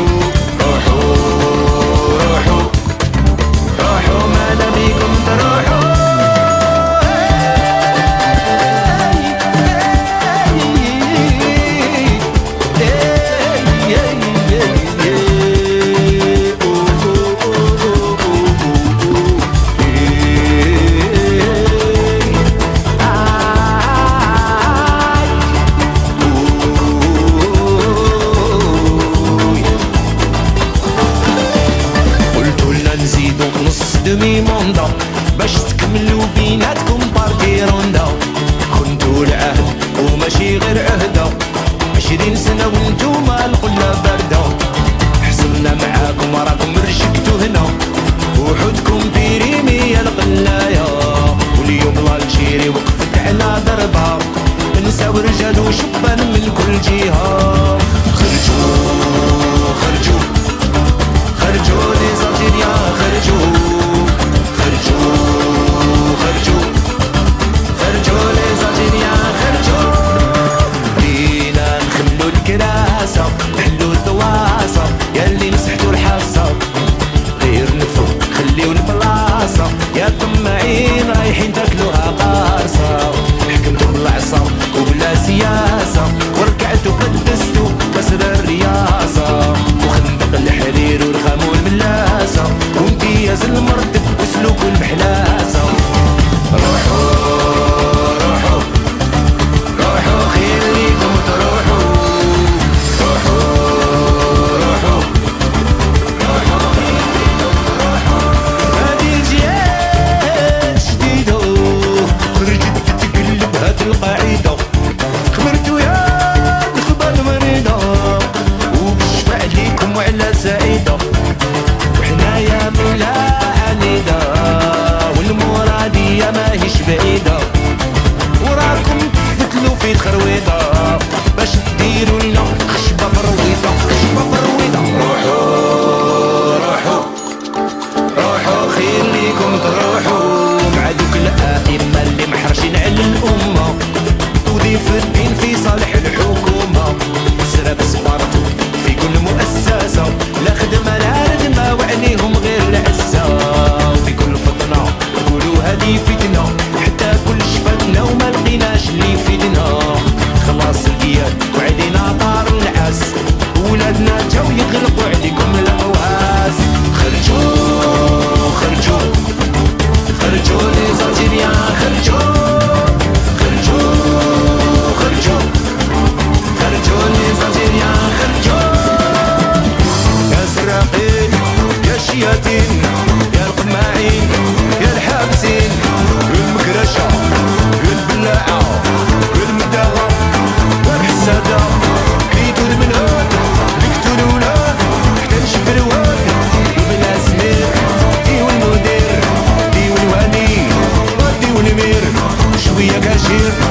باش تكملوا بيناتكم بارتي روندا. خنتوا العهد وماشي غير عهده، 20 سنة وانتوما القلة باردة. حصلنا معاكم راكم رشقتوا هنا، وحدكم بيريمي يا القلاية. واليوم الجيري وقفت على ضربها، نساو رجال وشبان من كل جهة. خرجوا خرجوا خرجوا لي زالجيريا، خرجوا خرجوا لي زالجيريا، خرجوا. بينا نخلو الكراسة، نحلو الدواسة، يا اللي مسحتو الحاسة. غير نفوق خليو البلاصة، يا طماعين رايحين تاكلوها قارصة. حكمتو بالعصا وبلا سياسة، وركعتو قدستو كسر الرياسة. وخندق الحرير ورخامو الملاسة، وامتياز الرويضة باش ديروا لنا خشبة بالرويضة خشبة بالرويضة. روحوا خير ليكم تروحوا مع دوك الائمة اللي محرشين على الامة وضيف الدين في صالح الحكومة. سراب سبارتو في كل مؤسسة لا خدمة لا ردمة وعليهم غير العزة. وفي كل فطنة نقولوا هذه فتنة حتى كل شفتنا وما لقيناش اللي يفيدنا. خلاص القياد وعلينا طار النعاس ولادنا جاو يغلقوا عليكم القواس. خرجوا لي زالجيريان خرجوا لي زالجيريان يا سراقين يا شياطين يا القماعين يا الحابسين المكرشة البلاعة المداغة والحسادة كليتو المنهود لكتو الولاد حتى نشف الواد وبلا سمير ديو المدير ديو الوالي وديو المير شوية كاشير